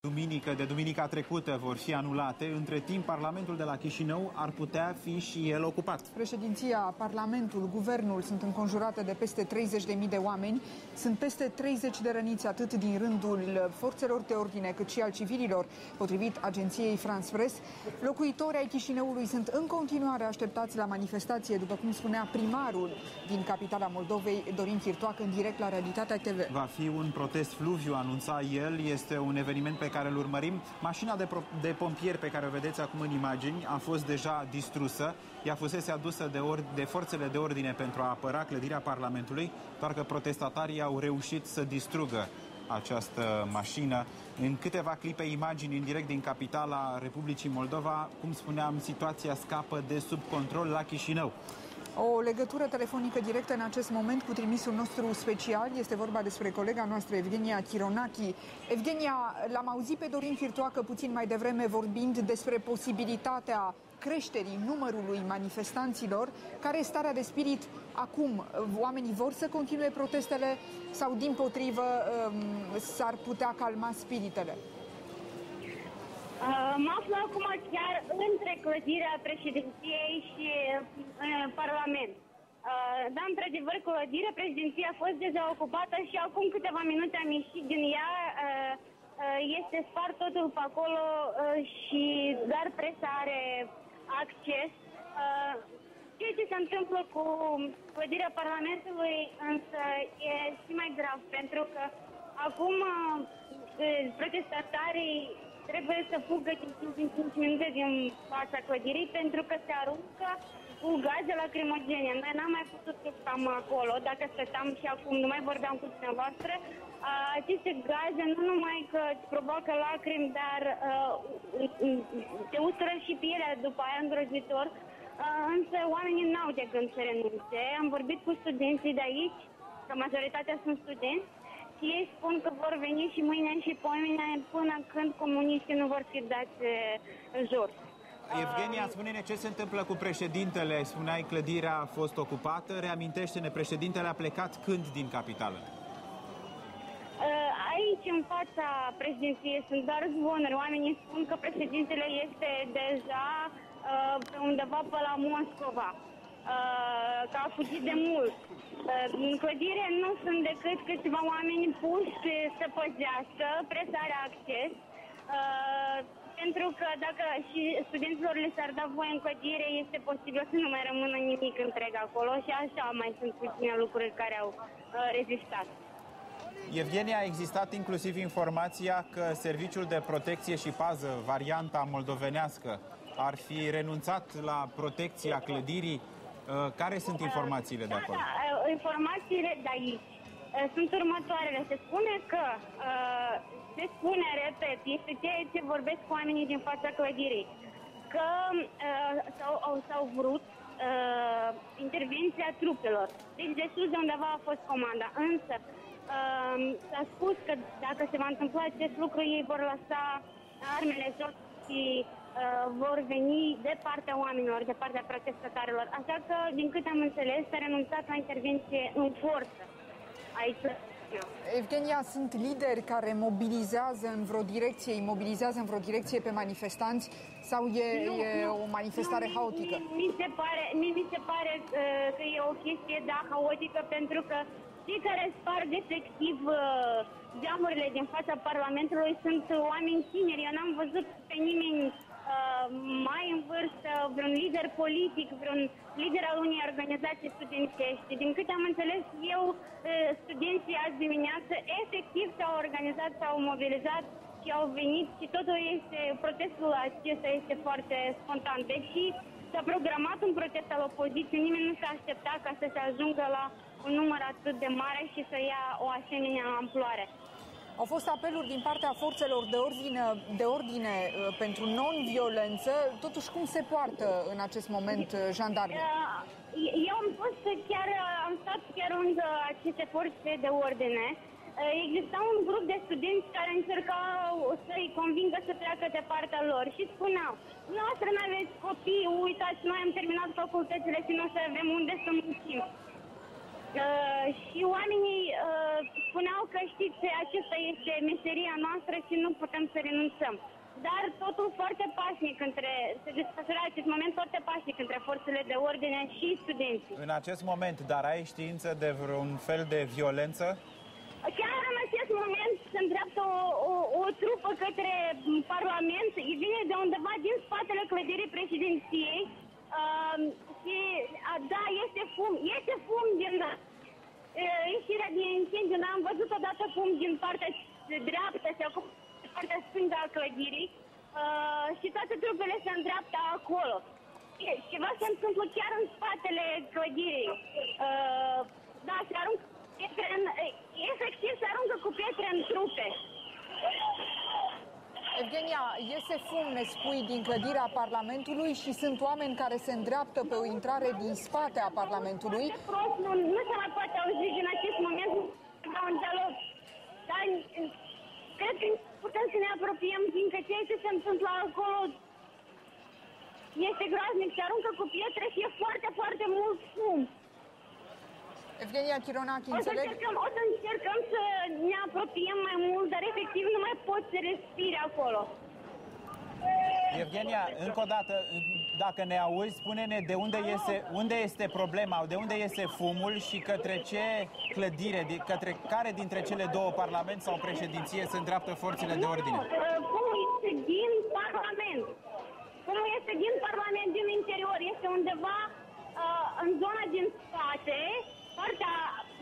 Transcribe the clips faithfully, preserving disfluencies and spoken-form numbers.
Duminică, de duminica trecută vor fi anulate. Între timp, Parlamentul de la Chișinău ar putea fi și el ocupat. Președinția, Parlamentul, Guvernul sunt înconjurate de peste treizeci de mii de oameni. Sunt peste treizeci de răniți, atât din rândul forțelor de ordine, cât și al civililor, potrivit agenției France Press. Locuitorii ai Chișinăului sunt în continuare așteptați la manifestație, după cum spunea primarul din capitala Moldovei, Dorin Chirtoacă, în direct la Realitatea T V. Va fi un protest fluviu, anunța el. Este un eveniment pe care îl urmărim. Mașina de, de pompieri pe care o vedeți acum în imagini a fost deja distrusă. Ea fusese adusă de, or de forțele de ordine pentru a apăra clădirea Parlamentului, doar că protestatarii au reușit să distrugă această mașină. În câteva clipe, imagini în direct din capitala Republicii Moldova, cum spuneam, situația scapă de sub control la Chișinău. O legătură telefonică directă în acest moment cu trimisul nostru special. Este vorba despre colega noastră, Evgenia Chironachi. Evgenia, l-am auzit pe Dorin Chirtoacă puțin mai devreme vorbind despre posibilitatea creșterii numărului manifestanților. Care este starea de spirit acum? Oamenii vor să continue protestele sau, dimpotrivă, s-ar putea calma spiritele? Uh, mă aflu acum chiar între clădirea președinției și uh, Parlament. Uh, da, într-adevăr, clădirea președinției a fost deja ocupată și acum câteva minute am ieșit din ea. Uh, uh, este spart totul pe acolo uh, și doar presa are acces. Uh, ceea ce se întâmplă cu clădirea Parlamentului însă e și mai grav, pentru că acum uh, protestatarii trebuie să fugă cinci minute din fața clădirii pentru că se aruncă cu gaze lacrimogene. Noi n-am mai putut să stăm acolo, dacă stăteam și acum nu mai vorbeam cu dumneavoastră. Aceste gaze nu numai că îți provoacă lacrimi, dar uh, te ustură și pielea după aia îngrozitor. Uh, însă oamenii n-au de gând să renunțe. Am vorbit cu studenții de aici, că majoritatea sunt studenți, și ei spun că vor veni și mâine și poimine până când comuniștii nu vor fi dați jos. Evgenia, spune-ne ce se întâmplă cu președintele. Spuneai, clădirea a fost ocupată. Reamintește-ne, președintele a plecat când din capitală? Aici, în fața președinției, sunt doar zvonuri. Oamenii spun că președintele este deja pe undeva pe la Moscova, că a fugit de mult. În clădire nu sunt decât câțiva oameni puși să păzească, presa are acces, pentru că dacă și studenților le s-ar da voie în clădire, este posibil să nu mai rămână nimic întreg acolo și așa mai sunt puține lucruri care au rezistat. Evgenia, a existat inclusiv informația că Serviciul de Protecție și Pază, varianta moldovenească, ar fi renunțat la protecția clădirii. Care sunt informațiile de acolo? Da, da, informațiile de aici sunt următoarele. Se spune că, se spune, repet, este ceea ce vorbesc cu oamenii din fața clădirii, că s-au vrut intervenția trupelor. Deci de sus de undeva a fost comanda. Însă s-a spus că dacă se va întâmpla acest lucru, ei vor lăsa armele jos și Uh, vor veni de partea oamenilor, de partea protestatarilor. Așa că, din câte am înțeles, s-a renunțat la intervenție în forță aici. Evgenia, sunt lideri care mobilizează în vreo direcție, îi mobilizează în vreo direcție pe manifestanți sau e, nu, e nu, o manifestare nu, haotică? Mi, mi, se pare, mi, mi se pare uh, că e o chestie, da, haotică, pentru că cei care sparg efectiv uh, geamurile din fața Parlamentului sunt oameni tineri. Eu n-am văzut pe nimeni Uh, mai în vârstă, vreun lider politic, vreun lider al unei organizații studențești. Din câte am înțeles eu, uh, studenții azi dimineață efectiv s-au organizat, s-au mobilizat și au venit și totul este, protestul acesta este foarte spontan. Deși s-a programat un protest al opoziției, nimeni nu s-a așteptat ca să se ajungă la un număr atât de mare și să ia o asemenea amploare. Au fost apeluri din partea forțelor de ordine, de ordine uh, pentru non-violență. Totuși, cum se poartă în acest moment uh, jandarmii? Eu am fost chiar, am stat chiar lângă aceste forțe de ordine. Exista un grup de studenți care încercau să-i convingă să treacă de partea lor și spuneau: noastră n-aveți copii, uitați, noi am terminat facultățile și nu o să avem unde să muncim. Uh, și oamenii uh, spuneau că, știți, acesta este meseria noastră și nu putem să renunțăm. Dar totul foarte pașnic între, se desfășura acest moment foarte pașnic între forțele de ordine și studenții. În acest moment, dar ai știință de vreun fel de violență? Chiar în acest moment se îndreaptă o, o, o trupă către Parlament, vine de undeva din spatele clădirii președinției uh, și uh, da, este fum, este fum din uh, ieșirea din incendiu. Am văzut odată fum din partea dreaptă și acum partea stângă a clădirii uh, și toate trupele se îndreaptă acolo. Ceva se întâmplă chiar în spatele clădirii. Uh, da, se aruncă pietre în, efectiv se aruncă cu pietre în trupe. Evgenia, iese fum, ne spui, din clădirea Parlamentului și sunt oameni care se îndreaptă pe o intrare din spate a Parlamentului. Prost, nu, nu se mai poate auzi în acest moment la un dialog. Dar cred că putem să ne apropiem, fiindcă ceea ce se întâmplă acolo este groaznic. Se aruncă cu pietre și e foarte, foarte mult fum. Evgenia Chironachi, o să înțeleg... Încercăm, o să încercăm să ne apropiem mai mult, dar efectiv nu mai poți să respiri acolo. Evgenia, încă o dată, dacă ne auzi, spune-ne de unde iese, unde este problema, de unde iese fumul și către ce clădire, către care dintre cele două parlament sau președinție se îndreaptă forțele de ordine? Fumul este din Parlament. Fumul este din Parlament, din interior. Este undeva uh, în zona din spate, partea,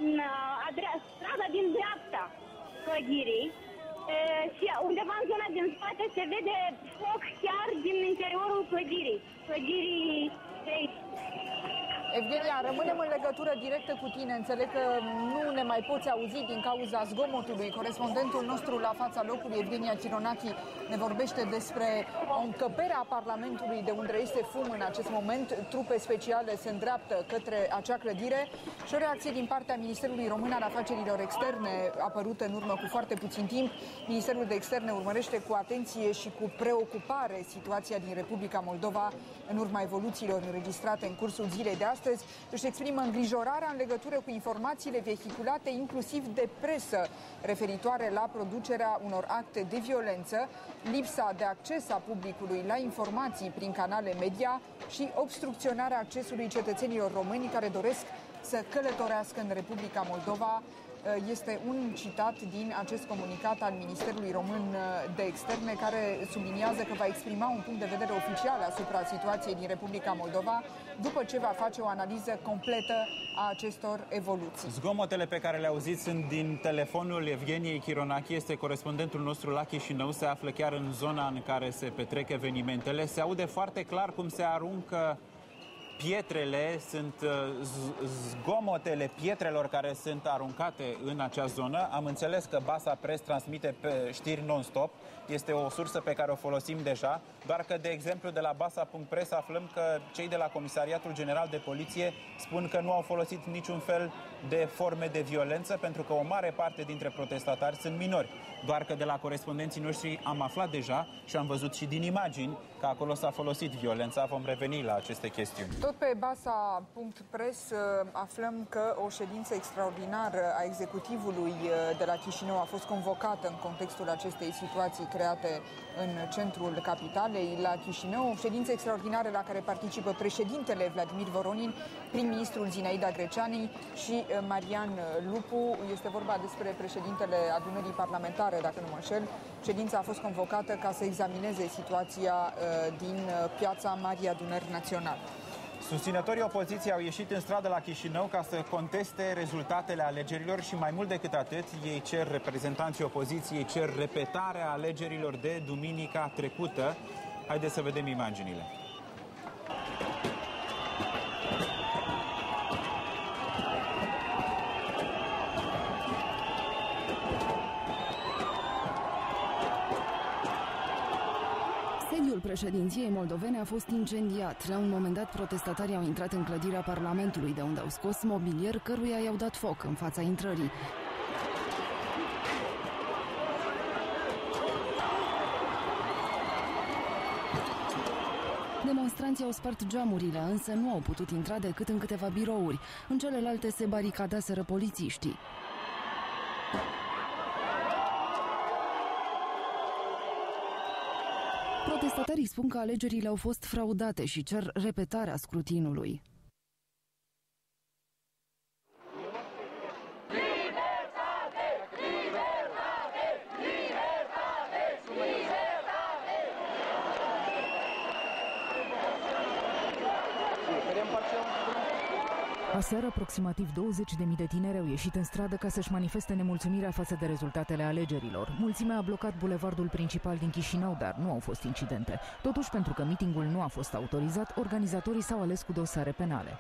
uh, strada din dreapta clădirii. Uh, și undeva în zona din spate se vede foc chiar din interiorul clădirii. Clădirii de aici. Evgenia, rămânem în legătură directă cu tine. Înțeleg că nu ne mai poți auzi din cauza zgomotului. Corespondentul nostru la fața locului, Evgenia Chironachi, ne vorbește despre o încăpere a Parlamentului de unde este fum în acest moment. Trupe speciale se îndreaptă către acea clădire și o reacție din partea Ministerului Român al Afacerilor Externe apărută în urmă cu foarte puțin timp. Ministerul de Externe urmărește cu atenție și cu preocupare situația din Republica Moldova în urma evoluțiilor înregistrate în cursul zilei de astăzi. Își exprimă îngrijorarea în legătură cu informațiile vehiculate inclusiv de presă referitoare la producerea unor acte de violență, lipsa de acces a publicului la informații prin canale media și obstrucționarea accesului cetățenilor români care doresc să călătorească în Republica Moldova. Este un citat din acest comunicat al Ministerului Român de Externe, care subliniază că va exprima un punct de vedere oficial asupra situației din Republica Moldova după ce va face o analiză completă a acestor evoluții. Zgomotele pe care le auziți sunt din telefonul Evgeniei Chironachi, este corespondentul nostru la Chișinău, se află chiar în zona în care se petrec evenimentele. Se aude foarte clar cum se aruncă pietrele, sunt zgomotele pietrelor care sunt aruncate în acea zonă. Am înțeles că Basa Press transmite pe știri non-stop. Este o sursă pe care o folosim deja, doar că, de exemplu, de la Basa punct press aflăm că cei de la Comisariatul General de Poliție spun că nu au folosit niciun fel de forme de violență, pentru că o mare parte dintre protestatari sunt minori. Doar că de la corespondenții noștri am aflat deja și am văzut și din imagini că acolo s-a folosit violența. Vom reveni la aceste chestiuni. Tot pe Basa punct press aflăm că o ședință extraordinară a executivului de la Chișinău a fost convocată în contextul acestei situații create în centrul capitalei, la Chișinău. O ședință extraordinară la care participă președintele Vladimir Voronin, prim-ministrul Zinaida Greceani și Marian Lupu. Este vorba despre președintele adunării parlamentare, dacă nu mă înșel. Ședința a fost convocată ca să examineze situația din piața Marii Adunări Naționale. Susținătorii opoziției au ieșit în stradă la Chișinău ca să conteste rezultatele alegerilor și, mai mult decât atât, ei cer, reprezentanții opoziției cer repetarea alegerilor de duminica trecută. Haideți să vedem imaginile. Sediul președinției moldovene a fost incendiat. La un moment dat, protestatarii au intrat în clădirea Parlamentului, de unde au scos mobilier căruia i-au dat foc în fața intrării. Demonstranții au spart geamurile, însă nu au putut intra decât în câteva birouri. În celelalte se baricadaseră polițiștii. Protestatarii spun că alegerile au fost fraudate și cer repetarea scrutinului. Aseară, aproximativ douăzeci de mii de tineri au ieșit în stradă ca să-și manifeste nemulțumirea față de rezultatele alegerilor. Mulțimea a blocat bulevardul principal din Chișinău, dar nu au fost incidente. Totuși, pentru că mitingul nu a fost autorizat, organizatorii s-au ales cu dosare penale.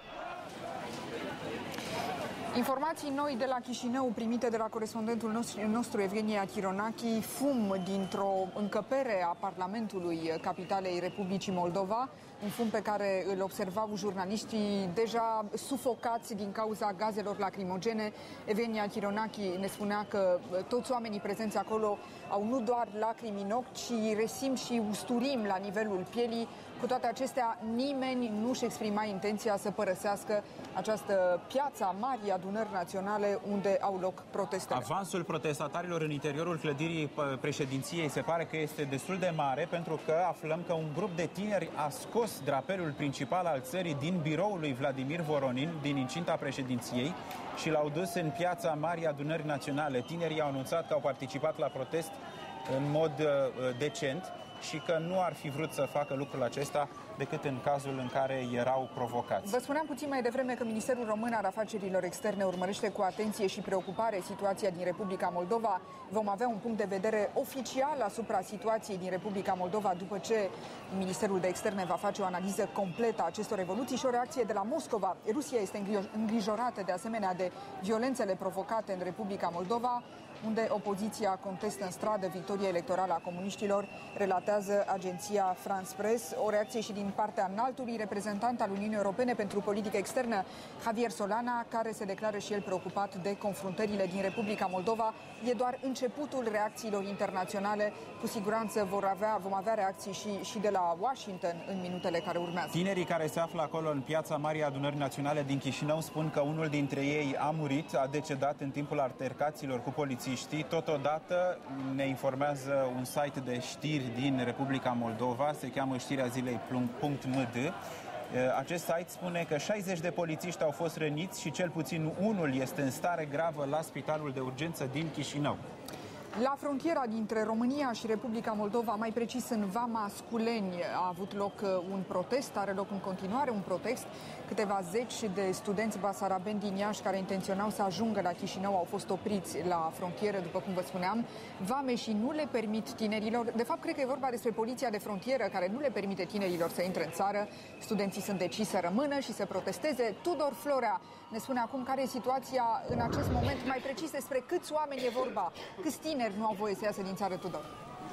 Informații noi de la Chișinău primite de la corespondentul nostru, nostru Evgenia Chironachi. Fum dintr-o încăpere a Parlamentului capitalei Republicii Moldova, un fum pe care îl observau jurnaliștii deja sufocați din cauza gazelor lacrimogene. Evgenia Chironachi ne spunea că toți oamenii prezenți acolo au nu doar lacrimi în ochi, ci resimt și usturim la nivelul pielii. Cu toate acestea, nimeni nu-și exprima intenția să părăsească această piață a Marii Adunări Naționale unde au loc protestele. Avansul protestatarilor în interiorul clădirii președinției se pare că este destul de mare, pentru că aflăm că un grup de tineri a scos drapelul principal al țării din biroul lui Vladimir Voronin, din incinta președinției, și l-au dus în piața Marii Adunări Naționale. Tinerii au anunțat că au participat la protest în mod uh, decent și că nu ar fi vrut să facă lucrul acesta decât în cazul în care erau provocați. Vă spuneam puțin mai devreme că Ministerul Român al Afacerilor Externe urmărește cu atenție și preocupare situația din Republica Moldova. Vom avea un punct de vedere oficial asupra situației din Republica Moldova după ce Ministerul de Externe va face o analiză completă a acestor evoluții și o reacție de la Moscova. Rusia este îngrijorată de asemenea de violențele provocate în Republica Moldova, unde opoziția contestă în stradă victoria electorală a comuniștilor, relatează agenția France Press. O reacție și din partea înaltului reprezentant al Uniunii Europene pentru politică externă, Javier Solana, care se declară și el preocupat de confruntările din Republica Moldova. E doar începutul reacțiilor internaționale. Cu siguranță vor avea, vom avea reacții și, și de la Washington în minutele care urmează. Tinerii care se află acolo în piața Marii Adunări Naționale din Chișinău spun că unul dintre ei a murit, a decedat în timpul altercațiilor cu polițiștii. Totodată ne informează un site de știri din Republica Moldova, se cheamă știrea zilei punct m d. Acest site spune că șaizeci de polițiști au fost răniți și cel puțin unul este în stare gravă la spitalul de urgență din Chișinău. La frontiera dintre România și Republica Moldova, mai precis în Vama Sculeni, a avut loc un protest, are loc în continuare un protest. Câteva zeci de studenți basarabeni din Iași care intenționau să ajungă la Chișinău au fost opriți la frontieră, după cum vă spuneam. Vameșii nu le permit tinerilor, de fapt cred că e vorba despre poliția de frontieră care nu le permite tinerilor să intre în țară. Studenții sunt deciși să rămână și să protesteze. Tudor Florea ne spune acum care e situația în acest moment, mai precis despre câți oameni e vorba, câți tineri nu au voie să iasă din țară, Tudor.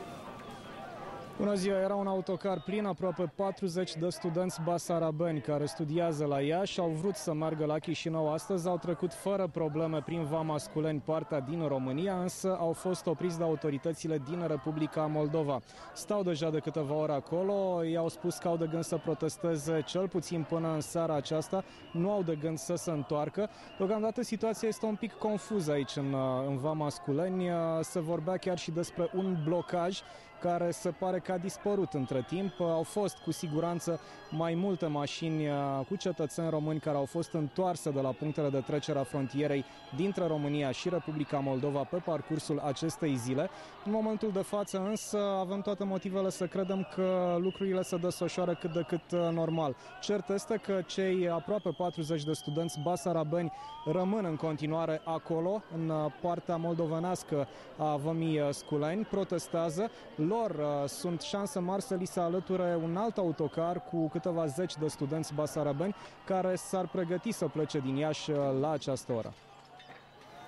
Bună ziua, era un autocar plin, aproape patruzeci de studenți basarabeni care studiază la Iași, au vrut să meargă la Chișinău astăzi, au trecut fără probleme prin Vama Sculeni, partea din România, însă au fost opriți de autoritățile din Republica Moldova. Stau deja de câteva ore acolo, i-au spus că au de gând să protesteze cel puțin până în seara aceasta, nu au de gând să se întoarcă. Deocamdată situația este un pic confuză aici în, în Vama Sculeni, se vorbea chiar și despre un blocaj care se pare că a dispărut între timp. Au fost cu siguranță mai multe mașini cu cetățeni români care au fost întoarse de la punctele de trecere a frontierei dintre România și Republica Moldova pe parcursul acestei zile. În momentul de față însă avem toate motivele să credem că lucrurile se desfășoară cât de cât normal. Cert este că cei aproape patruzeci de studenți basarabeni rămân în continuare acolo, în partea moldovenească a Vămii Sculeni, protestează. Lor uh, sunt șanse mari să li se alăture un alt autocar cu câteva zeci de studenți basarabeni care s-ar pregăti să plece din Iași uh, la această oră.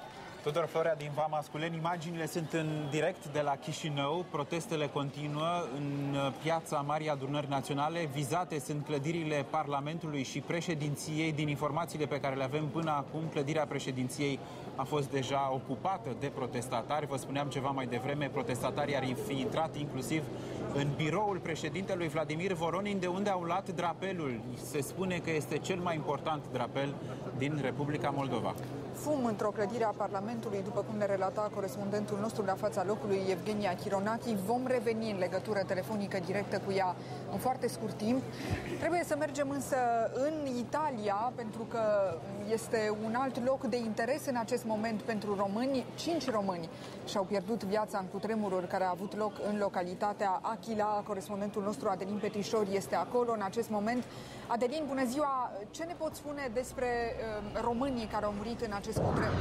Tudor Florea din Vama Asculeni, imaginile sunt în direct de la Chișinău, protestele continuă în piața Marii Adunări Naționale, vizate sunt clădirile Parlamentului și președinției. Din informațiile pe care le avem până acum, clădirea președinției a fost deja ocupată de protestatari. Vă spuneam ceva mai devreme, protestatarii ar fi intrat inclusiv în biroul președintelui Vladimir Voronin, de unde au luat drapelul. Se spune că este cel mai important drapel din Republica Moldova. Fum într-o clădire a Parlamentului, după cum ne relata corespondentul nostru la fața locului, Evgenia Chironachi. Vom reveni în legătură telefonică directă cu ea în foarte scurt timp. Trebuie să mergem însă în Italia, pentru că este un alt loc de interes în acest moment pentru români. Cinci români și-au pierdut viața în cutremurul care a avut loc în localitatea Achila. Corespondentul nostru, Adelin Petrișor, este acolo în acest moment. Adelin, bună ziua! Ce ne poți spune despre uh, românii care au murit în acest cutremur?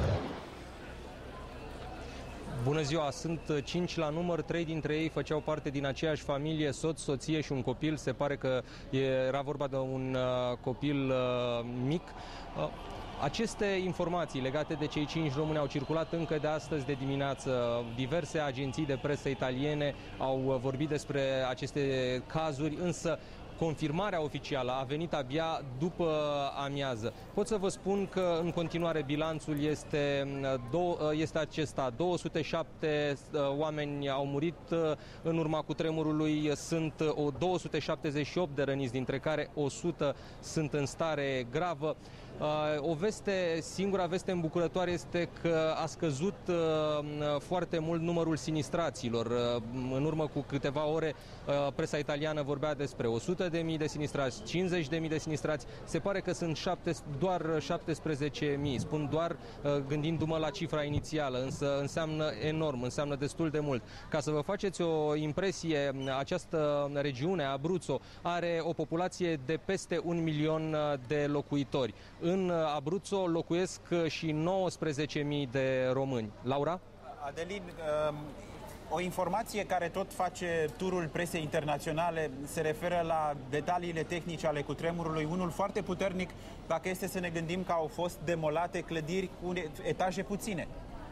Bună ziua! Sunt cinci la număr, trei dintre ei făceau parte din aceeași familie, soț, soție și un copil. Se pare că era vorba de un uh, copil uh, mic. Uh, Aceste informații legate de cei cinci români au circulat încă de astăzi de dimineață. Diverse agenții de presă italiene au vorbit despre aceste cazuri, însă confirmarea oficială a venit abia după amiază. Pot să vă spun că în continuare bilanțul este, este acesta. două sute șapte oameni au murit în urma cutremurului, sunt două sute șaptezeci și opt de răniți, dintre care o sută sunt în stare gravă. O veste, singura veste îmbucurătoare este că a scăzut foarte mult numărul sinistraților. În urmă cu câteva ore, presa italiană vorbea despre o sută de mii de sinistrați, cincizeci de mii de sinistrați. Se pare că sunt șapte, doar șaptesprezece mii. Spun doar gândindu-mă la cifra inițială, însă înseamnă enorm, înseamnă destul de mult. Ca să vă faceți o impresie, această regiune, Abruzzo, are o populație de peste un milion de locuitori. În Abruzzo locuiesc și nouăsprezece mii de români. Laura? Adelin, o informație care tot face turul presei internaționale se referă la detaliile tehnice ale cutremurului. Unul foarte puternic, dacă este să ne gândim că au fost demolate clădiri cu etaje puține.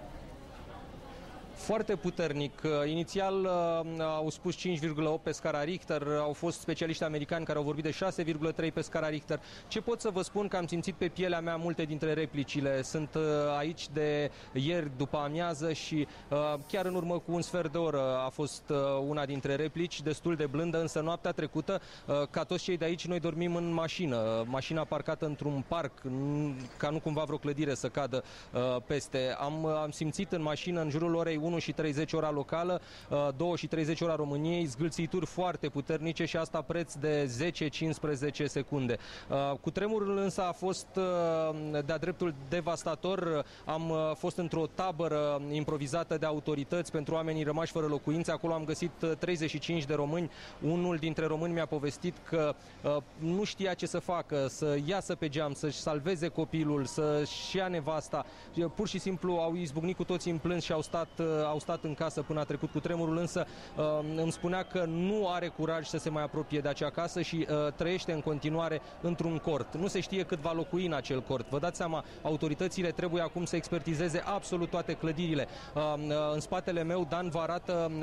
Foarte puternic. Inițial au spus cinci virgulă opt pe scara Richter, au fost specialiști americani care au vorbit de șase virgulă trei pe scara Richter. Ce pot să vă spun, că am simțit pe pielea mea multe dintre replicile. Sunt aici de ieri după amiază și chiar în urmă cu un sfert de oră a fost una dintre replici, destul de blândă, însă noaptea trecută, ca toți cei de aici, noi dormim în mașină. Mașina parcată într-un parc, ca nu cumva vreo clădire să cadă peste. Am, am simțit în mașină, în jurul orei unu și treizeci ora locală, două și treizeci ora României, zgâlțituri foarte puternice și asta preț de zece cincisprezece secunde. Cutremurul însă a fost de-a dreptul devastator. Am fost într-o tabără improvizată de autorități pentru oamenii rămași fără locuințe. Acolo am găsit treizeci și cinci de români. Unul dintre români mi-a povestit că nu știa ce să facă, să iasă pe geam, să-și salveze copilul, să-și ia nevasta. Pur și simplu au izbucnit cu toții în plâns și au stat au stat în casă până a trecut cutremurul, însă îmi spunea că nu are curaj să se mai apropie de acea casă și trăiește în continuare într-un cort. Nu se știe cât va locui în acel cort. Vă dați seama, autoritățile trebuie acum să expertizeze absolut toate clădirile. În spatele meu, Dan vă arată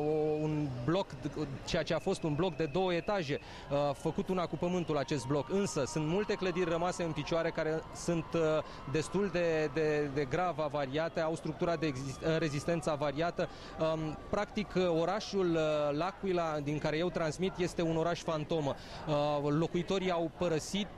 un bloc, ceea ce a fost un bloc de două etaje, făcut una cu pământul acest bloc. Însă sunt multe clădiri rămase în picioare care sunt destul de, de, de grav avariate, au structura de rezistență variată. Practic, orașul L'Aquila, din care eu transmit, este un oraș fantomă. Locuitorii au părăsit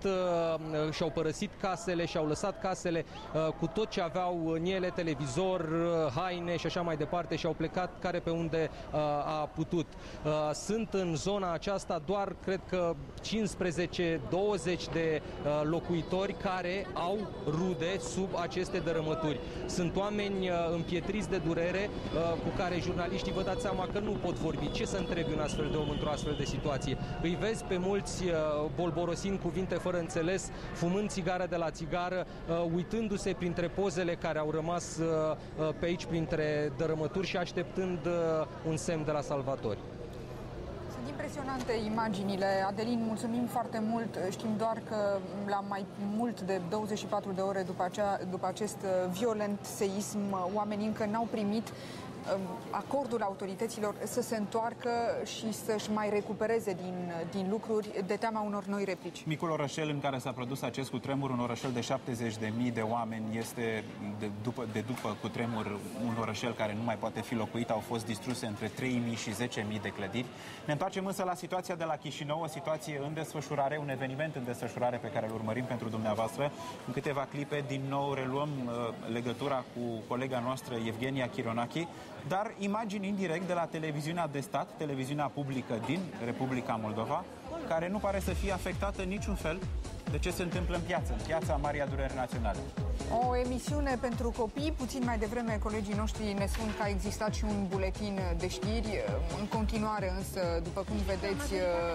și-au părăsit casele și-au lăsat casele cu tot ce aveau în ele, televizor, haine și așa mai departe, și au plecat care pe unde a putut. Sunt în zona aceasta doar, cred că, cincisprezece douăzeci de locuitori care au rude sub aceste dărâmături. Sunt oameni împietriți de durere, cu care jurnaliștii, vă dați seama că nu pot vorbi. Ce să întrebi un astfel de om într-o astfel de situație? Îi vezi pe mulți bolborosind cuvinte fără înțeles, fumând țigară de la țigară, uitându-se printre pozele care au rămas pe aici printre dărâmături și așteptând un semn de la salvatori. Impresionante imaginile. Adelin, mulțumim foarte mult. Știm doar că la mai mult de douăzeci și patru de ore după, acea, după acest violent seism, oamenii încă n-au primit acordul autorităților să se întoarcă și să-și mai recupereze din, din lucruri de teama unor noi replici. Micul orășel în care s-a produs acest cutremur, un orășel de șaptezeci de mii de oameni, este de după, de după cutremur un orășel care nu mai poate fi locuit. Au fost distruse între trei mii și zece mii de clădiri. Ne întoarcem însă la situația de la Chișinău, o situație în desfășurare, un eveniment în desfășurare pe care îl urmărim pentru dumneavoastră. În câteva clipe, din nou reluăm uh, legătura cu colega noastră, Evgenia Chironachi, dar imagini indirect de la televiziunea de stat, televiziunea publică din Republica Moldova, care nu pare să fie afectată în niciun fel de ce se întâmplă în piață, în piața Marii Adunări Naționale. O emisiune pentru copii. Puțin mai devreme colegii noștri ne spun că a existat și un buletin de știri. În continuare însă, după cum vedeți,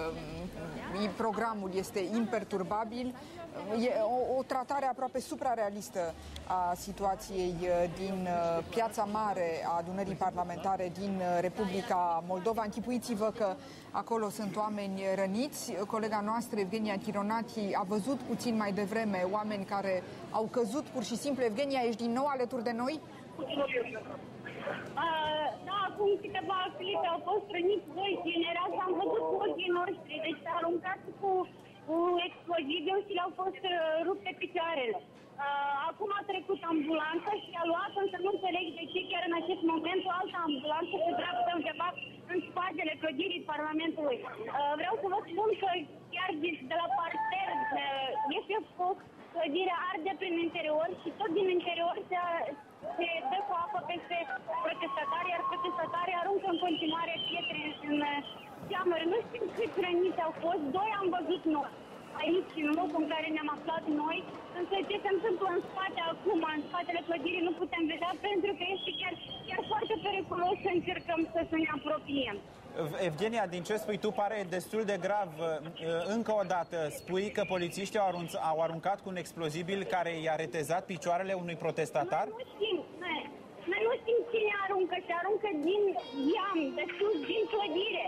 programul este imperturbabil. E o, o tratare aproape suprarealistă a situației din Piața Mare a Adunării Parlamentare din Republica Moldova. Închipuiți-vă că acolo sunt oameni răniți. Colega noastră, Evgenia Chironachi, a văzut puțin mai devreme oameni care au căzut pur și simplu. Evgenia, ești din nou alături de noi? Uh, da, acum câteva clipe au fost răniți doi tineri, am văzut cu ochii noștri, deci s-a aruncat cu, cu explozibil și le-au fost uh, rupte picioarele. Uh, acum a trecut ambulanța și a luat, însă nu înțeleg de ce chiar în acest moment o altă ambulanță se dreaptă undeva în spatele clădirii Parlamentului. Uh, vreau să vă spun că chiar de, de la parter uh, este foc, clădirea arde prin interior și tot din interior se, se dă cu apă peste protestatari, iar protestatarii aruncă în continuare pietre în geamuri. Nu știm câți răniți au fost, doi am văzut noi aici, în locul în care ne-am aflat noi, însă ce se întâmplă în spate acum, în spatele clădirii, nu putem vedea pentru că este chiar, chiar foarte periculos să încercăm să, să ne apropiem. Evgenia, din ce spui tu pare destul de grav. Încă o dată, spui că polițiștii au, arunț, au aruncat cu un explozibil care i-a retezat picioarele unui protestatar? Noi nu știm, noi, noi nu știm cine aruncă, se aruncă din geam, de sus, din clădire.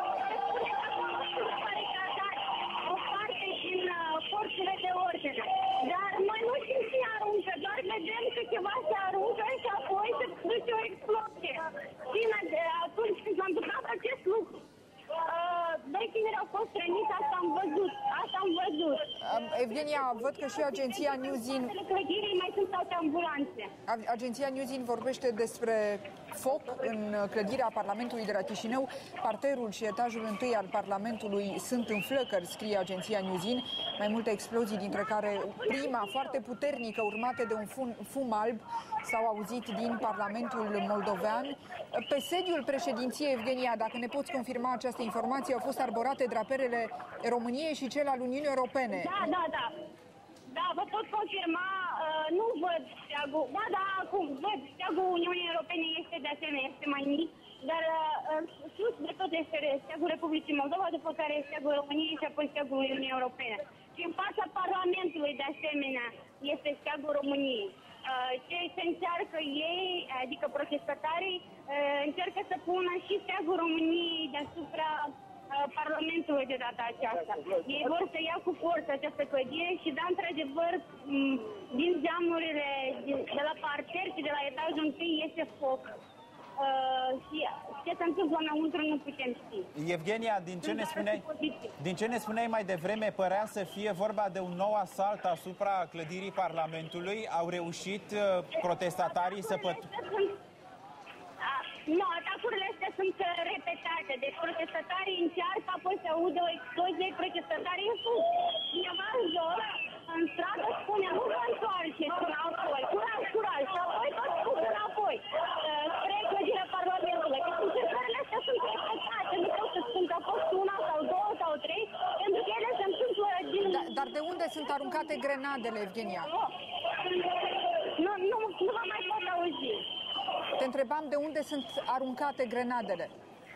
O parte din uh, forțele de ordine. Dar noi nu știm cine aruncă, doar vedem că ceva se aruncă și apoi se duce o explozie. Bine, de atunci când s-a întâmplat acest lucru, uh, doi tineri au fost răniți, asta am văzut, asta am văzut. Evgenia, văd că și agenția Newsin... Clădirii mai sunt alte ambulanțe. Agenția Newsin vorbește despre foc în clădirea Parlamentului de la Chișinău. Parterul și etajul întâi al Parlamentului sunt în flăcări, scrie agenția Newsin. Mai multe explozii, dintre care prima foarte puternică, urmate de un fum, fum alb, s-au auzit din Parlamentul moldovean. Pe sediul președinției, Evgenia, dacă ne poți confirma această informație, au fost arborate draperele României și cel al Uniunii Europene. Da, da, da. Da, vă pot confirma, uh, nu văd steagul, da, da, acum văd, steagul Uniunii Europene este de asemenea, este mai mic, dar uh, sus de tot este steagul Republicii Moldova, după care steagul României și apoi steagul Uniunii Europene. Și în fața Parlamentului, de asemenea, este steagul României. Uh, ce se încearcă ei, adică protestatarii, uh, încearcă să pună și steagul României deasupra Parlamentului de data aceasta. Ei vor să ia cu forță această clădire și, da, într-adevăr, din geamurile de la parter și de la etajul întâi este foc. Uh, și ce se întâmplă înăuntru nu putem ști. Evgenia, din ce, ne spuneai, din ce ne spuneai mai devreme, părea să fie vorba de un nou asalt asupra clădirii Parlamentului. Au reușit uh, protestatarii să păt... Nu, atacurile astea sunt repetate, deci protestatarii încearcă, apoi se audă o explozie, protestatarii în sus. Cineva în jos, în stradă, spune, nu vă întoarceți înapoi, curaj, curaj, și apoi tot spus înapoi, spre clădirea Parlamentului. Deci încercările astea sunt repetate, nu pot să spun că a fost una sau două sau trei, pentru că ele se întâmplă din... Da, dar de unde sunt aruncate grenadele, Evgenia? Nu, nu, nu vă mai pot auzi. Te întrebam de unde sunt aruncate grenadele.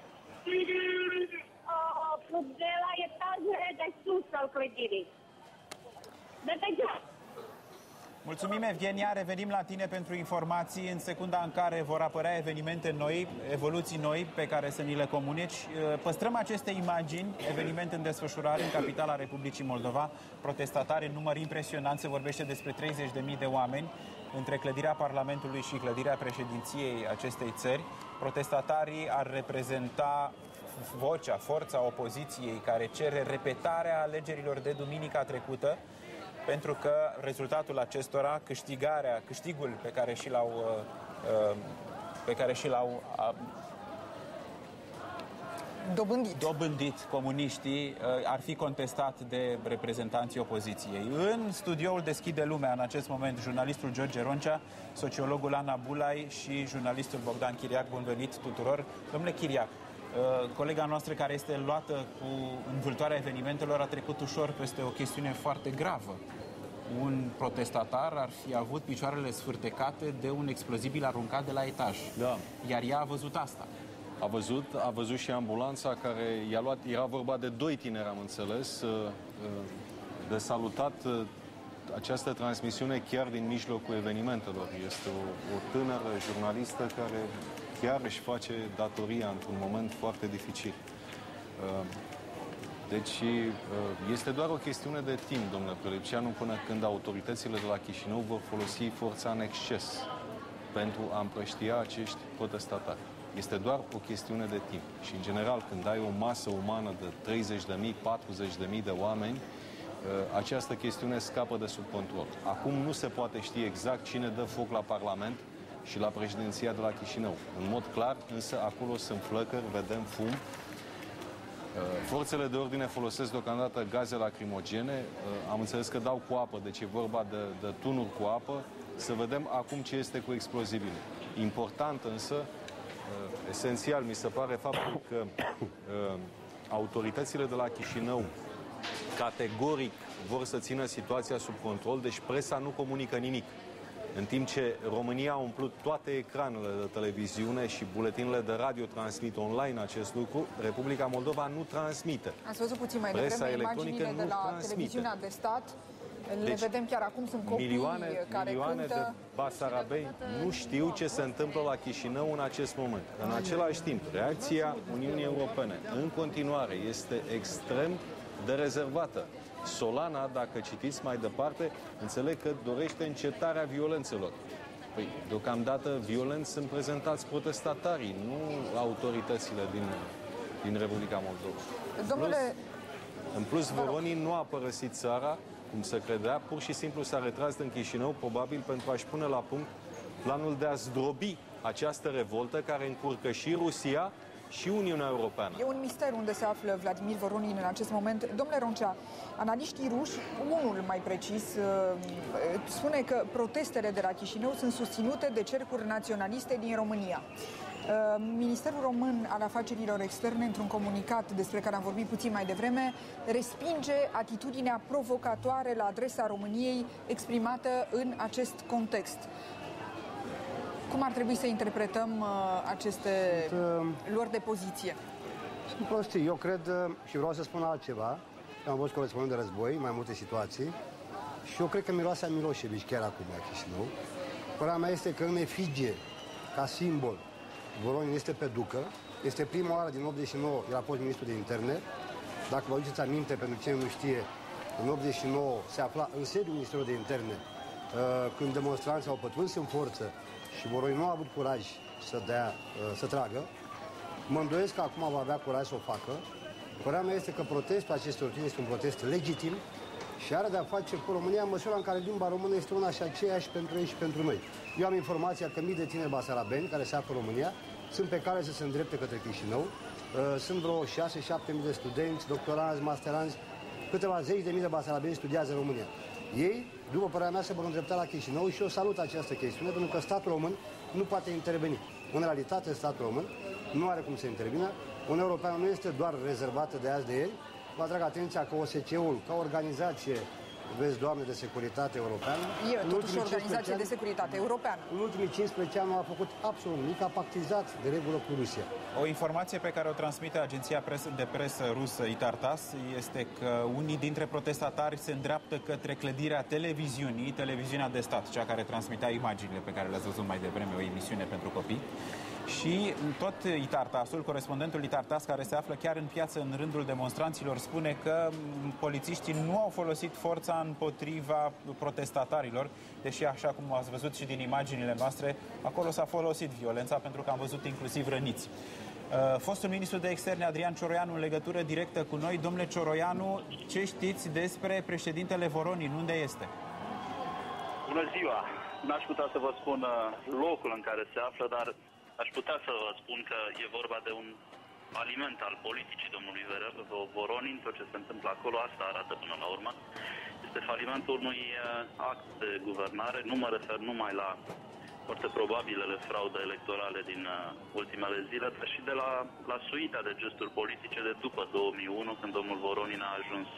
De la etajele de sus al clădirii. De pe geam. Mulțumim, Evgenia. Revenim la tine pentru informații în secunda în care vor apărea evenimente noi, evoluții noi pe care să ni le comunici. Păstrăm aceste imagini, eveniment în desfășurare în capitala Republicii Moldova, protestatari în număr impresionant, se vorbește despre treizeci de mii de oameni între clădirea Parlamentului și clădirea președinției acestei țări. Protestatarii ar reprezenta vocea, forța opoziției care cere repetarea alegerilor de duminica trecută, pentru că rezultatul acestora, câștigarea, câștigul pe care și l-au pe care și l-au dobândit. dobândit comuniștii, ar fi contestat de reprezentanții opoziției. În studioul Deschide Lumea, în acest moment, jurnalistul George Roncea, sociologul Ana Bulai și jurnalistul Bogdan Chiriac. Bun venit tuturor. Domnule Chiriac, colega noastră care este luată cu învâltoarea evenimentelor a trecut ușor peste o chestiune foarte gravă. Un protestatar ar fi avut picioarele sfârtecate de un explozibil aruncat de la etaj. Da. Iar ea a văzut asta. A văzut, a văzut și ambulanța care i-a luat, era vorba de doi tineri, am înțeles, de salutat această transmisiune chiar din mijlocul evenimentelor. Este o, o tânără jurnalistă care chiar își face datoria într-un moment foarte dificil. Deci este doar o chestiune de timp, domnule Prelipceanu, până când autoritățile de la Chișinău vor folosi forța în exces pentru a împrăștia acești protestatari. Este doar o chestiune de timp. Și, în general, când ai o masă umană de treizeci de mii, patruzeci de mii de oameni, această chestiune scapă de sub control. Acum nu se poate ști exact cine dă foc la Parlament și la președinția de la Chișinău. În mod clar, însă, acolo sunt flăcări, vedem fum. Forțele de ordine folosesc deocamdată gaze lacrimogene. Am înțeles că dau cu apă, deci e vorba de, de tunuri cu apă. Să vedem acum ce este cu explozibile. Important însă, esențial, mi se pare faptul că autoritățile de la Chișinău categoric vor să țină situația sub control, deci presa nu comunică nimic. În timp ce România a umplut toate ecranele de televiziune și buletinele de radio transmit online acest lucru, Republica Moldova nu transmite. Ați văzut puțin mai Presa devreme imaginile de la transmite. televiziunea de stat. Le deci, vedem chiar acum, sunt copii milioane, care milioane cântă. de basarabeni nu știu ce se întâmplă la Chișinău în acest moment. În același timp, reacția Uniunii Europene în continuare este extrem de rezervată. Solana, dacă citiți mai departe, înțeleg că dorește încetarea violențelor. Păi, deocamdată, violenți sunt prezentați protestatarii, nu autoritățile din, din Republica Moldova. Domnule... În plus, în plus Voronin nu a părăsit țara, cum se credea, pur și simplu s-a retras din Chișinău, probabil pentru a-și pune la punct planul de a zdrobi această revoltă care încurcă și Rusia și Uniunea Europeană. E un mister unde se află Vladimir Voronin în acest moment. Domnule Roncea, analiștii ruși, unul mai precis, spune că protestele de la Chișinău sunt susținute de cercuri naționaliste din România. Ministerul Român al Afacerilor Externe, într-un comunicat despre care am vorbit puțin mai devreme, respinge atitudinea provocatoare la adresa României exprimată în acest context. Cum ar trebui să interpretăm uh, aceste Sunt, uh, luări de poziție? Sunt prostii. Eu cred, uh, și vreau să spun altceva, am fost corespondent de război, mai multe situații, și eu cred că miroase a Milosevic chiar acum la Chișinău. Părerea mea este că în efigie, ca simbol, Voronin este pe ducă. Este prima oară din optzeci și nouă, el a fost ministru de interne. Dacă vă aduceți aminte, pentru cine nu știe, în optzeci și nouă se afla în sediul Ministerului de Interne, uh, când demonstranții au pătruns în forță și Voronin nu a avut curaj să dea, să tragă. Mă îndoiesc că acum va avea curaj să o facă. Părerea mea este că protestul acestor tineri este un protest legitim și are de-a face cu România în măsura în care limba română este una și aceeași pentru ei și pentru noi. Eu am informația că mii de tineri basarabeni care se află în România sunt pe care să se îndrepte către Chișinău. Sunt vreo șase șapte mii de studenți, doctoranți, masteranți, câteva zeci de mii de basarabeni studiază în România. Ei, după părerea mea, se vor îndrepta la Chișinău și eu salut această chestiune, pentru că statul român nu poate interveni. În realitate, statul român nu are cum să intervină. Uniunea Europeană nu este doar rezervată de azi de ieri. Vă atrag atenția că O S C E-ul, ca organizație vezi, Doamne, de securitate europeană. E totuși o organizație de securitate europeană. În ultimii cincisprezece ani nu a făcut absolut nimic, a pactizat de regulă cu Rusia. O informație pe care o transmite agenția de presă rusă Itartas este că unii dintre protestatari se îndreaptă către clădirea televiziunii, televiziunea de stat, cea care transmitea imaginile pe care le-ați văzut mai devreme, o emisiune pentru copii. Și tot Itartasul, corespondentul Itartas, care se află chiar în piață în rândul demonstranților, spune că polițiștii nu au folosit forța împotriva protestatarilor, deși, așa cum ați văzut și din imaginile noastre, acolo s-a folosit violența, pentru că am văzut inclusiv răniți. Fostul ministru de externe Adrian Cioroianu, în legătură directă cu noi. Domnule Cioroianu, ce știți despre președintele Voronin? Unde este? Bună ziua! N-aș putea să vă spun locul în care se află, dar aș putea să vă spun că e vorba de un aliment al politicii domnului Voronin. Tot ce se întâmplă acolo, asta arată până la urmă. Este falimentul unui act de guvernare. Nu mă refer numai la foarte probabilele fraude electorale din ultimele zile, dar și de la, la suita de gesturi politice de după două mii unu, când domnul Voronin a ajuns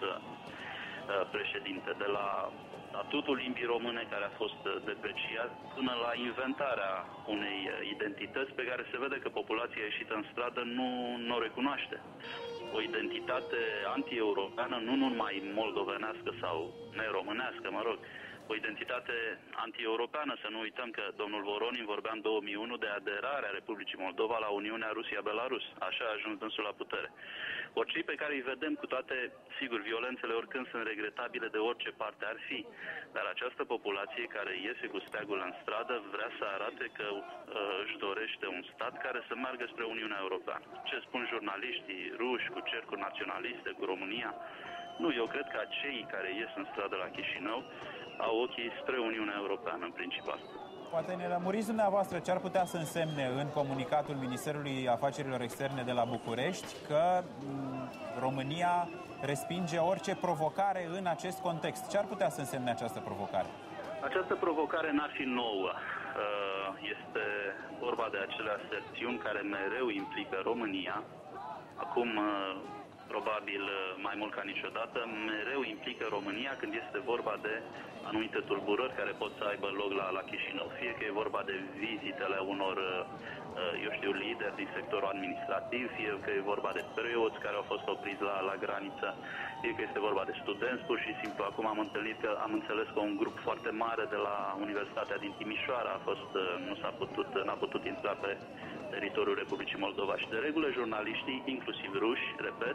președinte. De la statutul limbii române, care a fost depreciat, până la inventarea unei identități pe care se vede că populația ieșită în stradă nu, nu o recunoaște. O identitate anti-europeană, nu numai moldovenească sau neromânească, mă rog, o identitate anti-europeană. Să nu uităm că domnul Voronin vorbea în două mii unu de aderarea Republicii Moldova la Uniunea Rusia-Belarus. Așa a ajuns dânsul la putere. Ori cei pe care îi vedem cu toate, sigur, violențele oricând sunt regretabile de orice parte ar fi, dar această populație care iese cu steagul în stradă vrea să arate că uh, își dorește un stat care să meargă spre Uniunea Europeană. Ce spun jurnaliștii ruși cu cercuri naționaliste, cu România? Nu, eu cred că cei care ies în stradă la Chișinău au ochii spre Uniunea Europeană în principal. Poate ne lămuriți dumneavoastră ce ar putea să însemne în comunicatul Ministerului Afacerilor Externe de la București că România respinge orice provocare în acest context. Ce ar putea să însemne această provocare? Această provocare n-ar fi nouă. Este vorba de acele aserțiuni care mereu implică România. Acum, probabil mai mult ca niciodată, mereu implică România când este vorba de anumite tulburări care pot să aibă loc la, la Chișinău. Fie că e vorba de vizitele unor, eu știu, lideri din sectorul administrativ, fie că e vorba de preoți care au fost opriți la, la graniță, fie că este vorba de studenți, pur și simplu. Acum am întâlnit că am înțeles că un grup foarte mare de la Universitatea din Timișoara a fost, nu s-a putut, n-a putut intra pe teritoriul Republicii Moldova. Și de regulă jurnaliștii, inclusiv ruși, repet,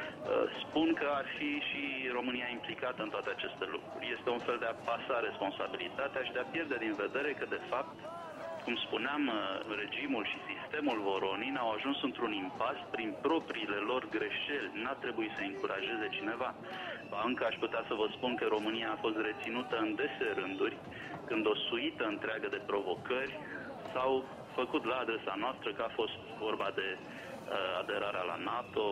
spun că ar fi și România implicată în toate aceste lucruri. Este un fel de a pasa responsabilitatea și de a pierde din vedere că, de fapt, cum spuneam, regimul și sistemul Voronin au ajuns într-un impas prin propriile lor greșeli. N-a trebuit să încurajeze cineva. Ba încă aș putea să vă spun că România a fost reținută în dese rânduri, când o suită întreagă de provocări s-au făcut la adresa noastră, că a fost vorba de uh, aderarea la NATO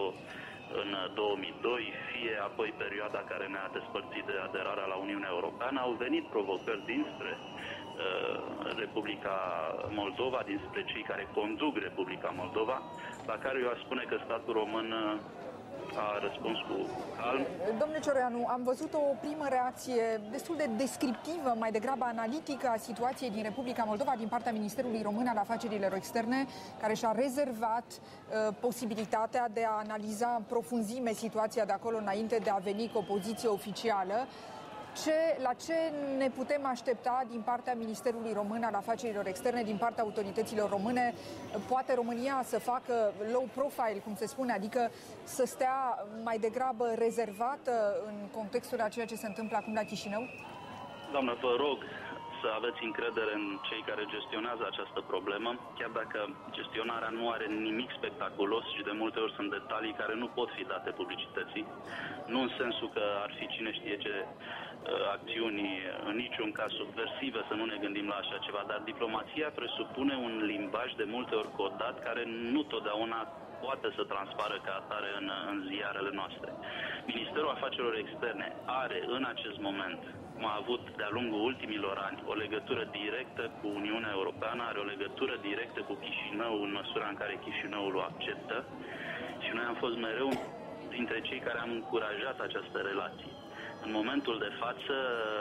în două mii doi, fie apoi perioada care ne-a despărțit de aderarea la Uniunea Europeană. Au venit provocări dinspre uh, Republica Moldova, dinspre cei care conduc Republica Moldova, la care eu aș spune că statul român uh, a răspuns cu calm. Domnule Cioroianu, am văzut o primă reacție destul de descriptivă, mai degrabă analitică, a situației din Republica Moldova din partea Ministerului Român al Afacerilor Externe, care și-a rezervat uh, posibilitatea de a analiza în profunzime situația de acolo înainte de a veni cu o poziție oficială. Ce, la ce ne putem aștepta din partea Ministerului Român al Afacerilor Externe, din partea autorităților române? Poate România să facă low profile, cum se spune, adică să stea mai degrabă rezervată în contextul a ceea ce se întâmplă acum la Chișinău? Doamnă, vă rog să aveți încredere în cei care gestionează această problemă, chiar dacă gestionarea nu are nimic spectaculos și de multe ori sunt detalii care nu pot fi date publicității. Nu în sensul că ar fi cine știe ce acțiuni în niciun caz subversive, să nu ne gândim la așa ceva, dar diplomația presupune un limbaj de multe ori codat care nu totdeauna poate să transpară ca atare în, în ziarele noastre. Ministerul Afacerilor Externe are în acest moment, cum a avut de-a lungul ultimilor ani, o legătură directă cu Uniunea Europeană, are o legătură directă cu Chișinău în măsura în care Chișinăul o acceptă și noi am fost mereu dintre cei care am încurajat această relație. În momentul de față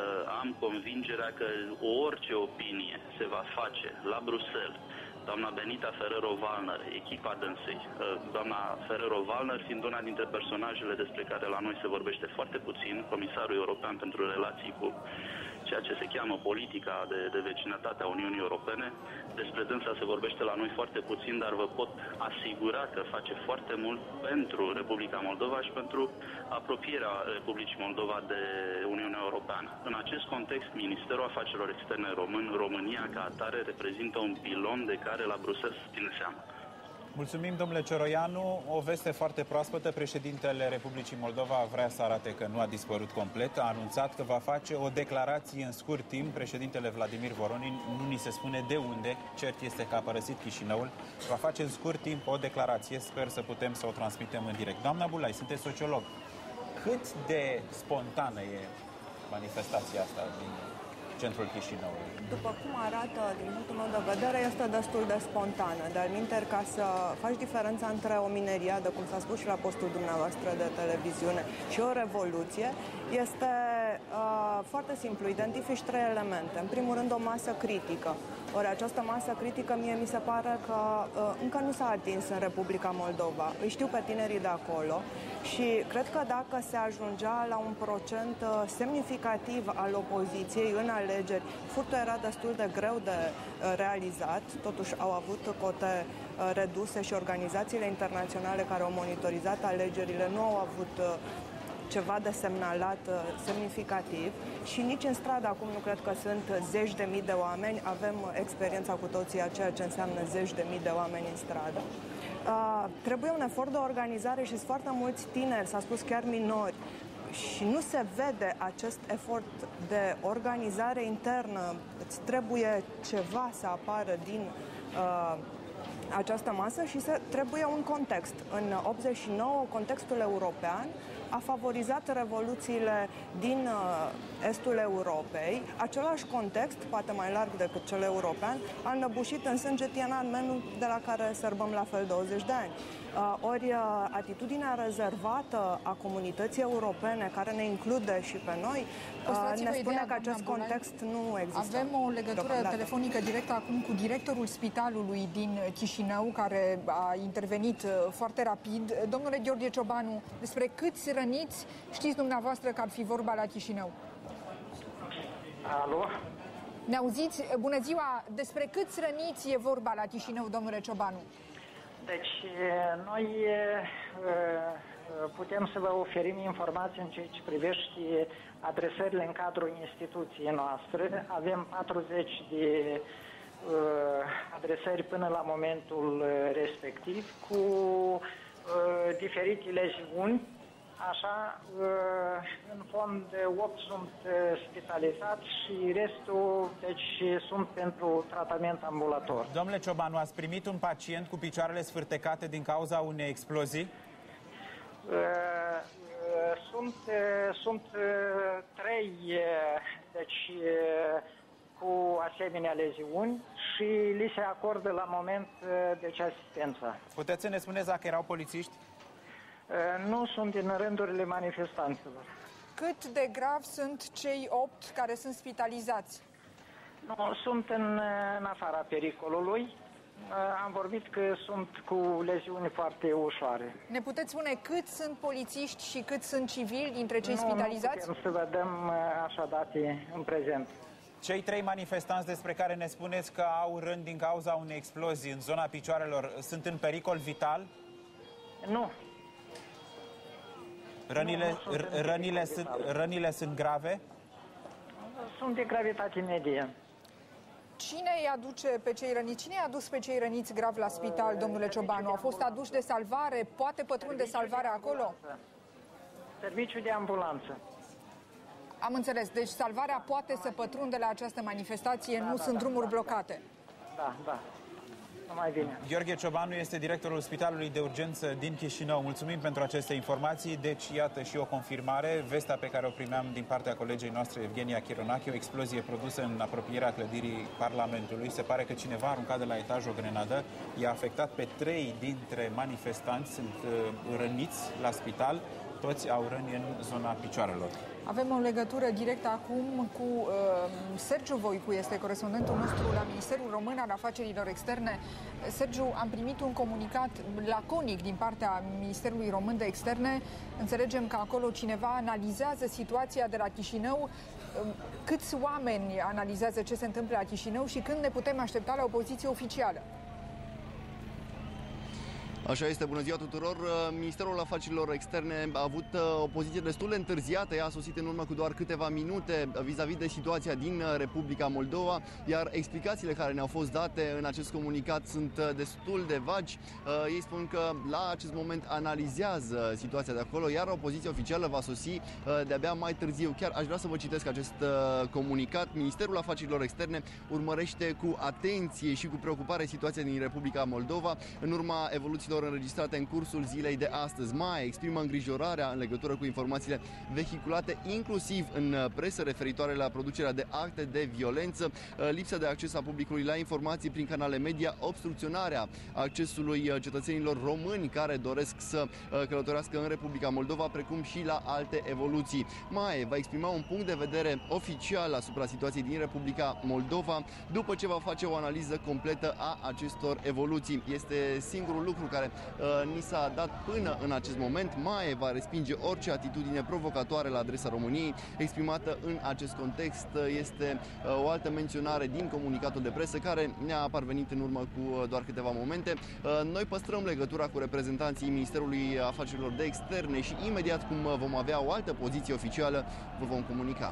am convingerea că orice opinie se va face la Bruxelles, doamna Benita Ferrero-Waldner, echipa dânsei, doamna Ferrero-Waldner fiind una dintre personajele despre care la noi se vorbește foarte puțin, comisarul european pentru relații cu ceea ce se cheamă politica de, de vecinătate a Uniunii Europene. Despre dânsa se vorbește la noi foarte puțin, dar vă pot asigura că face foarte mult pentru Republica Moldova și pentru apropierea Republicii Moldova de Uniunea Europeană. În acest context, Ministerul Afacerilor Externe Român, România ca atare, reprezintă un pilon de care la Bruxelles se ține seama. Mulțumim, domnule Cioroianu. O veste foarte proaspătă. Președintele Republicii Moldova vrea să arate că nu a dispărut complet. A anunțat că va face o declarație în scurt timp. Președintele Vladimir Voronin, nu ni se spune de unde, cert este că a părăsit Chișinăul. Va face în scurt timp o declarație. Sper să putem să o transmitem în direct. Doamna Bulai, sunteți sociolog. Cât de spontană e manifestația asta din centrul Chișinăului? După cum arată, din punctul meu de vedere, este destul de spontană. Dar minter, ca să faci diferența între o mineriadă, cum s-a spus și la postul dumneavoastră de televiziune, și o revoluție, este uh, foarte simplu. Identifici trei elemente. În primul rând, o masă critică. Ori această masă critică, mie mi se pare că uh, încă nu s-a atins în Republica Moldova. Îi știu pe tinerii de acolo și cred că dacă se ajungea la un procent uh, semnificativ al opoziției în alegeri, furtul era destul de greu de uh, realizat, totuși au avut cote uh, reduse și organizațiile internaționale care au monitorizat alegerile nu au avut uh, ceva de semnalat uh, semnificativ și nici în stradă acum nu cred că sunt zeci de mii de oameni. Avem uh, experiența cu toții a ceea ce înseamnă zeci de mii de oameni în stradă. Uh, trebuie un efort de organizare și sunt foarte mulți tineri, s-a spus chiar minori, și nu se vede acest efort de organizare internă. Îți trebuie ceva să apară din uh, această masă și se, trebuie un context. În optzeci și nouă, contextul european a favorizat revoluțiile din uh, estul Europei. Același context, poate mai larg decât cel european, a înăbușit în sânge Tiananmenul, de la care sărbăm la fel douăzeci de ani. Uh, ori uh, atitudinea rezervată a comunității europene, care ne include și pe noi, uh, ne spune ideea, că acest context nu există. Avem o legătură telefonică directă acum cu directorul spitalului din Chișinău, care a intervenit uh, foarte rapid. Domnule Gheorghe Ciobanu, despre câți răniți știți dumneavoastră că ar fi vorba la Chișinău? Alo? Ne auziți? Bună ziua! Despre câți răniți e vorba la Chișinău, domnule Ciobanu? Deci, noi putem să vă oferim informații în ceea ce privește adresările în cadrul instituției noastre. Avem patruzeci de adresări până la momentul respectiv, cu diferite leziuni. Așa, în fond, opt sunt spitalizați și restul, deci, sunt pentru tratament ambulator. Domnule Ciobanu, ați primit un pacient cu picioarele sfârtecate din cauza unei explozii? Sunt, sunt trei, deci, cu asemenea leziuni și li se acordă la moment, deci, asistența. Puteți să ne spuneți dacă erau polițiști? Nu sunt din rândurile manifestanților. Cât de grav sunt cei opt care sunt spitalizați? Nu, sunt în, în afara pericolului. Am vorbit că sunt cu leziuni foarte ușoare. Ne puteți spune cât sunt polițiști și cât sunt civili dintre cei nu, spitalizați? Nu putem să vedem așa date în prezent. Cei trei manifestanți despre care ne spuneți că au rând din cauza unei explozii în zona picioarelor sunt în pericol vital? Nu. Rănile, nu, nu rănile, sunt, rănile sunt grave? Sunt de gravitate medie. Cine îi aduce pe cei răniți? Cine i-a adus pe cei răniți grav la spital, domnule Ciobanu? Au fost aduși de salvare? Poate pătrunde salvarea acolo? Serviciul de ambulanță. Am înțeles. Deci salvarea poate să pătrunde la această manifestație, da, nu da, sunt da, drumuri da, blocate. Da, da. Mai bine. Gheorghe Ciobanu este directorul Spitalului de Urgență din Chișinău. Mulțumim pentru aceste informații. Deci, iată și o confirmare. Vestea pe care o primeam din partea colegei noastre, Evgenia Chironache, o explozie produsă în apropierea clădirii Parlamentului. Se pare că cineva a aruncat de la etaj o grenadă. I-a afectat pe trei dintre manifestanți, sunt uh, răniți la spital. toți au răni în zona picioarelor. Avem o legătură directă acum cu uh, Sergiu Voicu, este corespondentul nostru la Ministerul Român al Afacerilor Externe. Sergiu, am primit un comunicat laconic din partea Ministerului Român de Externe. Înțelegem că acolo cineva analizează situația de la Chișinău. Câți oameni analizează ce se întâmplă la Chișinău și când ne putem aștepta la o poziție oficială? Așa este, bună ziua tuturor. Ministerul Afacerilor Externe a avut o poziție destul de întârziată. Ea a sosit în urmă cu doar câteva minute vis-a-vis de situația din Republica Moldova, iar explicațiile care ne-au fost date în acest comunicat sunt destul de vagi. Ei spun că la acest moment analizează situația de acolo, iar o poziție oficială va sosi de-abia mai târziu. Chiar aș vrea să vă citesc acest comunicat. Ministerul Afacerilor Externe urmărește cu atenție și cu preocupare situația din Republica Moldova în urma evoluțiilor înregistrate în cursul zilei de astăzi. Mai exprimă îngrijorarea în legătură cu informațiile vehiculate inclusiv în presă referitoare la producerea de acte de violență, lipsa de acces a publicului la informații prin canale media, obstrucționarea accesului cetățenilor români care doresc să călătorească în Republica Moldova, precum și la alte evoluții. Mai va exprima un punct de vedere oficial asupra situației din Republica Moldova după ce va face o analiză completă a acestor evoluții. Este singurul lucru care uh, ni s-a dat până în acest moment. Mae va respinge orice atitudine provocatoare la adresa României exprimată în acest context. Este uh, o altă menționare din comunicatul de presă care ne-a parvenit în urmă cu uh, doar câteva momente. Uh, noi păstrăm legătura cu reprezentanții Ministerului Afacerilor de Externe și imediat cum vom avea o altă poziție oficială, vă vom comunica.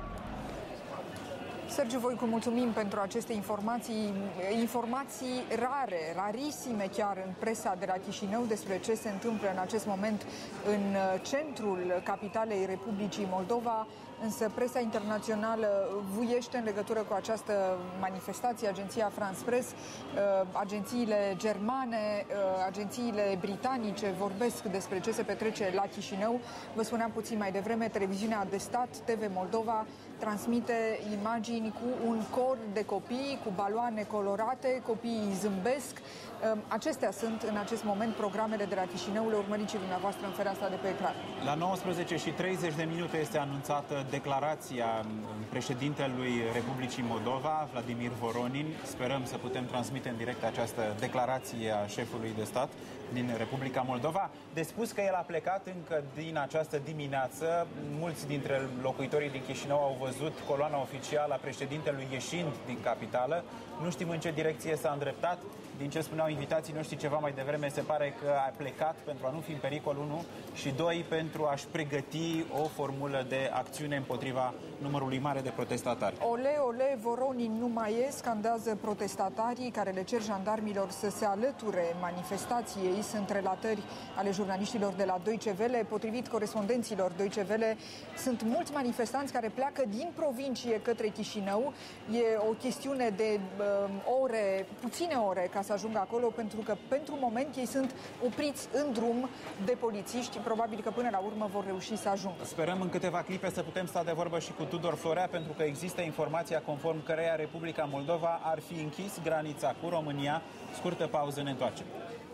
Sergiu Voicu, mulțumim pentru aceste informații, informații rare, rarisime chiar în presa de la Chișinău despre ce se întâmplă în acest moment în centrul capitalei Republicii Moldova. Însă presa internațională vuiește în legătură cu această manifestație, agenția France Press, agențiile germane, agențiile britanice vorbesc despre ce se petrece la Chișinău. Vă spuneam puțin mai devreme, televiziunea de stat, T V Moldova, transmite imagini cu un cor de copii, cu baloane colorate, copiii zâmbesc. Acestea sunt în acest moment programele de la Chișinău, le urmăriți dumneavoastră în fereastra de pe ecran. La nouăsprezece și treizeci de minute este anunțată declarația președintelui Republicii Moldova, Vladimir Voronin. Sperăm să putem transmite în direct această declarație a șefului de stat din Republica Moldova. De spus că el a plecat încă din această dimineață. Mulți dintre locuitorii din Chișinău au văzut coloana oficială a președintelui ieșind din capitală. Nu știm în ce direcție s-a îndreptat. Din ce spuneau invitații noștri ceva mai devreme, se pare că a plecat pentru a nu fi în pericol, unu, și doi, pentru a-și pregăti o formulă de acțiune împotriva numărului mare de protestatari. Ole, ole, Voronin nu mai e, scandează protestatarii care le cer jandarmilor să se alăture manifestației. Sunt relatări ale jurnaliștilor de la Deutsche Welle. Potrivit corespondenților Deutsche Welle, sunt mulți manifestanți care pleacă din provincie către Chișinău. E o chestiune de uh, ore, puține ore, ca să ajungă acolo, pentru că pentru moment ei sunt opriți în drum de polițiști. Probabil că până la urmă vor reuși să ajungă. Sperăm în câteva clipe să putem sta de vorbă și cu Tudor Florea, pentru că există informația conform căreia Republica Moldova ar fi închis granița cu România. Scurtă pauză, ne întoarcem.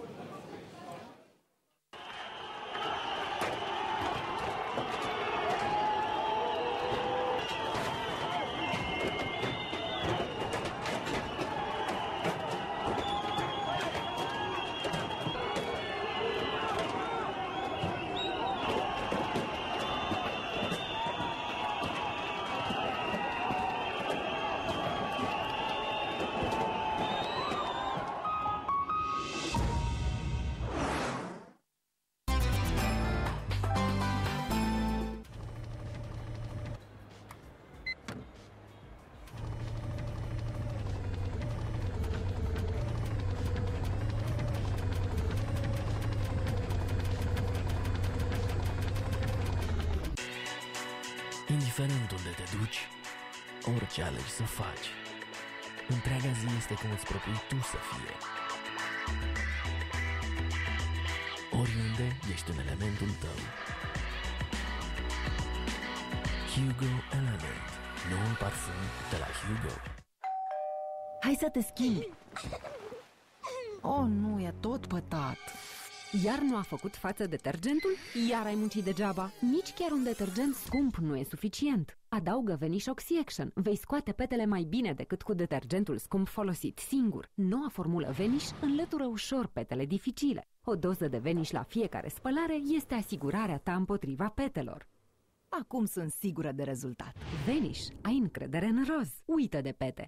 Indiferent unde te duci, orice alegi să faci, întreaga zi este cum îți propui tu să fie. Oriunde ești în elementul tău. Hugo Element, noul parfum de la Hugo. Hai să te schimbi! Oh, nu, e tot pătat. Iar nu a făcut față detergentul? Iar ai muncit degeaba? Nici chiar un detergent scump nu e suficient. Adaugă Vanish Oxy-Action. Vei scoate petele mai bine decât cu detergentul scump folosit singur. Noua formulă Vanish înlătură ușor petele dificile. O doză de Vanish la fiecare spălare este asigurarea ta împotriva petelor. Acum sunt sigură de rezultat. Vanish, ai încredere în roz. Uită de pete.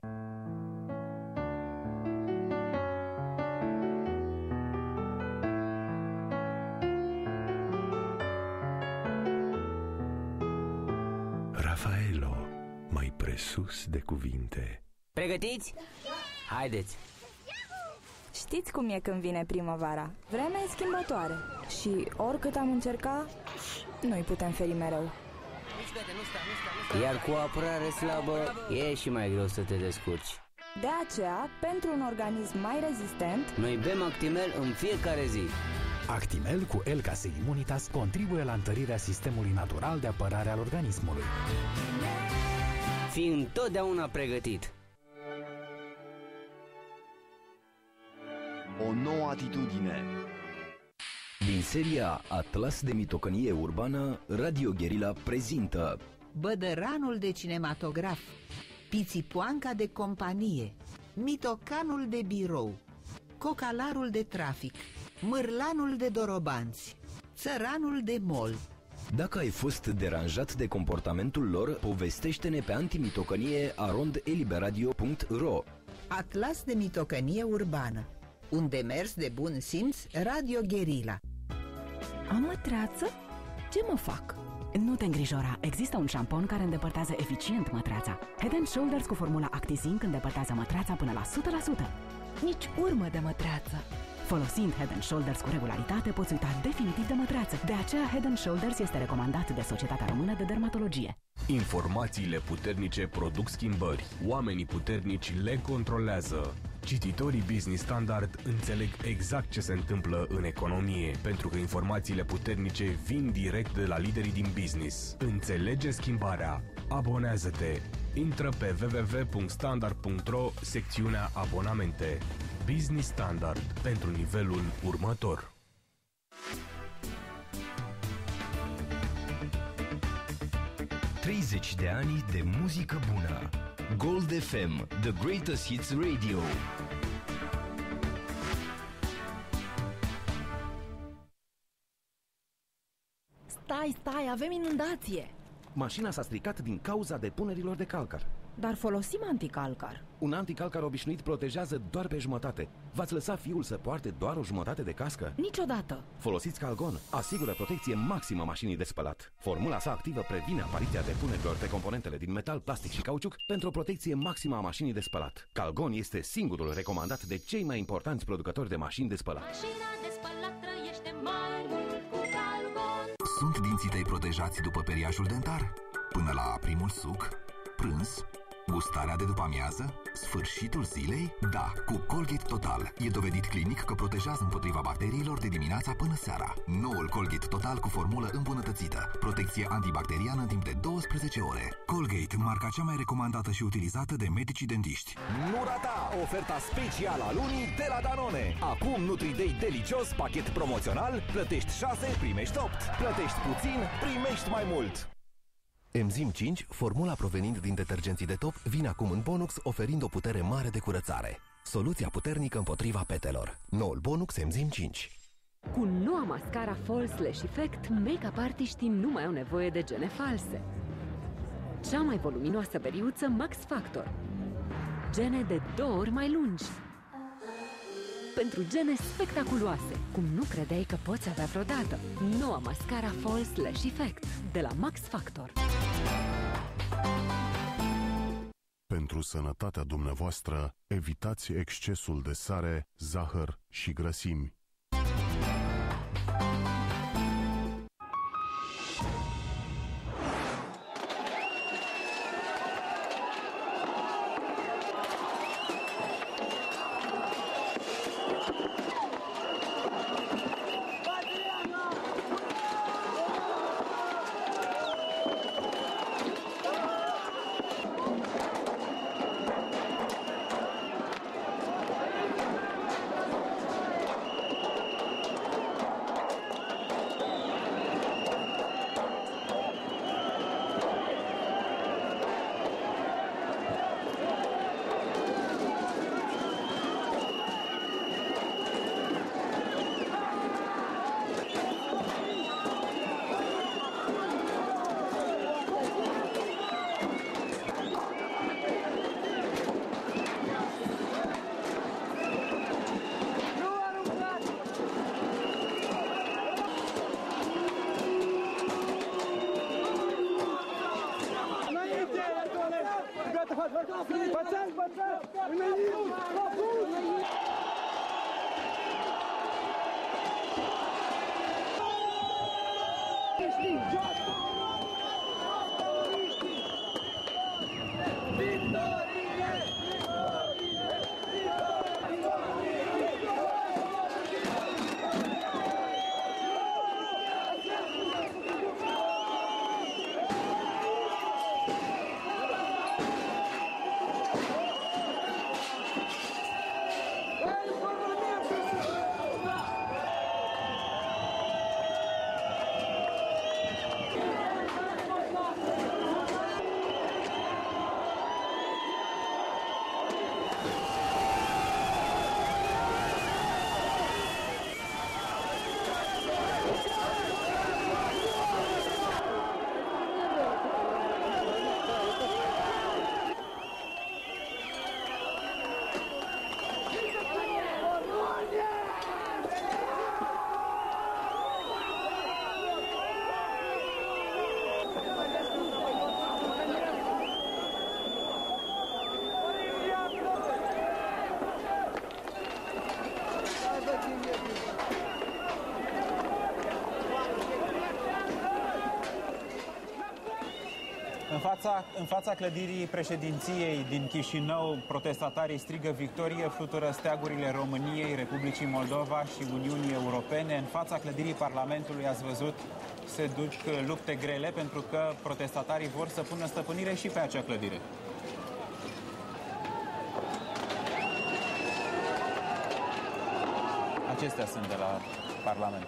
Rafaelo, mai presus de cuvinte. Pregătiți? Haideți! Știți cum e când vine primăvara? Vremea e schimbătoare și oricât am încercat, nu-i putem feri mereu. Iar cu o apărare slabă e și mai greu să te descurci. De aceea, pentru un organism mai rezistent, noi bem Actimel în fiecare zi. Actimel cu L-Case Immunitas contribuie la întărirea sistemului natural de apărare al organismului. Fii întotdeauna pregătit. O nouă atitudine. Din seria Atlas de mitocănie urbană, Radio Guerilla prezintă Bădăranul de cinematograf, Pițipoanca de companie, Mitocanul de birou, Cocalarul de trafic, Mârlanul de dorobanți, Țăranul de mol. Dacă ai fost deranjat de comportamentul lor, povestește-ne pe antimitocănie arond eliberadio punct ro. Atlas de mitocănie urbană, un demers de bun simț Radio Guerilla. Am mătreață? Ce mă fac? Nu te îngrijora, există un șampon care îndepărtează eficient mătreața. Head and Shoulders cu formula ActiZinc îndepărtează mătreața până la o sută la sută. Nici urmă de mătreață. Folosind Head and Shoulders cu regularitate, poți uita definitiv de mătreață. De aceea Head and Shoulders este recomandat de Societatea Română de Dermatologie. Informațiile puternice produc schimbări. Oamenii puternici le controlează. Cititorii Business Standard înțeleg exact ce se întâmplă în economie, pentru că informațiile puternice vin direct de la liderii din business. Înțelege schimbarea. Abonează-te. Intră pe w w w punct standard punct ro, secțiunea abonamente. Business Standard, pentru nivelul următor. treizeci de ani de muzică bună. Gold F M, The Greatest Hits Radio. Stai, stai, avem inundație! Mașina s-a stricat din cauza depunerilor de calcar. Dar folosim anticalcar. Un anticalcar obișnuit protejează doar pe jumătate. V-ați lăsat fiul să poarte doar o jumătate de cască? Niciodată! Folosiți Calgon. Asigură protecție maximă mașinii de spălat. Formula sa activă previne apariția depunerilor pe componentele din metal, plastic și cauciuc pentru o protecție maximă a mașinii de spălat. Calgon este singurul recomandat de cei mai importanți producători de mașini de spălat. Mașina de spălat trăiește mai mult cu Calgon. Sunt dinții tăi protejați după periajul dentar? Până la primul suc? Prânz? Gustarea de după amiază? Sfârșitul zilei? Da, cu Colgate Total. E dovedit clinic că protejează împotriva bacteriilor de dimineața până seara. Noul Colgate Total cu formulă îmbunătățită. Protecție antibacteriană în timp de douăsprezece ore. Colgate, marca cea mai recomandată și utilizată de medicii dentiști. Nu rata oferta specială a lunii de la Danone. Acum NutriDay delicios, pachet promoțional, plătești șase, primești opt. Plătești puțin, primești mai mult. Enzim cinci, formula provenind din detergenții de top, vine acum în Bonux, oferind o putere mare de curățare. Soluția puternică împotriva petelor. Noul Bonux Enzim cinci. Cu noua mascara False Lash Effect, make-up artiștii nu mai au nevoie de gene false. Cea mai voluminoasă beriuță Max Factor. Gene de două ori mai lungi. Pentru gene spectaculoase, cum nu credeai că poți avea vreodată. Noua mascara False Lash Effect de la Max Factor. Pentru sănătatea dumneavoastră, evitați excesul de sare, zahăr și grăsimi. Pățel, pățel! În fața, în fața clădirii președinției din Chișinău, protestatarii strigă victorie, flutură steagurile României, Republicii Moldova și Uniunii Europene. În fața clădirii Parlamentului, ați văzut, se duc lupte grele pentru că protestatarii vor să pună stăpânire și pe acea clădire. Acestea sunt de la Parlament.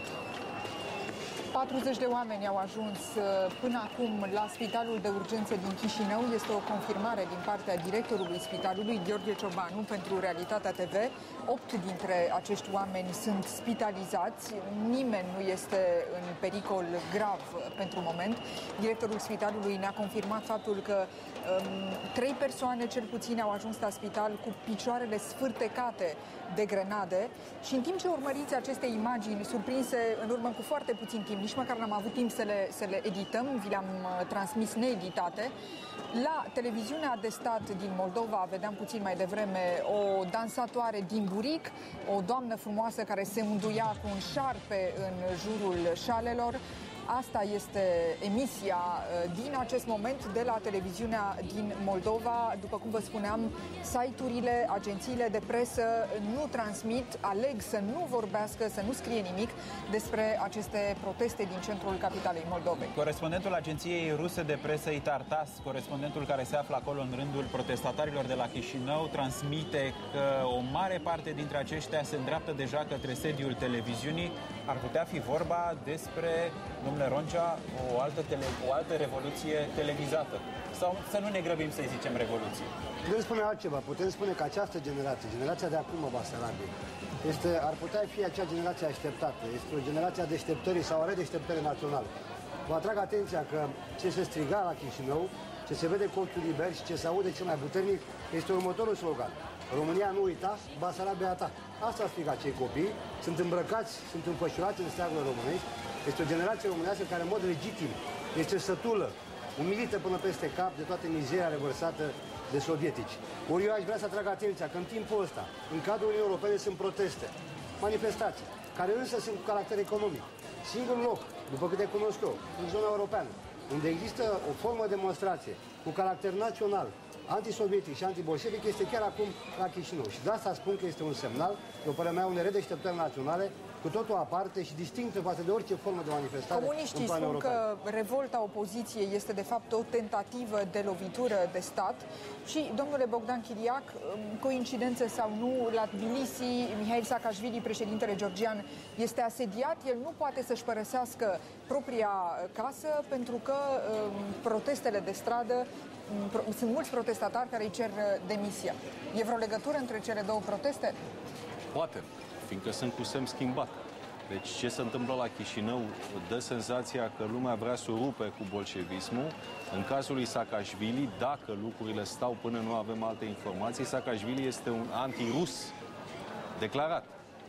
patruzeci de oameni au ajuns până acum la Spitalul de Urgențe din Chișinău. Este o confirmare din partea directorului spitalului, Gheorghe Ciobanu, pentru Realitatea T V. Opt dintre acești oameni sunt spitalizați. Nimeni nu este în pericol grav pentru moment. Directorul spitalului ne-a confirmat faptul că um, trei persoane cel puțin au ajuns la spital cu picioarele sfârtecate de grenade. Și în timp ce urmăriți aceste imagini surprinse în urmă cu foarte puțin timp, nici măcar n-am avut timp să le, să le edităm, vi le-am uh, transmis needitate. La televiziunea de stat din Moldova vedeam puțin mai devreme o dansatoare din Buric, o doamnă frumoasă care se înduia cu un șarpe în jurul șalelor. Asta este emisia din acest moment de la televiziunea din Moldova. După cum vă spuneam, site-urile, agențiile de presă nu transmit, aleg să nu vorbească, să nu scrie nimic despre aceste proteste din centrul capitalei Moldovei. Corespondentul agenției ruse de presă Itartas, corespondentul care se află acolo în rândul protestatarilor de la Chișinău, transmite că o mare parte dintre aceștia se îndreaptă deja către sediul televiziunii. Ar putea fi vorba despre, domnule Roncea, o altă, tele, o altă revoluție televizată. Sau să nu ne grăbim să-i zicem revoluție. Putem spune altceva. Putem spune că această generație, generația de acum, Basarabiei, este, ar putea fi acea generație așteptată. Este o generație a deșteptării sau a redeșteptării naționale. Vă atrag atenția că ce se striga la Chișinău, ce se vede cu ochiul liber și ce se aude cel mai puternic, este următorul slogan. România nu uita, Basarabia ta. Asta a strigat cei copii, sunt îmbrăcați, sunt înfășurați în steagurile românești. Este o generație românească care, în mod legitim, este sătulă, umilită până peste cap de toată mizeria revărsată de sovietici. Ori eu aș vrea să atrag atenția că în timpul ăsta, în cadrul Uniunii Europene, sunt proteste, manifestații, care însă sunt cu caracter economic. Singurul loc, după câte cunosc eu, în zona europeană, unde există o formă de demonstrație cu caracter național, antisovietic și antibolșevic, este chiar acum la Chișinău. Și de asta spun că este un semnal, după părerea mea, unei redeșteptări naționale, cu totul aparte și distinctă față de orice formă de manifestare. Comuniștii spun european. Că revolta opoziției este de fapt o tentativă de lovitură de stat și, domnule Bogdan Chiriac, coincidență sau nu, la Tbilisi, Mihail Saakashvili, președintele georgian, este asediat, el nu poate să-și părăsească propria casă pentru că um, protestele de stradă, um, sunt mulți protestatari care îi cer demisia. E vreo legătură între cele două proteste? Poate, fiindcă sunt cu semn schimbat. Deci ce se întâmplă la Chișinău dă senzația că lumea vrea să rupe cu bolșevismul. În cazul lui Saakashvili, dacă lucrurile stau până nu avem alte informații, Saakashvili este un antirus declarat.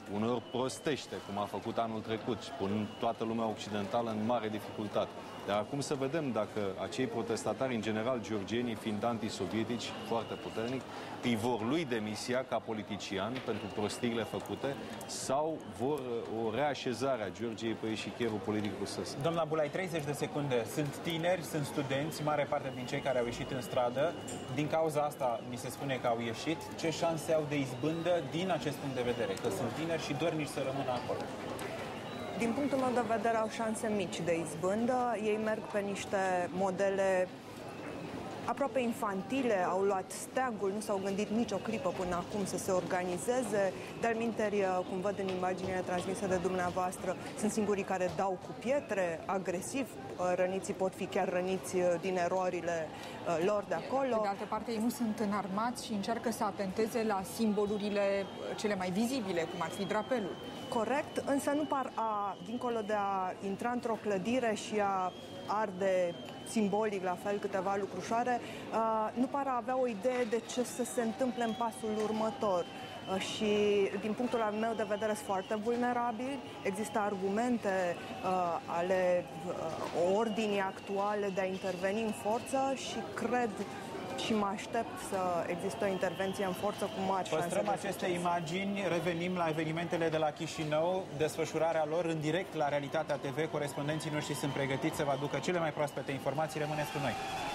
uneori prostește, cum a făcut anul trecut și pun toată lumea occidentală în mare dificultate. Dar acum să vedem dacă acei protestatari, în general georgienii fiind antisovietici, foarte puternic, îi vor lui demisia ca politician pentru prostiile făcute sau vor o reașezare a Georgiei pe eșichierul politic rusesc. Domnul Bulai, treizeci de secunde. Sunt tineri, sunt studenți, mare parte din cei care au ieșit în stradă. Din cauza asta, mi se spune că au ieșit. Ce șanse au de izbândă din acest punct de vedere? Că sunt tineri și dornici să rămână acolo. Din punctul meu de vedere, au șanse mici de izbândă. Ei merg pe niște modele aproape infantile, au luat steagul, nu s-au gândit nicio clipă până acum să se organizeze. De-al minteri, cum văd în imaginile transmise de dumneavoastră, sunt singurii care dau cu pietre, agresiv. Răniții pot fi chiar răniți din erorile lor de acolo. Pe de altă parte, ei nu sunt înarmați și încearcă să atenteze la simbolurile cele mai vizibile, cum ar fi drapelul. Corect, însă nu par a, dincolo de a intra într-o clădire și a arde simbolic, la fel, câteva lucrușoare, uh, nu par a avea o idee de ce să se întâmple în pasul următor. Uh, și, din punctul meu de vedere, sunt foarte vulnerabili. Există argumente uh, ale uh, ordinii actuale de a interveni în forță și cred și mă aștept să există o intervenție în forță cu mari șanse. Păstrăm aceste imagini, revenim la evenimentele de la Chișinău, desfășurarea lor în direct la Realitatea T V. Corespondenții noștri sunt pregătiți să vă aducă cele mai proaspete informații. Rămâneți cu noi!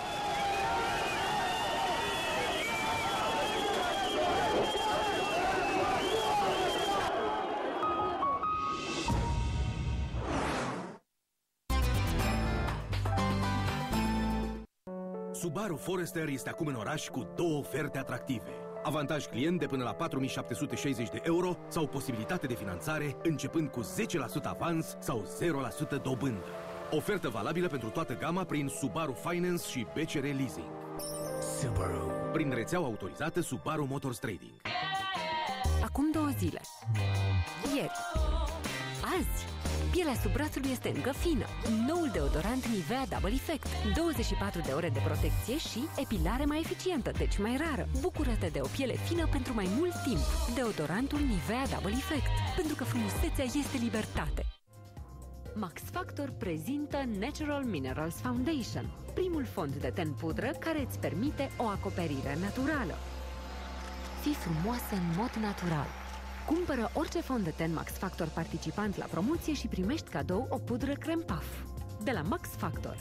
Subaru Forester este acum în oraș cu două oferte atractive. Avantaj client de până la patru mii șapte sute șaizeci de euro sau posibilitate de finanțare începând cu zece la sută avans sau zero la sută dobândă. Ofertă valabilă pentru toată gama prin Subaru Finance și B C R Leasing. Subaru. Prin rețeaua autorizată Subaru Motors Trading. Acum două zile. Ieri. Azi. Pielea sub brațul este încă fină. Noul deodorant Nivea Double Effect. douăzeci și patru de ore de protecție și epilare mai eficientă, deci mai rară. Bucură-te de o piele fină pentru mai mult timp. Deodorantul Nivea Double Effect. Pentru că frumusețea este libertate. Max Factor prezintă Natural Minerals Foundation, primul fond de ten pudră care îți permite o acoperire naturală. Fii frumoasă în mod natural. Cumpără orice fond de ten Max Factor participant la promoție și primești cadou o pudră crem puff. De la Max Factor.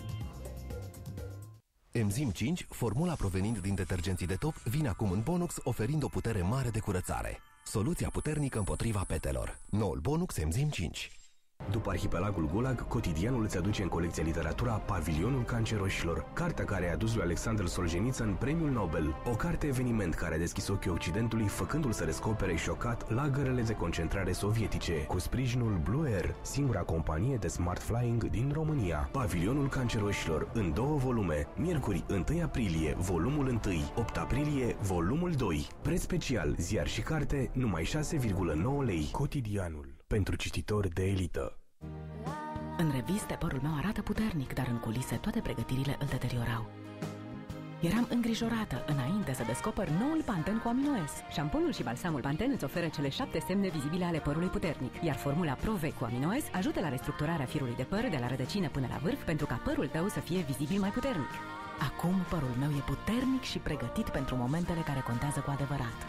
Enzim cinci, formula provenind din detergenții de top, vine acum în Bonux oferind o putere mare de curățare. Soluția puternică împotriva petelor. Noul Bonux Enzim cinci. După Arhipelagul Gulag, cotidianul îți aduce în colecția literatura Pavilionul Canceroșilor, cartea care a adus lui Alexander Solzhenitsyn premiul Nobel, o carte eveniment care a deschis ochii Occidentului, făcându-l să descopere șocat lagărele de concentrare sovietice, cu sprijinul Blue Air, singura companie de smart flying din România. Pavilionul Canceroșilor, în două volume, miercuri întâi aprilie, volumul unu, opt aprilie, volumul doi. Preț special, ziar și carte, numai șase virgulă nouă lei. Cotidianul. Pentru cititori de elită. În reviste, părul meu arată puternic, dar în culise toate pregătirile îl deteriorau. Eram îngrijorată înainte să descoper noul Pantene cu AminoS. Șamponul și balsamul Pantene îți oferă cele șapte semne vizibile ale părului puternic, iar formula Pro-V cu AminoS ajută la restructurarea firului de păr de la rădăcină până la vârf pentru ca părul tău să fie vizibil mai puternic. Acum părul meu e puternic și pregătit pentru momentele care contează cu adevărat.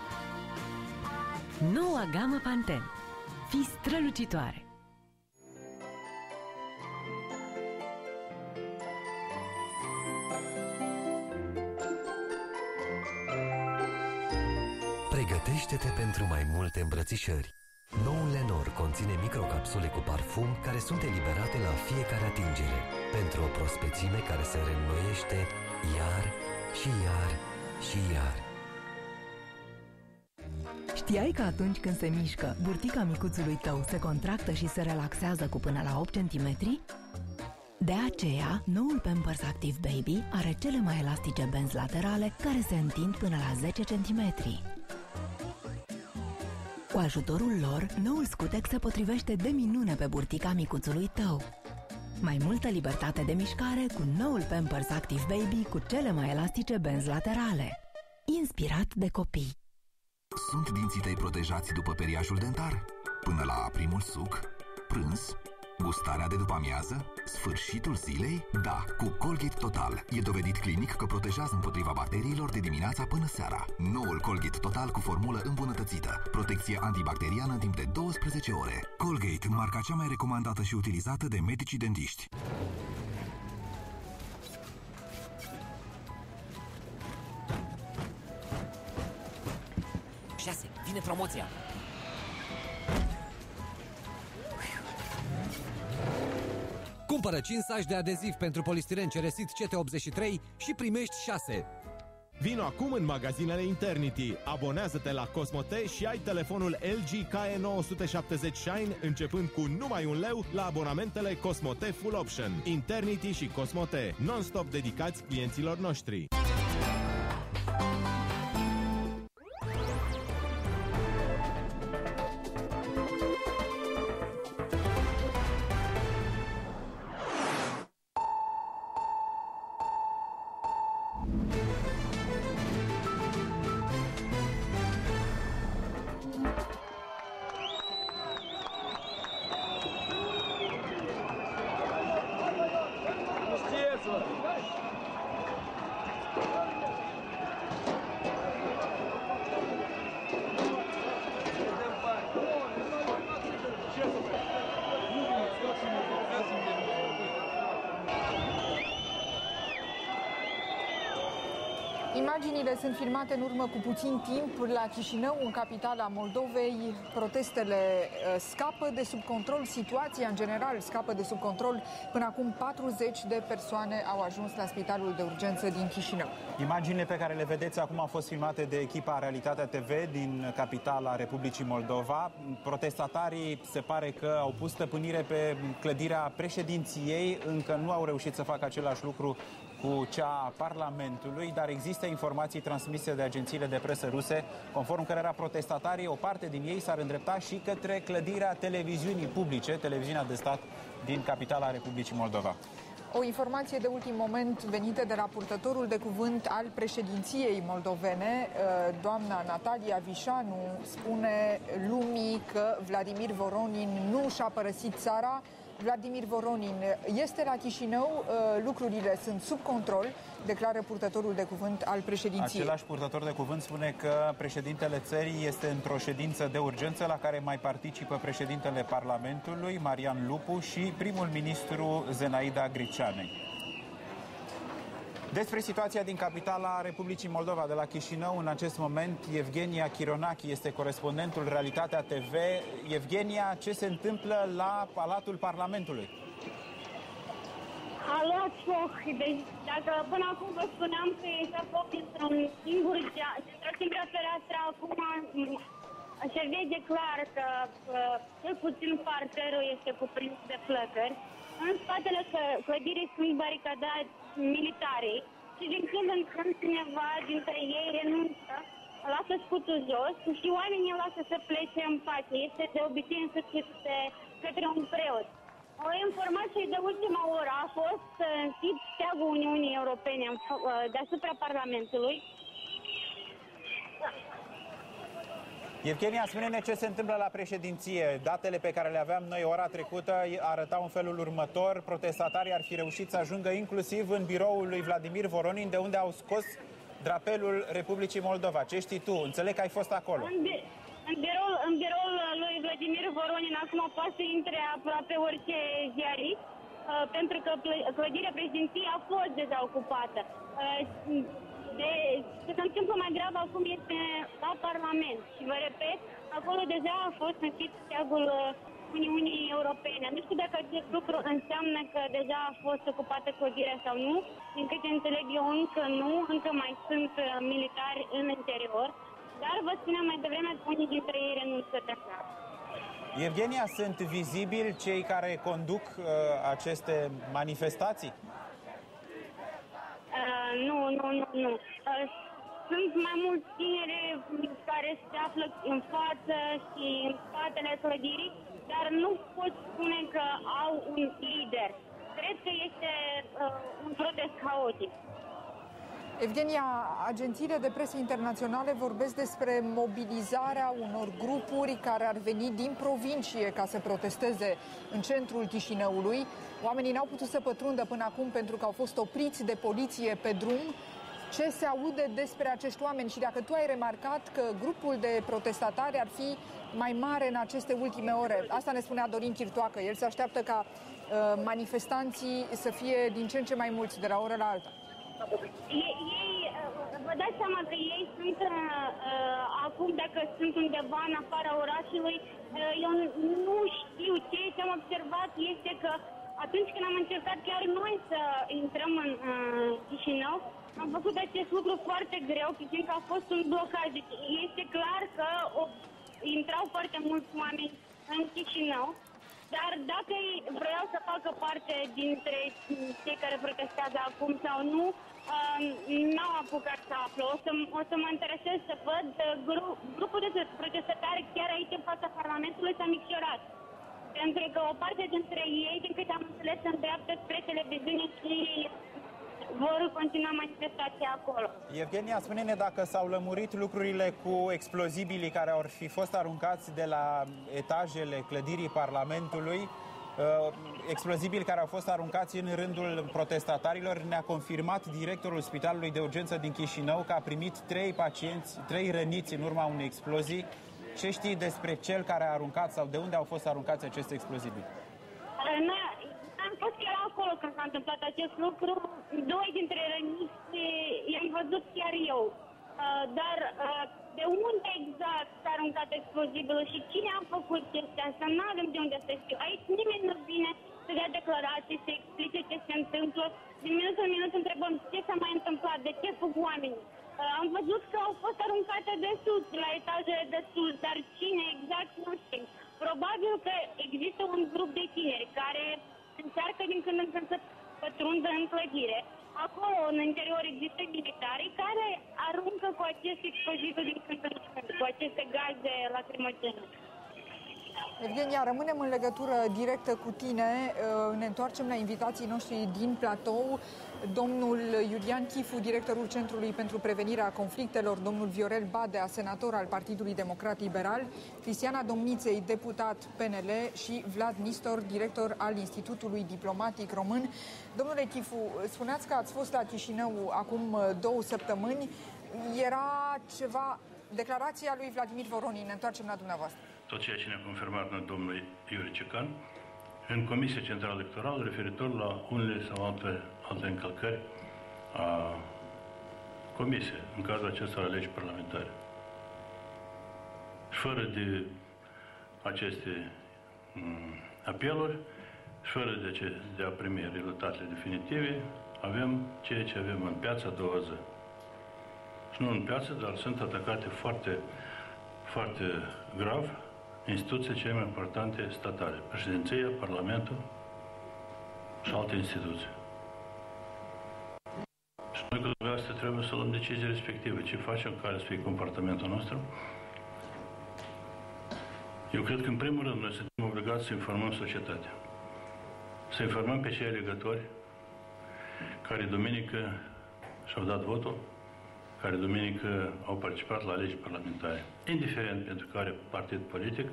Noua gamă Pantene. Fii strălucitoare! Pregătește-te pentru mai multe îmbrățișări. Noul Lenor conține microcapsule cu parfum care sunt eliberate la fiecare atingere, pentru o prospețime care se reînnoiește iar și iar și iar. Știai că atunci când se mișcă, burtica micuțului tău se contractă și se relaxează cu până la opt centimetri? De aceea, noul Pampers Active Baby are cele mai elastice benzi laterale care se întind până la zece centimetri. Cu ajutorul lor, noul scutec se potrivește de minune pe burtica micuțului tău. Mai multă libertate de mișcare cu noul Pampers Active Baby cu cele mai elastice benzi laterale. Inspirat de copii. Sunt dinții tăi protejați după periajul dentar? Până la primul suc, prânz, gustarea de după amiază, sfârșitul zilei, da, cu Colgate Total. E dovedit clinic că protejează împotriva bacteriilor de dimineața până seara. Noul Colgate Total cu formulă îmbunătățită. Protecție antibacteriană timp de douăsprezece ore. Colgate, marca cea mai recomandată și utilizată de medicii dentiști. șase. Vine promoția. Cumpără cinci saci de adeziv pentru polistiren ceresit C T optzeci și trei și primești șase. Vino acum în magazinele Internity. Abonează-te la Cosmote și ai telefonul L G K E nouă sute șaptezeci Shine începând cu numai un leu la abonamentele Cosmote Full Option. Internity și Cosmote, non-stop dedicați clienților noștri. Imaginile sunt filmate în urmă cu puțin timp la Chișinău, în capitala Moldovei. Protestele scapă de sub control, situația în general scapă de sub control. Până acum patruzeci de persoane au ajuns la spitalul de urgență din Chișinău. Imaginile pe care le vedeți acum au fost filmate de echipa Realitatea T V din capitala Republicii Moldova. Protestatarii se pare că au pus stăpânire pe clădirea președinției, încă nu au reușit să facă același lucru cu cea a Parlamentului, dar există informații transmise de agențiile de presă ruse, conform cărora protestatarii, o parte din ei s-ar îndrepta și către clădirea televiziunii publice, televiziunea de stat din capitala Republicii Moldova. O informație de ultim moment venită de la purtătorul de cuvânt al președinției moldovene, doamna Natalia Vișanu, spune lumii că Vladimir Voronin nu și-a părăsit țara. Vladimir Voronin este la Chișinău, lucrurile sunt sub control, declară purtătorul de cuvânt al președinției. Același purtător de cuvânt spune că președintele țării este într-o ședință de urgență la care mai participă președintele Parlamentului, Marian Lupu, și primul ministru Zenaida Gricianei. Despre situația din capitala Republicii Moldova, de la Chișinău, în acest moment, Evgenia Chironachi este corespondentul Realitatea T V. Evgenia, ce se întâmplă la Palatul Parlamentului? Alo, foc. Deci, dacă până acum vă spuneam că este foc într-un singur geam, într-o singură fereastră, acum se vede clar că cel puțin parterul este cuprins de flăcări. În spatele clădirii sunt baricadați militarii și din când în când cineva dintre ei renunță, lasă scutul jos și oamenii lasă să plece în pace. Este de obicei însuțit către un preot. O informație de ultima oră a fost să închid steagul Uniunii Europene deasupra Parlamentului. Evgenia, spune-ne ce se întâmplă la președinție. Datele pe care le aveam noi ora trecută arătau în felul următor. Protestatarii ar fi reușit să ajungă inclusiv în biroul lui Vladimir Voronin, de unde au scos drapelul Republicii Moldova. Ce știi tu? Înțeleg că ai fost acolo. În, bi în, biroul, în biroul lui Vladimir Voronin acum poate să intre aproape orice ziarist, uh, pentru că clădirea președinției a fost deja ocupată. Uh, De, ce se întâmplă mai grav acum este la Parlament și vă repet, acolo deja a fost închis steagul Uniunii Europene. Nu știu dacă acest lucru înseamnă că deja a fost ocupată clădirea sau nu. Din câte înțeleg eu, încă nu, încă mai sunt militari în interior, dar vă spuneam mai devreme că unii dintre ei renunță deja. Evgenia, sunt vizibili cei care conduc uh, aceste manifestații? Uh, nu, nu, nu, nu. Uh, sunt mai mulți tineri care se află în față și în spatele clădirii, dar nu pot spune că au un lider. Cred că este uh, un protest haotic. Evgenia, agențiile de presă internaționale vorbesc despre mobilizarea unor grupuri care ar veni din provincie ca să protesteze în centrul Chișinăului. Oamenii n-au putut să pătrundă până acum pentru că au fost opriți de poliție pe drum. Ce se aude despre acești oameni și dacă tu ai remarcat că grupul de protestatari ar fi mai mare în aceste ultime ore? Asta ne spunea Dorin Chirtoacă. El se așteaptă ca uh, manifestanții să fie din ce în ce mai mulți de la o oră la alta. Ei, ei, vă dați seama că ei sunt uh, acum, dacă sunt undeva în afara orașului, uh, eu nu știu. Ce am observat este că atunci când am încercat chiar noi să intrăm în uh, Chișinău, am făcut acest lucru foarte greu, fiindcă a fost un blocaj. Deci este clar că o, intrau foarte mulți oameni în Chișinău, dar dacă vreau să facă parte dintre cei care protestează acum sau nu, n-au apucat să aflu. O să, o să mă interesez să văd. Gru, grupul de protestatari chiar aici în fața Parlamentului s-a micșorat. Pentru că o parte dintre ei, din câte am înțeles, se îndreaptă spre televiziune și vor continua manifestația acolo. Evgenia, spune-ne dacă s-au lămurit lucrurile cu explozibilii care au fi fost aruncați de la etajele clădirii Parlamentului, uh, explozibili care au fost aruncați în rândul protestatarilor. Ne-a confirmat directorul Spitalului de Urgență din Chișinău că a primit trei pacienți, trei răniți în urma unei explozii. Ce știi despre cel care a aruncat sau de unde au fost aruncați aceste explozibili? Am fost chiar acolo când s-a întâmplat acest lucru. Doi dintre răniți i-am văzut chiar eu. Dar de unde exact s-a aruncat explozibilul și cine a făcut chestia asta, nu avem de unde să știu. Aici nimeni nu vine să dea declarații, să explice ce se întâmplă. Din minut în minut întrebăm ce s-a mai întâmplat, de ce fug oamenii. Am văzut că au fost aruncate de sus, la etajele de sus, dar cine exact nu știm. Probabil că există un grup de tineri care încearcă din când în când să pătrundă în clădire. Acolo, în interior, există militari care aruncă cu acest exploziv din când în când, cu aceste gaze lacrimogene. Evgenia, rămânem în legătură directă cu tine. Ne întoarcem la invitații noștri din platou. Domnul Iulian Chifu, directorul Centrului pentru Prevenirea Conflictelor, domnul Viorel Badea, senator al Partidului Democrat Liberal, Cristiana Domniței, deputat P N L și Vlad Nistor, director al Institutului Diplomatic Român. Domnule Chifu, spuneați că ați fost la Chișinău acum două săptămâni. Era ceva... Declarația lui Vladimir Voronin. Ne întoarcem la dumneavoastră. Tot ceea ce ne-a confirmat noi domnul Iuri Cecan în Comisia Centrală Electorală referitor la unele sau alte, alte încălcări a Comisiei în cazul acestor alegeri parlamentare. Fără de aceste m, apeluri și fără de, ce, de a primi rezultatele definitive, avem ceea ce avem în piața a doua zi. Și nu în piață, dar sunt atacate foarte, foarte grav instituții cele mai importante statale, președinția, Parlamentul și alte instituții. Și noi cu dumneavoastră trebuie să luăm decizii respective. Ce facem, care să fie comportamentul nostru? Eu cred că, în primul rând, noi suntem obligați să informăm societatea. Să informăm pe cei alegători care duminică și-au dat votul, care duminică au participat la alegeri parlamentare, indiferent pentru care partid politic,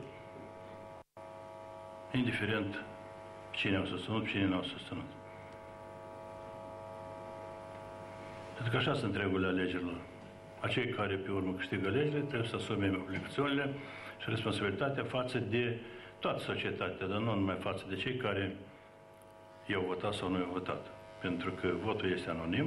indiferent cine au susținut, cine nu au susținut. Pentru că așa sunt regulile alegerilor. Acei care pe urmă câștigă alegerile trebuie să asume obligațiunile și responsabilitatea față de toată societatea, dar nu numai față de cei care i-au votat sau nu i-au votat. Pentru că votul este anonim.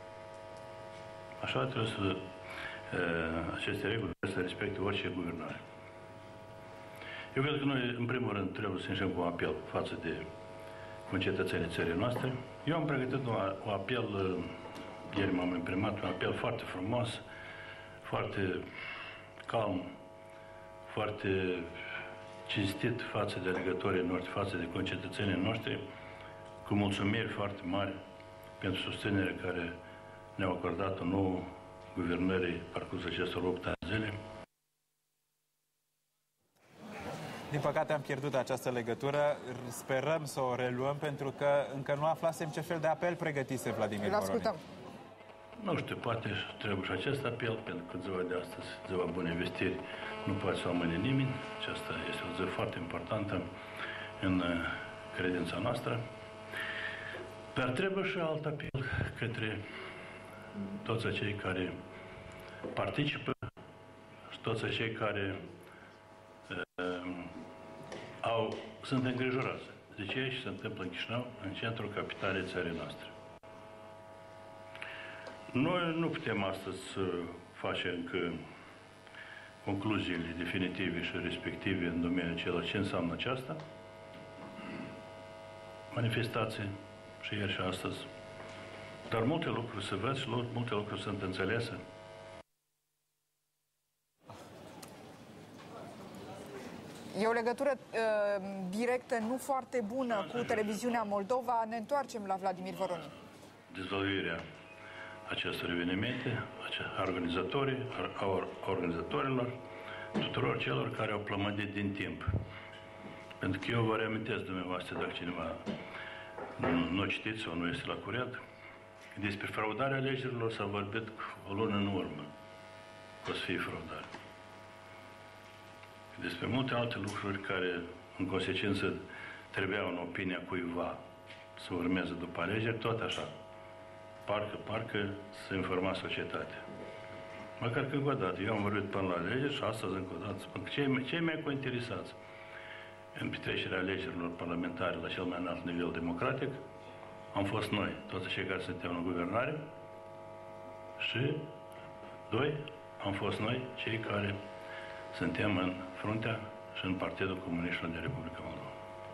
Așa trebuie să, aceste reguli trebuie să respecte orice guvernare. Eu cred că noi, în primul rând, trebuie să începem cu un apel față de concetățenii țării noastre. Eu am pregătit un, un apel, ieri m-am imprimat, un apel foarte frumos, foarte calm, foarte cinstit față de alegătorii noștri, față de concetățenii noștri, cu mulțumiri foarte mari pentru susținerea care ne-au acordat-o nouă guvernării parcursul acestor opt ani zile. Din păcate am pierdut această legătură. Sperăm să o reluăm pentru că încă nu aflasem ce fel de apel pregătise Vladimir Voronin. Nu știu, poate trebuie și acest apel, pentru că ziua de astăzi, ziua bunei vestiri, nu poate să o amâne nimeni. Aceasta este o zi foarte importantă în credința noastră. Dar trebuie și alt apel către toți acei care participă și toți acei care uh, au, sunt îngrijorați de ce se întâmplă în Chișinău, în centrul capitalei țării noastre. Noi nu putem astăzi să facem încă concluziile definitive și respective în domeniul celor ce înseamnă aceasta. Manifestații și ieri și astăzi. Dar multe lucruri se văd și multe lucruri sunt înțelese. E o legătură uh, directă, nu foarte bună, cu televiziunea Moldova. Ne întoarcem la Vladimir Voronin. Dezvăluirea acestor evenimente, a organizatorii, a organizatorilor, tuturor celor care au plămădit din timp. Pentru că eu vă reamintesc dumneavoastră, dacă cineva nu, nu citiți sau nu este la curent, despre fraudarea alegerilor s-a vorbit o lună în urmă. O să fie fraudare. Despre multe alte lucruri care, în consecință, trebuiau, în opinia cuiva, să urmeze după alegeri, tot așa. Parcă, parcă să informa societatea. Măcar că încă o dată, eu am vorbit până la alegeri și astăzi încă o dată spun că cei, cei mai cointeresați în petrecerea alegerilor parlamentare la cel mai înalt nivel democratic am fost noi, toți cei care suntem în guvernare, și doi, am fost noi, cei care suntem în fruntea și în Partidul Comuniștilor de Republica Moldova.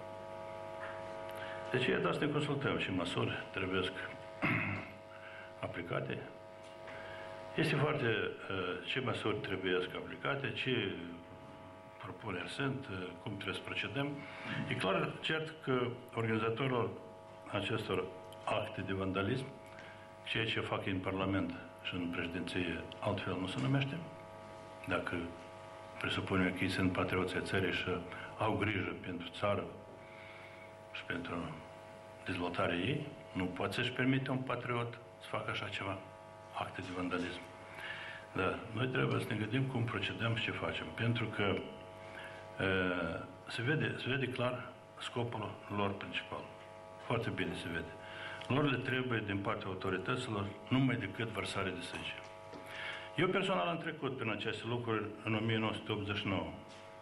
Deci, iată, să ne consultăm și măsuri trebuie aplicate. Este foarte uh, ce măsuri trebuie aplicate, ce propuneri sunt, uh, cum trebuie să procedăm. E clar, cert că organizatorilor acestor acte de vandalism, ceea ce fac în Parlament și în președinție, altfel nu se numește. Dacă presupunem că ei sunt patrioții țării și au grijă pentru țară și pentru dezvoltarea ei, nu poate să-și permite un patriot să facă așa ceva, acte de vandalism. Dar noi trebuie să ne gândim cum procedăm și ce facem, pentru că e, se, vede, se vede clar scopul lor principal. Foarte bine se vede. Lor le trebuie, din partea autorităților, numai decât vărsare de sânge. Eu personal am trecut prin aceste lucruri în o mie nouă sute optzeci și nouă.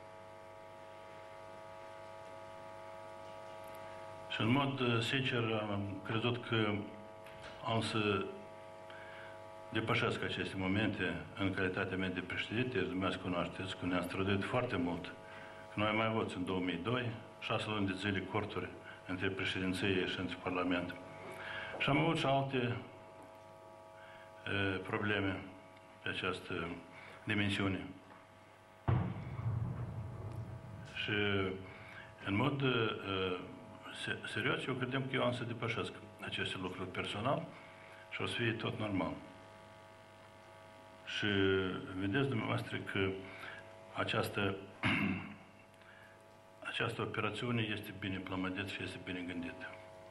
Și în mod sincer am crezut că am să depășesc aceste momente în calitatea mea de președinte. Dumneavoastră cunoașteți că ne-am străduit foarte mult. Că noi am mai avut în două mii doi, șase luni de zile corturi între președinție și între Parlament. Și am avut și alte e, probleme pe această dimensiune. Și în mod e, serios, eu credem că eu am să depășesc aceste lucruri personal și o să fie tot normal. Și vedeți dumneavoastră că această, această operațiune este bine plămădită și este bine gândită.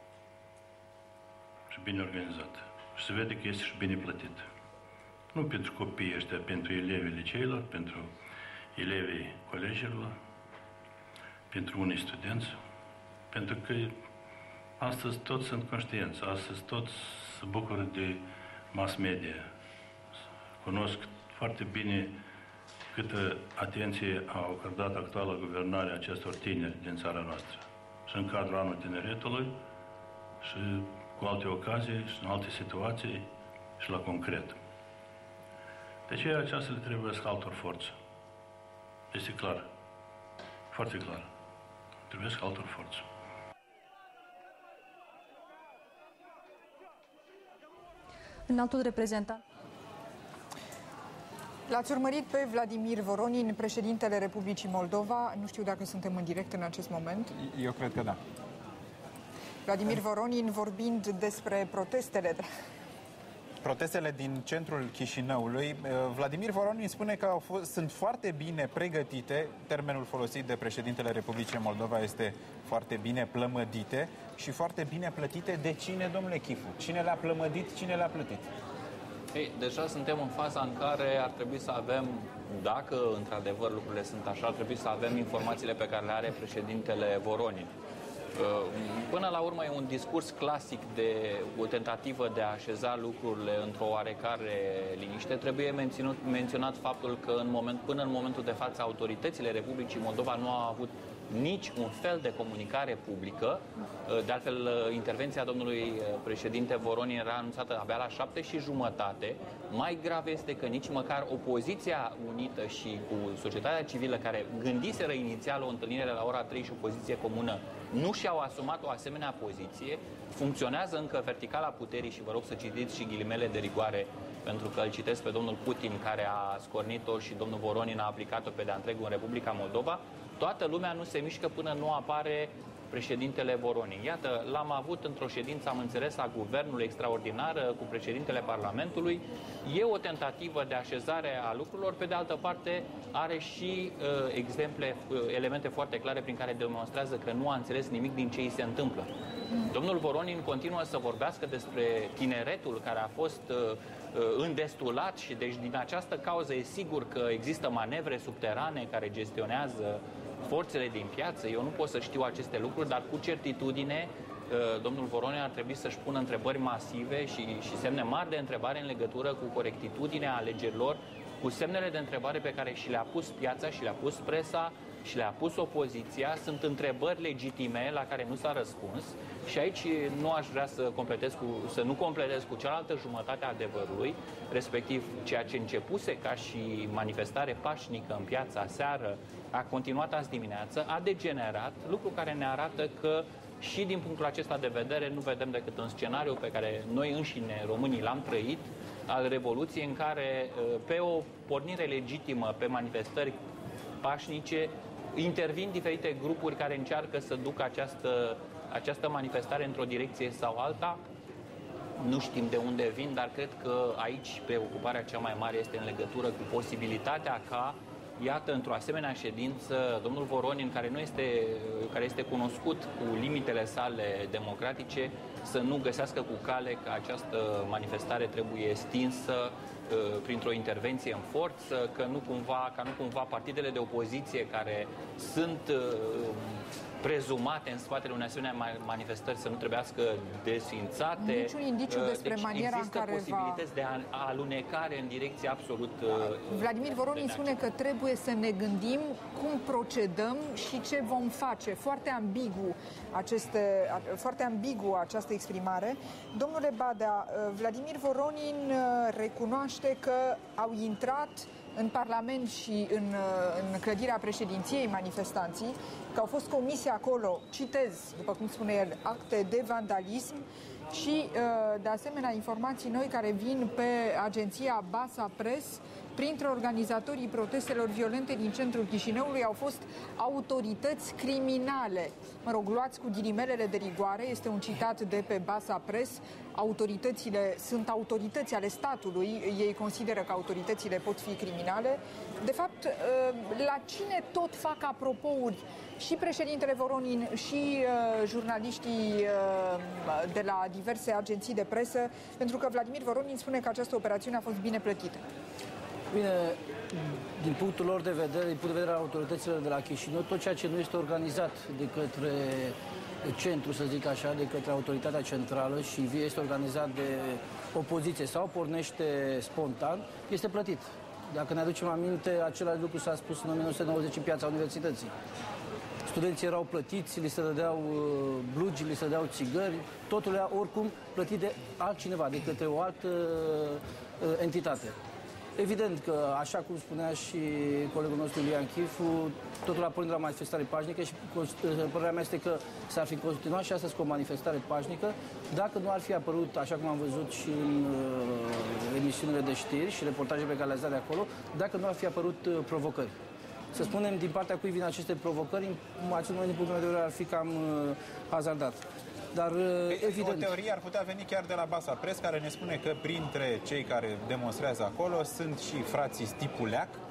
Și bine organizată. Și se vede că este și bine plătită. Nu pentru copiii ăștia, pentru elevii liceilor, pentru elevii colegilor, pentru unii studenți, pentru că astăzi toți sunt conștienți, astăzi toți se bucură de mass media. Cunosc foarte bine câtă atenție au acordat actuala guvernare acestor tineri din țara noastră. Și în cadrul anului tineretului, și cu alte ocazii, și în alte situații, și la concret. De aceea aceasta le trebuie să altor forță. Este clar. Foarte clar. Trebuie să altor forță. Înaltul reprezentant. L-ați urmărit pe Vladimir Voronin, președintele Republicii Moldova. Nu știu dacă suntem în direct în acest moment. Eu cred că da. Vladimir Voronin vorbind despre protestele de... Protestele din centrul Chișinăului. Vladimir Voronin spune că au fost, sunt foarte bine pregătite, termenul folosit de președintele Republicii Moldova este foarte bine plămădite și foarte bine plătite. De cine, domnule Chifu? Cine le-a plămădit, cine le-a plătit? Ei, deja suntem în faza în care ar trebui să avem, dacă într-adevăr lucrurile sunt așa, ar trebui să avem informațiile pe care le are președintele Voronin. Până la urmă e un discurs clasic de o tentativă de a așeza lucrurile într-o oarecare liniște. Trebuie menținut, menționat faptul că în moment, până în momentul de față autoritățile Republicii Moldova nu au avut nici un fel de comunicare publică. De altfel, intervenția domnului președinte Voronin era anunțată abia la șapte și jumătate. Mai grav este că nici măcar opoziția unită și cu societatea civilă, care gândiseră inițial o întâlnire la ora trei și o poziție comună, nu și-au asumat o asemenea poziție. Funcționează încă verticala puterii și vă rog să citiți și ghilimele de rigoare, pentru că îl citesc pe domnul Putin, care a scornit-o, și domnul Voronin a aplicat-o pe de-a întregul în Republica Moldova. Toată lumea nu se mișcă până nu apare președintele Voronin. Iată, l-am avut într-o ședință, am înțeles, a Guvernului extraordinară cu președintele Parlamentului. E o tentativă de așezare a lucrurilor. Pe de altă parte, are și uh, exemple, uh, elemente foarte clare prin care demonstrează că nu a înțeles nimic din ce îi se întâmplă. Domnul Voronin continuă să vorbească despre tineretul care a fost uh, îndestulat și deci din această cauză e sigur că există manevre subterane care gestionează forțele din piață. Eu nu pot să știu aceste lucruri, dar cu certitudine domnul Voronin ar trebui să-și pună întrebări masive și, și semne mari de întrebare în legătură cu corectitudinea alegerilor, cu semnele de întrebare pe care și le-a pus piața și le-a pus presa și le-a pus opoziția. Sunt întrebări legitime la care nu s-a răspuns și aici nu aș vrea să, completez cu, să nu completez cu cealaltă jumătate a adevărului, respectiv ceea ce începuse ca și manifestare pașnică în piața seară, a continuat azi dimineață, a degenerat, lucru care ne arată că și din punctul acesta de vedere nu vedem decât un scenariu pe care noi înșine, românii, l-am trăit, al Revoluției, în care pe o pornire legitimă, pe manifestări pașnice, intervin diferite grupuri care încearcă să ducă această, această manifestare într-o direcție sau alta. Nu știm de unde vin, dar cred că aici preocuparea cea mai mare este în legătură cu posibilitatea ca, iată, într-o asemenea ședință, domnul Voronin, care, nu este, care este cunoscut cu limitele sale democratice, să nu găsească cu cale că această manifestare trebuie stinsă printr-o intervenție în forță, că nu cumva, ca nu cumva partidele de opoziție care sunt prezumate în spatele unei asemenea manifestări să nu trebuiască desfințate. Niciun indiciu despre deci maniera în care posibilități va... de alunecare în direcție absolut... Vladimir Voronin spune că trebuie să ne gândim cum procedăm și ce vom face. Foarte ambigu, aceste, foarte ambigu această exprimare. Domnule Badea, Vladimir Voronin recunoaște că au intrat în Parlament și în, în clădirea președinției manifestanții, că au fost comise acolo, citez, după cum spune el, acte de vandalism și, de asemenea, informații noi care vin pe agenția Basa Press. Printre organizatorii protestelor violente din centrul Chișinăului au fost autorități criminale. Mă rog, luați cu ghilimelele de rigoare, este un citat de pe Basa Press. Autoritățile sunt autorități ale statului, ei consideră că autoritățile pot fi criminale. De fapt, la cine tot fac apropouri și președintele Voronin și uh, jurnaliștii uh, de la diverse agenții de presă, pentru că Vladimir Voronin spune că această operațiune a fost bine plătită. Bine, din punctul lor de vedere, din punct de vedere al autorităților de la Chișinău, tot ceea ce nu este organizat de către centru, să zic așa, de către autoritatea centrală și este organizat de opoziție sau pornește spontan, este plătit. Dacă ne aducem aminte, același lucru s-a spus în o mie nouă sute nouăzeci în Piața Universității. Studenții erau plătiți, li se dădeau blugi, li se dădeau țigări, totul era oricum plătit de altcineva, de către o altă entitate. Evident că, așa cum spunea și colegul nostru Iulian Chifu, totul a pornit de la manifestare pașnică și părerea mea este că s-ar fi continuat și astăzi cu o manifestare pașnică dacă nu ar fi apărut, așa cum am văzut și în uh, emisiunile de știri și reportaje pe care le-ați dat de acolo, dacă nu ar fi apărut uh, provocări. Să spunem din partea cui vin aceste provocări, în acest moment, din punctul meu de vedere, ar fi cam uh, hazardat. Dar, evident... O teorie ar putea veni chiar de la Basa Press, care ne spune că printre cei care demonstrează acolo sunt și frații Stipuleac,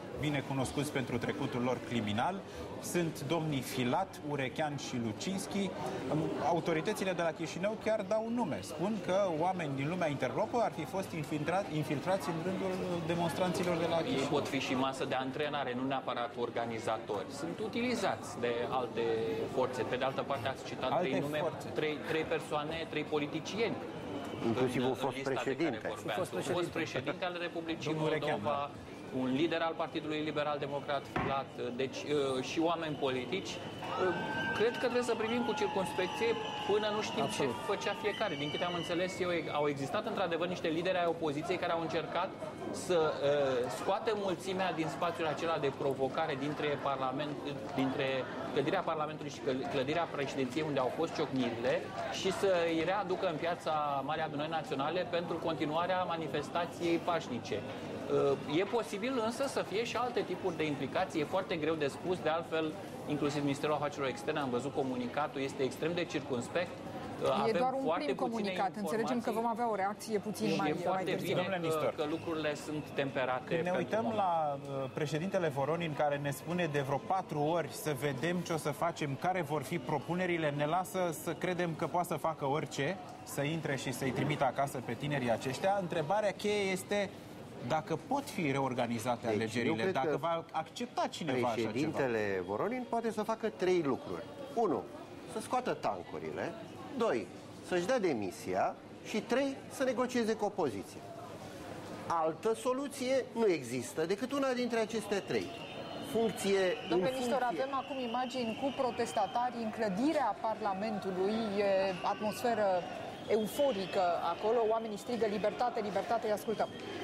bine cunoscuți pentru trecutul lor criminal. Sunt domnii Filat, Urechean și Lucinski. Autoritățile de la Chișinău chiar dau nume. Spun că oameni din lumea interlopă ar fi fost infiltrați, infiltrați în rândul demonstranților de la Chișinău. Ei pot fi și masă de antrenare, nu neapărat organizatori. Sunt utilizați de alte forțe. Pe de altă parte, ați citat Alte trei nume, trei, trei persoane, trei politicieni. Inclusiv un fost în președinte. Un fost președinte. fost președinte al Republicii Moldova, un lider al Partidului Liberal Democrat Filat, deci și oameni politici. Cred că trebuie să privim cu circumspecție până nu știm Absolut. ce făcea fiecare. Din câte am înțeles eu, au existat într-adevăr niște lideri ai opoziției care au încercat să uh, scoate mulțimea din spațiul acela de provocare dintre, parlament, dintre clădirea Parlamentului și clădirea președinției unde au fost ciocnirile și să îi readucă în piața Marii Adunări Naționale pentru continuarea manifestației pașnice. E posibil însă să fie și alte tipuri de implicații, e foarte greu de spus, de altfel, inclusiv Ministerul Afacerilor Externe, am văzut comunicatul, este extrem de circumspect. E Avem doar un prim comunicat, înțelegem că vom avea o reacție puțin mai, e foarte mai bine că, că lucrurile sunt temperate. Când ne uităm moment. la uh, președintele Voronin, care ne spune de vreo patru ori să vedem ce o să facem, care vor fi propunerile, ne lasă să credem că poate să facă orice, să intre și să-i trimită acasă pe tinerii aceștia. Întrebarea cheie este dacă pot fi reorganizate deci, alegerile, dacă va accepta cineva așa ceva. Președintele Voronin poate să facă trei lucruri. unu. Să scoată tancurile. doi. Să-și dea demisia. Și trei. Să negocieze cu opoziția. Altă soluție nu există decât una dintre aceste trei. Funcție, Domnule funcție... Nistor, avem acum imagini cu protestatari în clădirea Parlamentului, e atmosferă euforică acolo, oamenii strigă libertate, libertate, îi ascultăm.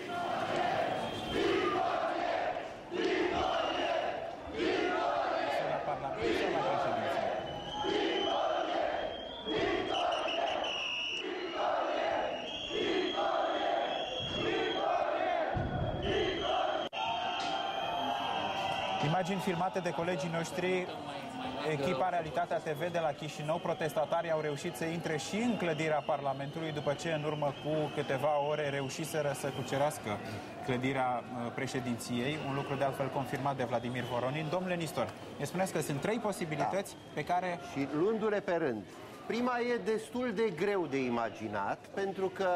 Imagini filmate de colegii noștri, echipa Realitatea T V de la Chișinău. Protestatarii au reușit să intre și în clădirea Parlamentului după ce în urmă cu câteva ore reușiseră să cucerească clădirea președinției, un lucru de altfel confirmat de Vladimir Voronin. Domnule Nistor, ne spuneți că sunt trei posibilități da. pe care... Și luându-le pe rând. Prima e destul de greu de imaginat, pentru că,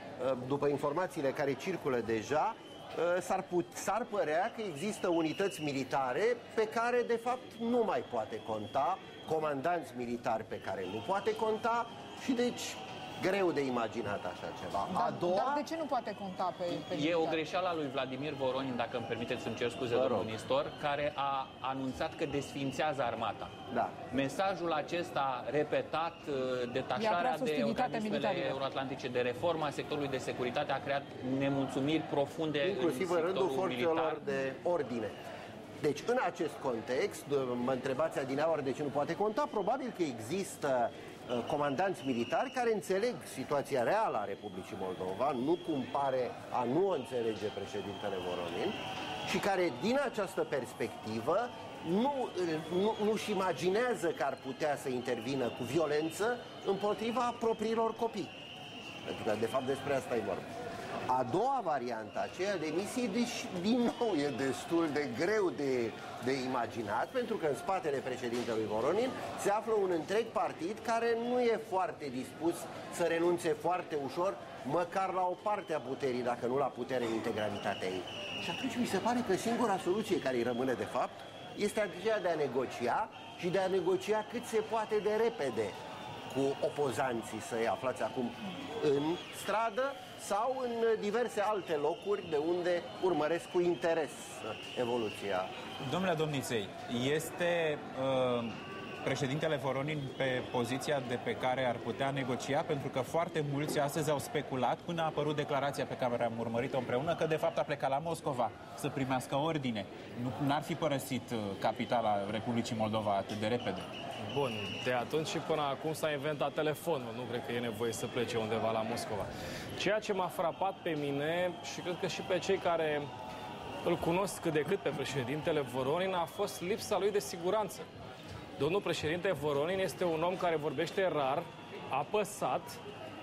după informațiile care circulă deja, S-ar, put, s-ar părea că există unități militare pe care, de fapt, nu mai poate conta, comandanți militari pe care nu poate conta și, deci, greu de imaginat așa ceva. Dar, a doua... dar de ce nu poate conta pe, pe E militar? O greșeală a lui Vladimir Voronin, dacă îmi permiteți să-mi cer scuze, domnul Nistor, care a anunțat că desființează armata. Da. Mesajul acesta repetat, detașarea de organismele euroatlantice, de reforma sectorului de securitate, a creat nemulțumiri profunde inclusiv în, în rândul forțelor de ordine. Deci, în acest context, mă întrebați adineaori de ce nu poate conta, probabil că există comandanți militari care înțeleg situația reală a Republicii Moldova, nu cum pare a nu o înțelege președintele Voronin, și care, din această perspectivă, nu, nu, nu-și imaginează că ar putea să intervină cu violență împotriva propriilor copii. Pentru că, de fapt, despre asta e vorba. A doua variantă, aceea de misie, deci, din nou, e destul de greu de, de imaginat, pentru că în spatele președintelui Voronin se află un întreg partid care nu e foarte dispus să renunțe foarte ușor, măcar la o parte a puterii, dacă nu la putere în integralitatea ei. Și atunci mi se pare că singura soluție care îi rămâne, de fapt, este aceea de a negocia și de a negocia cât se poate de repede cu opozanții săi aflați acum în stradă sau în diverse alte locuri de unde urmăresc cu interes evoluția. Domnule Domniței, este uh, președintele Voronin pe poziția de pe care ar putea negocia? Pentru că foarte mulți astăzi au speculat, până a apărut declarația pe care am urmărit-o împreună, că de fapt a plecat la Moscova să primească ordine. Nu ar fi părăsit capitala Republicii Moldova atât de repede. Bun, de atunci și până acum s-a inventat telefonul. Nu cred că e nevoie să plece undeva la Moscova. Ceea ce m-a frapat pe mine și cred că și pe cei care îl cunosc cât de cât pe președintele Voronin a fost lipsa lui de siguranță. Domnul președinte Voronin este un om care vorbește rar, apăsat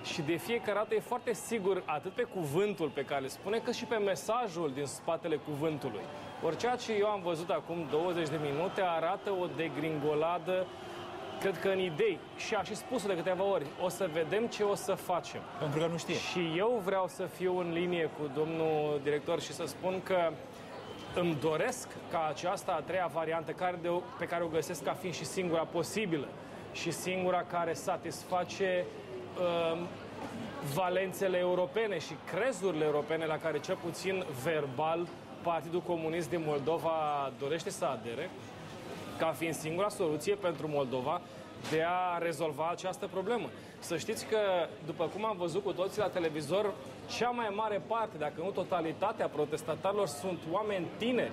și de fiecare dată e foarte sigur atât pe cuvântul pe care le spune, cât și pe mesajul din spatele cuvântului. Ori ceea ce eu am văzut acum douăzeci de minute arată o degringoladă, cred că în idei, și a și spus-o de câteva ori, o să vedem ce o să facem. Pentru că nu știe. Și eu vreau să fiu în linie cu domnul director și să spun că îmi doresc ca această a treia variantă, care de, pe care o găsesc ca fiind și singura posibilă și singura care satisface uh, valențele europene și crezurile europene la care cel puțin verbal Partidul Comunist din Moldova dorește să adere, ca fiind singura soluție pentru Moldova de a rezolva această problemă. Să știți că, după cum am văzut cu toții la televizor, cea mai mare parte, dacă nu totalitatea protestatarilor, sunt oameni tineri.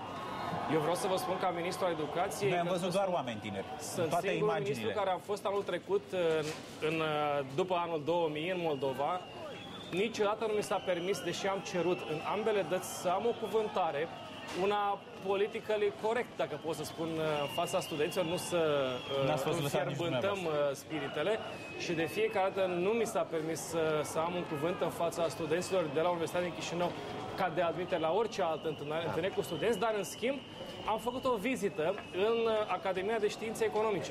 Eu vreau să vă spun ca ministru al educației... Noi am văzut doar oameni tineri. Sunt toate singurul imaginile. ministru care a fost anul trecut, în, în, după anul două mii, în Moldova. Niciodată nu mi s-a permis, deși am cerut în ambele dăți să am o cuvântare, una politically corect, dacă pot să spun, în fața studenților, nu să înfierbântăm spiritele. Și de fiecare dată nu mi s-a permis să, să am un cuvânt în fața studenților de la Universitatea din Chișinău, ca de admite la orice altă întâlnire, întâlnire cu studenți, dar în schimb am făcut o vizită în Academia de Științe Economice,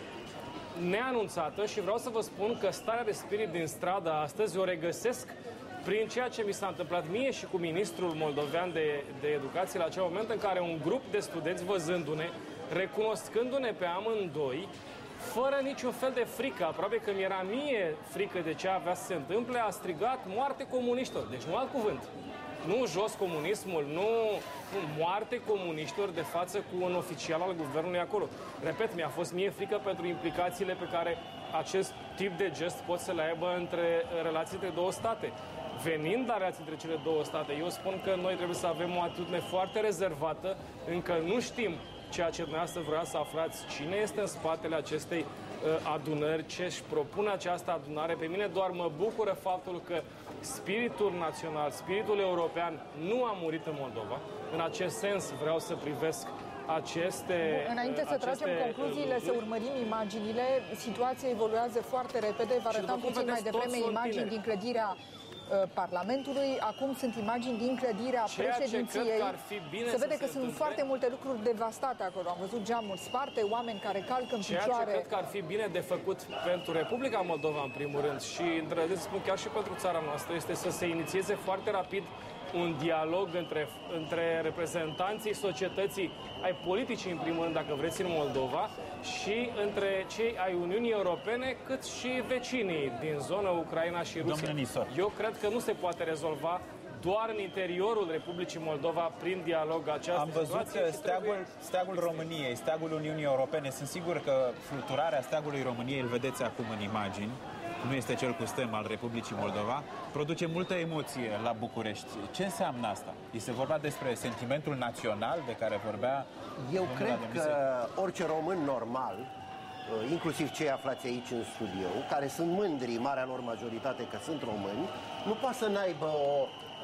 neanunțată, și vreau să vă spun că starea de spirit din stradă astăzi o regăsesc prin ceea ce mi s-a întâmplat mie și cu ministrul moldovean de, de educație la acel moment în care un grup de studenți, văzându-ne, recunoscându-ne pe amândoi, fără niciun fel de frică, aproape că mi-era mie frică de ce avea să se întâmple, a strigat moarte comuniștilor. Deci nu alt cuvânt. Nu jos comunismul, nu, nu moarte comuniștilor de față cu un oficial al guvernului acolo. Repet, mi-a fost mie frică pentru implicațiile pe care acest tip de gest pot să le aibă între relații între două state. Venind la relații între cele două state, eu spun că noi trebuie să avem o atitudine foarte rezervată, încă nu știm ceea ce dumneavoastră vrea să aflați, cine este în spatele acestei uh, adunări, ce își propune această adunare. Pe mine doar mă bucură faptul că spiritul național, spiritul european nu a murit în Moldova. În acest sens vreau să privesc aceste... Bun, înainte să aceste tragem concluziile, lucruri. să urmărim imaginile, situația evoluează foarte repede. Vă arătam puțin mai devreme imagini din clădirea Parlamentului. Acum sunt imagini din clădirea Ceea președinției. Se vede că sunt întâmple, foarte multe lucruri devastate acolo. Am văzut geamuri sparte, oameni care calcă în Ceea picioare. ce cred că ar fi bine de făcut pentru Republica Moldova, în primul rând, și, îndrăznesc să spun, chiar și pentru țara noastră, este să se inițieze foarte rapid un dialog între, între reprezentanții societății, ai politicii, în primul rând, dacă vreți, în Moldova, și între cei ai Uniunii Europene, cât și vecinii din zona Ucraina și Rusia. Eu cred că nu se poate rezolva doar în interiorul Republicii Moldova prin dialog această Am văzut situație. steagul, steagul României, steagul Uniunii Europene. Sunt sigur că fluturarea steagului României, îl vedeți acum în imagini, nu este cel cu stem al Republicii Moldova, produce multă emoție la București. Ce înseamnă asta? Este vorba despre sentimentul național de care vorbea... Eu cred că orice român normal, inclusiv cei aflați aici în studio, care sunt mândri, marea lor majoritate, că sunt români, nu poate să n-aibă o,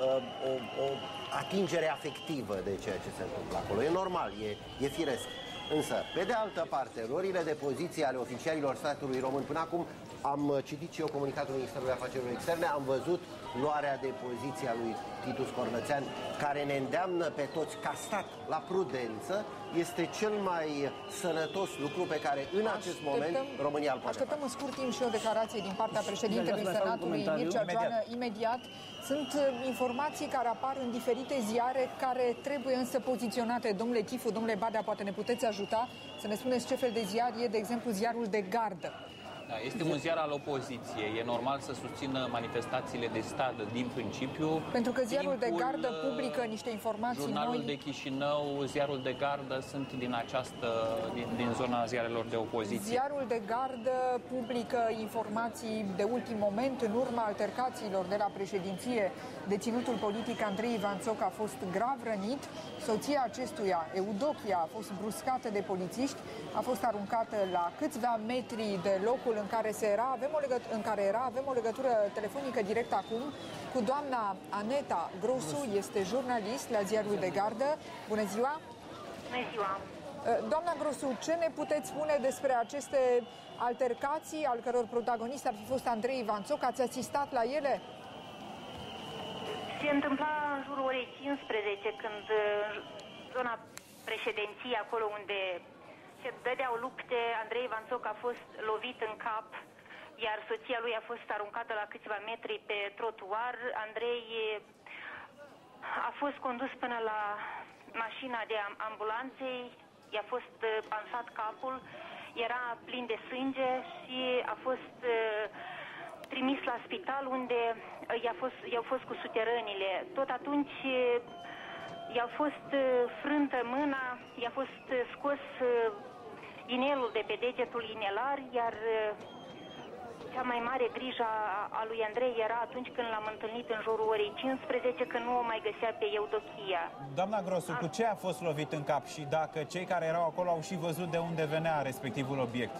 o, o atingere afectivă de ceea ce se întâmplă acolo. E normal, e, e firesc. Însă, pe de altă parte, luările de poziție ale oficialilor statului român până acum, am citit și eu comunicatul Ministerului Afacerilor Externe, am văzut luarea de poziție a lui Titus Corlățean, care ne îndeamnă pe toți ca stat la prudență. Este cel mai sănătos lucru pe care în acest moment România îl poate face. Așteptăm în scurt timp și o declarație din partea președintelui Senatului, Mircea Joană, imediat. Sunt informații care apar în diferite ziare, care trebuie însă poziționate. Domnule Chifu, domnule Badea, poate ne puteți ajuta să ne spuneți ce fel de ziar e, de exemplu, ziarul De Gardă. Da, este un ziar al opoziției. E normal să susțină manifestațiile de stradă din principiu. Pentru că ziarul timpul, De Gardă publică niște informații Jurnalul noi. de Chișinău, ziarul De Gardă sunt din această, din, din zona ziarelor de opoziție. Ziarul De Gardă publică informații de ultim moment în urma altercațiilor de la președinție. Deținutul politic Andrei Ivanțoc a fost grav rănit. Soția acestuia, Eudochia, a fost bruscată de polițiști, a fost aruncată la câțiva metri de locul în care, se era, avem o legătură, în care era. Avem o legătură telefonică direct acum cu doamna Aneta Grosu, este jurnalist la ziarul De Gardă. Bună ziua! Bună ziua! Doamna Grosu, ce ne puteți spune despre aceste altercații, al căror protagonist ar fi fost Andrei Ivanțoc? Ați asistat la ele? Se întâmpla în jurul orei cincisprezece, când în zona președinției, acolo unde se dădeau lupte, Andrei Ivanțoc a fost lovit în cap, iar soția lui a fost aruncată la câțiva metri pe trotuar. Andrei a fost condus până la mașina de ambulanței, i-a fost pansat capul, era plin de sânge și a fost trimis la spital, unde i-a fost, i-au fost cusute rănile. Tot atunci i-a fost frântă mâna, i-a fost scos inelul de pe degetul inelar, iar cea mai mare grijă a lui Andrei era atunci când l-am întâlnit în jurul orei cincisprezece, când nu o mai găsea pe Eudochia. Doamna Grosu, cu ce a fost lovit în cap și dacă cei care erau acolo au și văzut de unde venea respectivul obiect?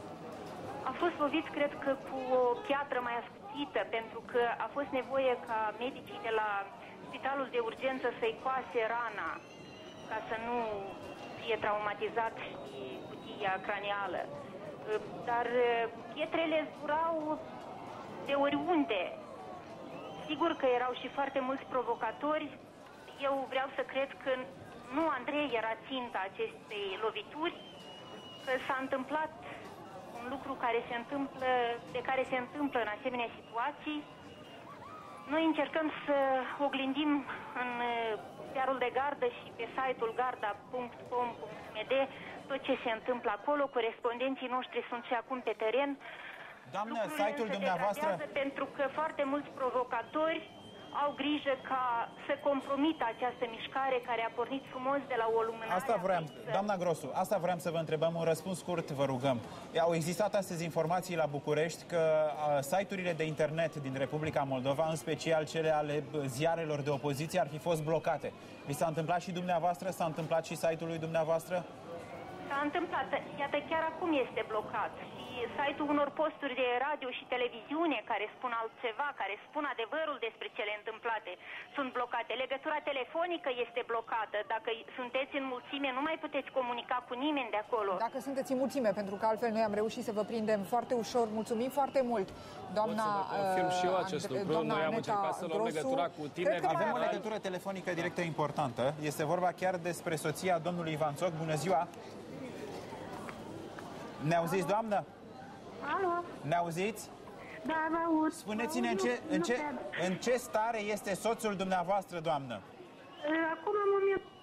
A fost lovit, cred că, cu o piatră mai ascuțită, pentru că a fost nevoie ca medicii de la spitalul de urgență să-i coase rana, ca să nu fie traumatizat și cutia cranială. Dar pietrele zburau de oriunde. Sigur că erau și foarte mulți provocatori. Eu vreau să cred că nu Andrei era ținta acestei lovituri, că s-a întâmplat un lucru care se întâmplă, de care se întâmplă în asemenea situații. Noi încercăm să oglindim în ziarul de gardă și pe site-ul garda punct com punct m d tot ce se întâmplă acolo. Corespondenții noștri sunt și acum pe teren. Doamnă, site-ul dumneavoastră... pentru că foarte mulți provocatori au grijă ca să compromită această mișcare care a pornit frumos de la o lumânare. Asta vreau, doamna Grosu, asta vreau să vă întrebăm, un răspuns scurt, vă rugăm. Au existat astăzi informații la București că uh, site-urile de internet din Republica Moldova, în special cele ale ziarelor de opoziție, ar fi fost blocate. Vi s-a întâmplat și dumneavoastră? S-a întâmplat și site-ul lui dumneavoastră? S-a întâmplat. Iată, chiar acum este blocat. Și site-ul unor posturi de radio și televiziune care spun altceva, care spun adevărul despre cele întâmplate, sunt blocate. Legătura telefonică este blocată. Dacă sunteți în mulțime, nu mai puteți comunica cu nimeni de acolo. Dacă sunteți în mulțime, pentru că altfel noi am reușit să vă prindem foarte ușor. Mulțumim foarte mult, doamna Pot să vă confirm și eu acest lucru. Noi am încercat să luăm legătura cu tine. Avem o legătură telefonică directă importantă. Este vorba chiar despre soția domnului Ivanțoc. Bună ziua! Ne auziți, doamnă? Alo? Ne auziți? Da, vă aud. Spuneți-ne în ce, în, ce, în ce stare este soțul dumneavoastră, doamnă? Acum am un minut.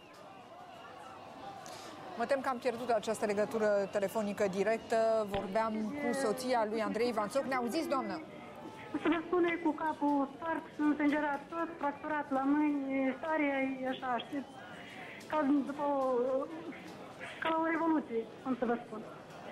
Mă tem că am pierdut această legătură telefonică directă. Vorbeam cu soția lui Andrei Ivanțoc. Ne auziți, doamnă? Să vă spune, cu capul spart, sunt sângerat tot, fracturat la mâini, starea e așa, știți, ca după o, ca la o revoluție, cum să vă spun.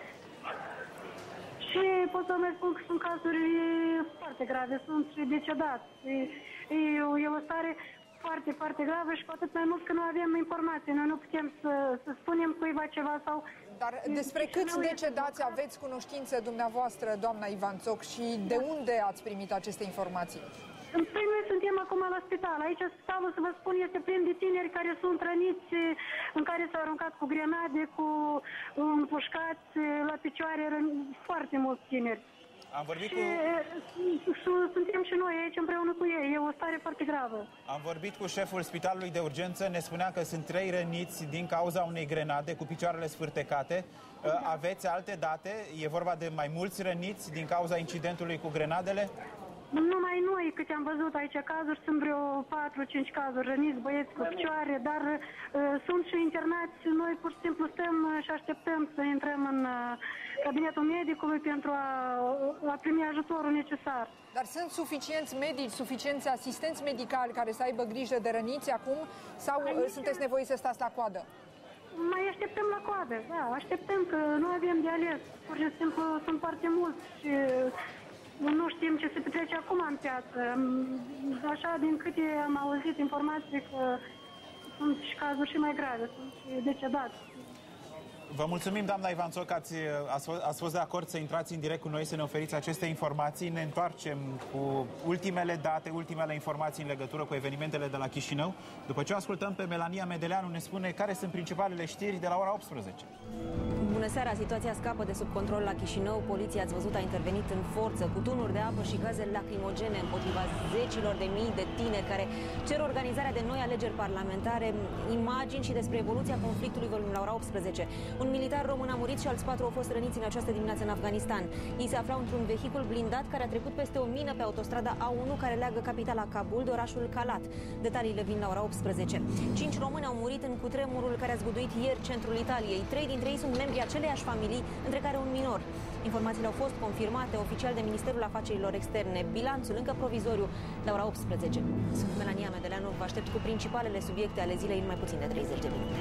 Și pot să vă spun că sunt cazuri foarte grave, sunt și decedați. E, e, o, e o stare foarte, foarte gravă și cu atât mai mult că nu avem informații. Noi nu putem să, să spunem cuiva ceva sau... Dar despre câți decedați aveți cunoștință dumneavoastră, doamna Ivanțoc, și de unde ați primit aceste informații? Păi noi suntem acum la spital. Aici spitalul, să vă spun, este plin de tineri care sunt răniți, în care s-au aruncat cu grenade, cu împușcați la picioare, foarte mulți tineri. Am vorbit și, cu... Suntem și noi aici împreună cu ei. E o stare foarte gravă. Am vorbit cu șeful spitalului de urgență. Ne spunea că sunt trei răniți din cauza unei grenade cu picioarele sfârtecate. Da. Aveți alte date? E vorba de mai mulți răniți din cauza incidentului cu grenadele? Numai noi, câte am văzut aici cazuri, sunt vreo patru cinci cazuri răniți, băieți cu picioare, dar uh, sunt și internați. Noi pur și simplu stăm și așteptăm să intrăm în uh, cabinetul medicului pentru a, a primi ajutorul necesar. Dar sunt suficienți medici, suficienți asistenți medicali care să aibă grijă de răniți acum sau aici sunteți nevoiți să stați la coadă? Mai așteptăm la coadă, da, așteptăm că nu avem de ales. Pur și simplu sunt foarte mulți și nu știm ce se petrece acum în piață. Așa, din câte am auzit informații că sunt și cazuri și mai grave, sunt și decedați. Vă mulțumim, doamna Ivanțoc, că ați, ați, ați fost de acord să intrați în direct cu noi, să ne oferiți aceste informații. Ne întoarcem cu ultimele date, ultimele informații în legătură cu evenimentele de la Chișinău. După ce o ascultăm pe Melania Medeleanu, ne spune care sunt principalele știri de la ora optsprezece. Bună seara! Situația scapă de sub control la Chișinău. Poliția, ați văzut, a intervenit în forță cu tunuri de apă și gaze lacrimogene împotriva zecilor de mii de tineri care cer organizarea de noi alegeri parlamentare. Imagini și despre evoluția conflictului vorbim la ora optsprezece. Un militar român a murit și alți patru au fost răniți în această dimineață în Afganistan. Ei se aflau într-un vehicul blindat care a trecut peste o mină pe autostrada A unu care leagă capitala Kabul de orașul Kalat. Detaliile vin la ora optsprezece. Cinci români au murit în cutremurul care a zguduit ieri centrul Italiei. Trei dintre ei sunt membri aceleiași familii, între care un minor. Informațiile au fost confirmate oficial de Ministerul Afacerilor Externe. Bilanțul încă provizoriu la ora optsprezece. Sunt Melania Medeleanu, vă aștept cu principalele subiecte ale zilei în mai puțin de treizeci de minute.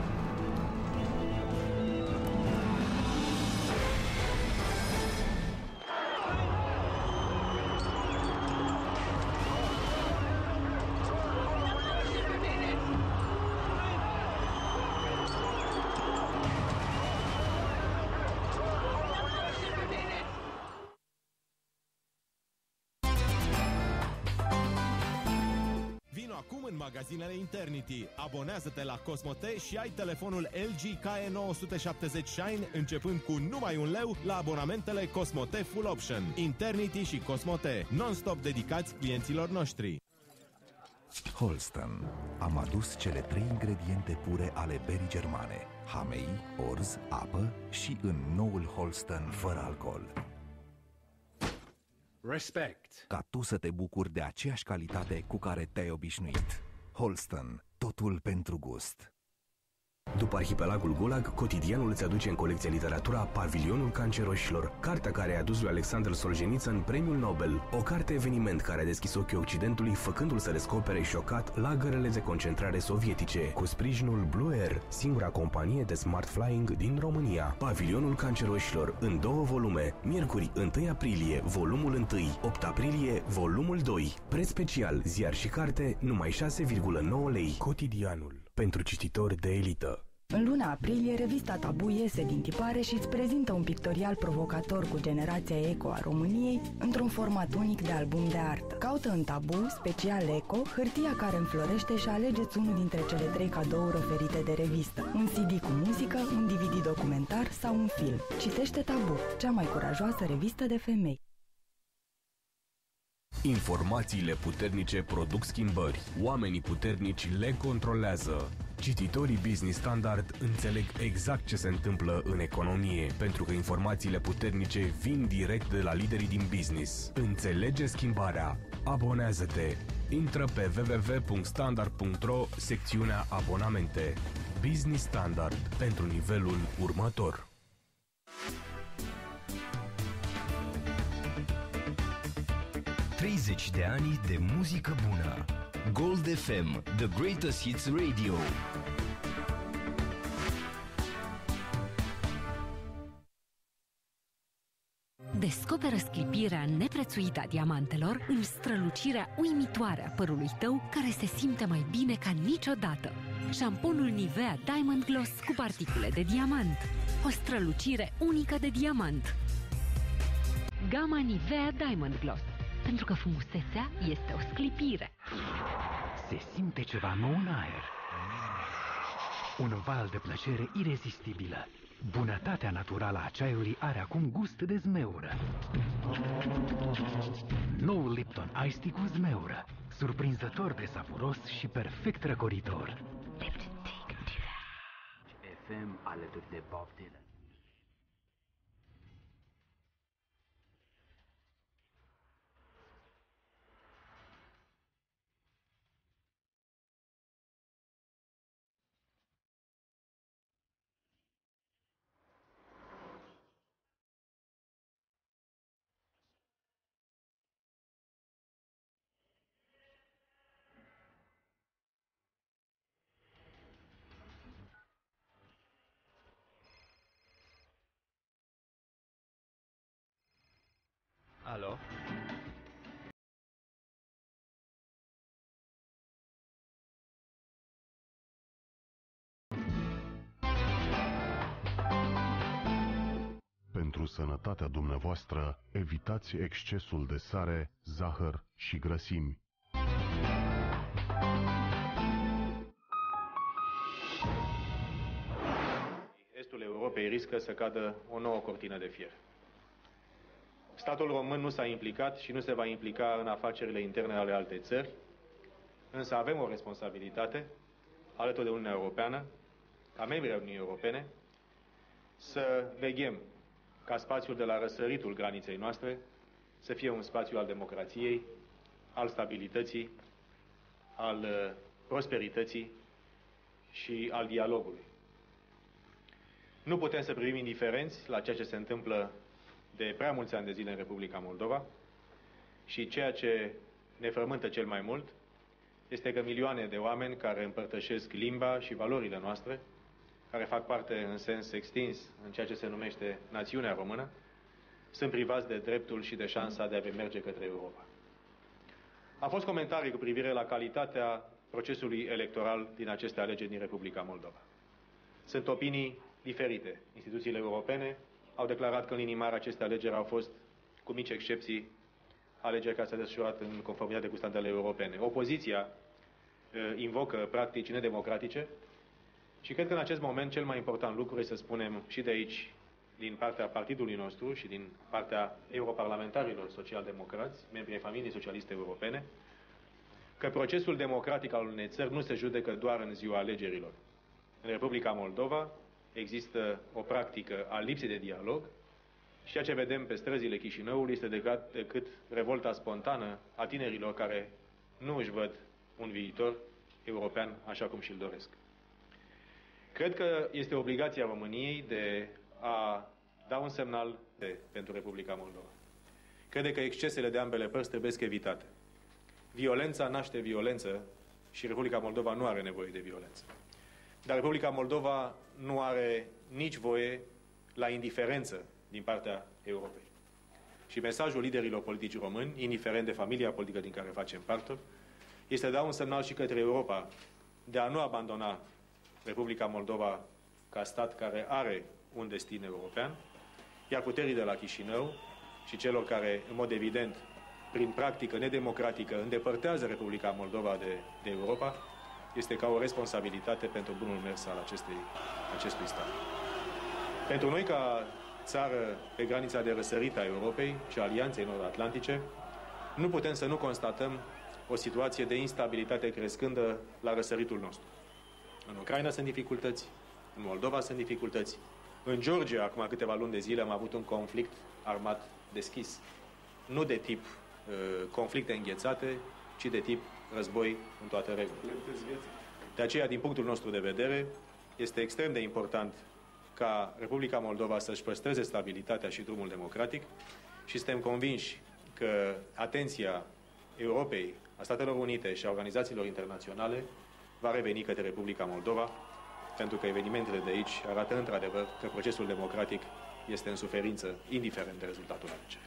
Magazinele Internity. Abonează-te la Cosmote și ai telefonul L G K E nouă sute șaptezeci Shine începând cu numai un leu la abonamentele Cosmote Full Option. Internity și Cosmote, non-stop dedicați clienților noștri. Holsten. Am adus cele trei ingrediente pure ale berii germane: hamei, orz, apă și în noul Holsten fără alcool. Respect. Ca tu să te bucuri de aceeași calitate cu care te-ai obișnuit. Holsten. Totul pentru gust. După Arhipelagul Gulag, Cotidianul îți aduce în colecția literatura Pavilionul Canceroșilor, cartea care a adus lui Alexander Solzhenitsyn premiul Nobel, o carte eveniment care a deschis ochii Occidentului, făcându-l să descopere șocat lagărele de concentrare sovietice, cu sprijinul Blue Air, singura companie de smart flying din România. Pavilionul Canceroșilor, în două volume, miercuri întâi aprilie, volumul unu, opt aprilie, volumul doi. Preț special, ziar și carte, numai șase virgulă nouă lei. Cotidianul, pentru cititori de elită. În luna aprilie, revista Tabu iese din tipare și îți prezintă un pictorial provocator cu generația eco a României într-un format unic de album de artă. Caută în Tabu, special eco, hârtia care înflorește și alegeți unul dintre cele trei cadouri oferite de revistă. Un C D cu muzică, un D V D documentar sau un film. Citește Tabu, cea mai curajoasă revistă de femei. Informațiile puternice produc schimbări. Oamenii puternici le controlează. Cititorii Business Standard înțeleg exact ce se întâmplă în economie, pentru că informațiile puternice vin direct de la liderii din business. Înțelege schimbarea. Abonează-te. Intră pe w w w punct standard punct r o, secțiunea Abonamente. Business Standard, pentru nivelul următor. treizeci de ani de muzică bună. Gold F M, The Greatest Hits Radio. Descoperă sclipirea neprețuită a diamantelor în strălucirea uimitoare a părului tău, care se simte mai bine ca niciodată. Șamponul Nivea Diamond Gloss cu particule de diamant. O strălucire unică de diamant. Gama Nivea Diamond Gloss. Pentru că frumusețea este o sclipire. Se simte ceva nou în aer. Un val de plăcere irezistibilă. Bunătatea naturală a ceaiului are acum gust de zmeură. Noul Lipton Ice Tea cu zmeură. Surprinzător de savuros și perfect răcoritor. Lipton Tea F M alături de Bob Dylan. Pentru sănătatea dumneavoastră, evitați excesul de sare, zahăr și grăsimi. Estul Europei riscă să cadă o nouă cortină de fier. Statul român nu s-a implicat și nu se va implica în afacerile interne ale altei țări, însă avem o responsabilitate, alături de Uniunea Europeană, ca membri ai Uniunii Europene, să veghem ca spațiul de la răsăritul graniței noastre să fie un spațiu al democrației, al stabilității, al prosperității și al dialogului. Nu putem să privim indiferenți la ceea ce se întâmplă de prea mulți ani de zile în Republica Moldova și ceea ce ne frământă cel mai mult este că milioane de oameni care împărtășesc limba și valorile noastre, care fac parte în sens extins în ceea ce se numește națiunea română, sunt privați de dreptul și de șansa de a merge către Europa. A fost comentarii cu privire la calitatea procesului electoral din aceste alegeri din Republica Moldova. Sunt opinii diferite. Instituțiile europene au declarat că în linii mari aceste alegeri au fost, cu mici excepții, alegeri care s-au desfășurat în conformitate cu standardele europene. Opoziția uh, invocă practici nedemocratice și cred că în acest moment cel mai important lucru este să spunem și de aici, din partea partidului nostru și din partea europarlamentarilor social-democrați, membrii ai familiei socialiste europene, că procesul democratic al unei țări nu se judecă doar în ziua alegerilor. În Republica Moldova există o practică a lipsei de dialog și ceea ce vedem pe străzile Chișinăului este decât, decât revolta spontană a tinerilor care nu își văd un viitor european așa cum și-l doresc. Cred că este obligația României de a da un semnal de, pentru Republica Moldova. Crede că excesele de ambele părți trebuie evitate. Violența naște violență și Republica Moldova nu are nevoie de violență. Dar Republica Moldova nu are nici voie la indiferență din partea Europei. Și mesajul liderilor politici români, indiferent de familia politică din care facem parte, este de a da un semnal și către Europa de a nu abandona Republica Moldova ca stat care are un destin european, iar puterii de la Chișinău și celor care, în mod evident, prin practică nedemocratică, îndepărtează Republica Moldova de, de Europa, este ca o responsabilitate pentru bunul mers al acestei, acestui stat. Pentru noi, ca țară pe granița de răsărit a Europei și a Alianței Nord-Atlantice, nu putem să nu constatăm o situație de instabilitate crescândă la răsăritul nostru. În Ucraina sunt dificultăți, în Moldova sunt dificultăți. În Georgia, acum câteva luni de zile, am avut un conflict armat deschis. Nu de tip uh, conflicte înghețate, ci de tip război în toate regulile. De aceea, din punctul nostru de vedere, este extrem de important ca Republica Moldova să-și păstreze stabilitatea și drumul democratic și suntem convinși că atenția Europei, a Statelor Unite și a organizațiilor internaționale va reveni către Republica Moldova, pentru că evenimentele de aici arată într-adevăr că procesul democratic este în suferință, indiferent de rezultatul alegerilor.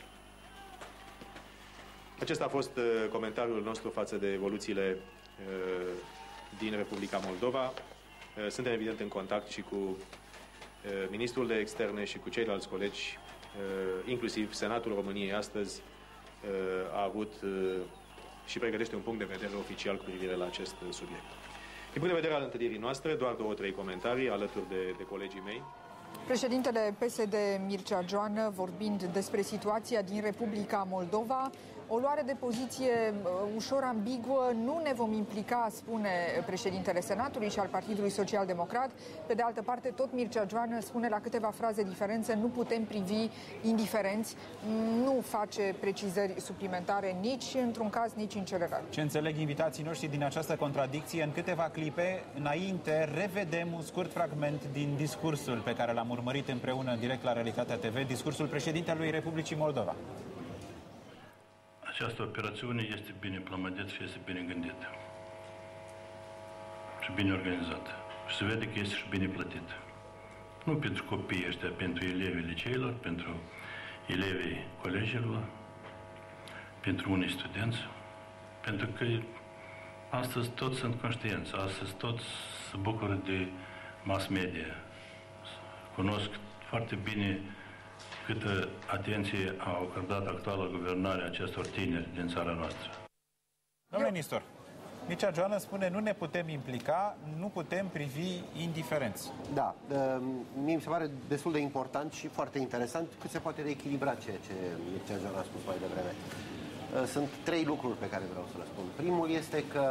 Acesta a fost uh, comentariul nostru față de evoluțiile uh, din Republica Moldova. Uh, suntem evident în contact și cu uh, ministrul de externe și cu ceilalți colegi, uh, inclusiv Senatul României astăzi uh, a avut uh, și pregătește un punct de vedere oficial cu privire la acest uh, subiect. Din punct de vedere al întâlnirii noastre, doar două, trei comentarii alături de, de colegii mei. Președintele P S D Mircea Joană, vorbind despre situația din Republica Moldova, o luare de poziție ușor ambiguă, nu ne vom implica, spune președintele Senatului și al Partidului Social Democrat. Pe de altă parte, tot Mircea Joană spune la câteva fraze diferențe, nu putem privi indiferenți, nu face precizări suplimentare nici într-un caz, nici în celălalt. Ce înțeleg invitații noștri din această contradicție, în câteva clipe înainte revedem un scurt fragment din discursul pe care l-am urmărit împreună direct la Realitatea T V, discursul președintelui Republicii Moldova. Această operațiune este bine plămădită și este bine gândită și bine organizată. Și se vede că este și bine plătită. Nu pentru copiii ăștia, pentru elevii liceilor, pentru elevii colegiilor, pentru unii studenți, pentru că astăzi toți sunt conștienți, astăzi toți se bucură de mass media. Cunosc foarte bine câtă atenție a acordat actuala guvernare acestor tineri din țara noastră. Domnule Nistor, Mircea Joană spune nu ne putem implica, nu putem privi indiferenți. Da, mie mi se pare destul de important și foarte interesant cât se poate reechilibra ceea ce Mircea Joană a spus mai devreme. Sunt trei lucruri pe care vreau să le spun. Primul este că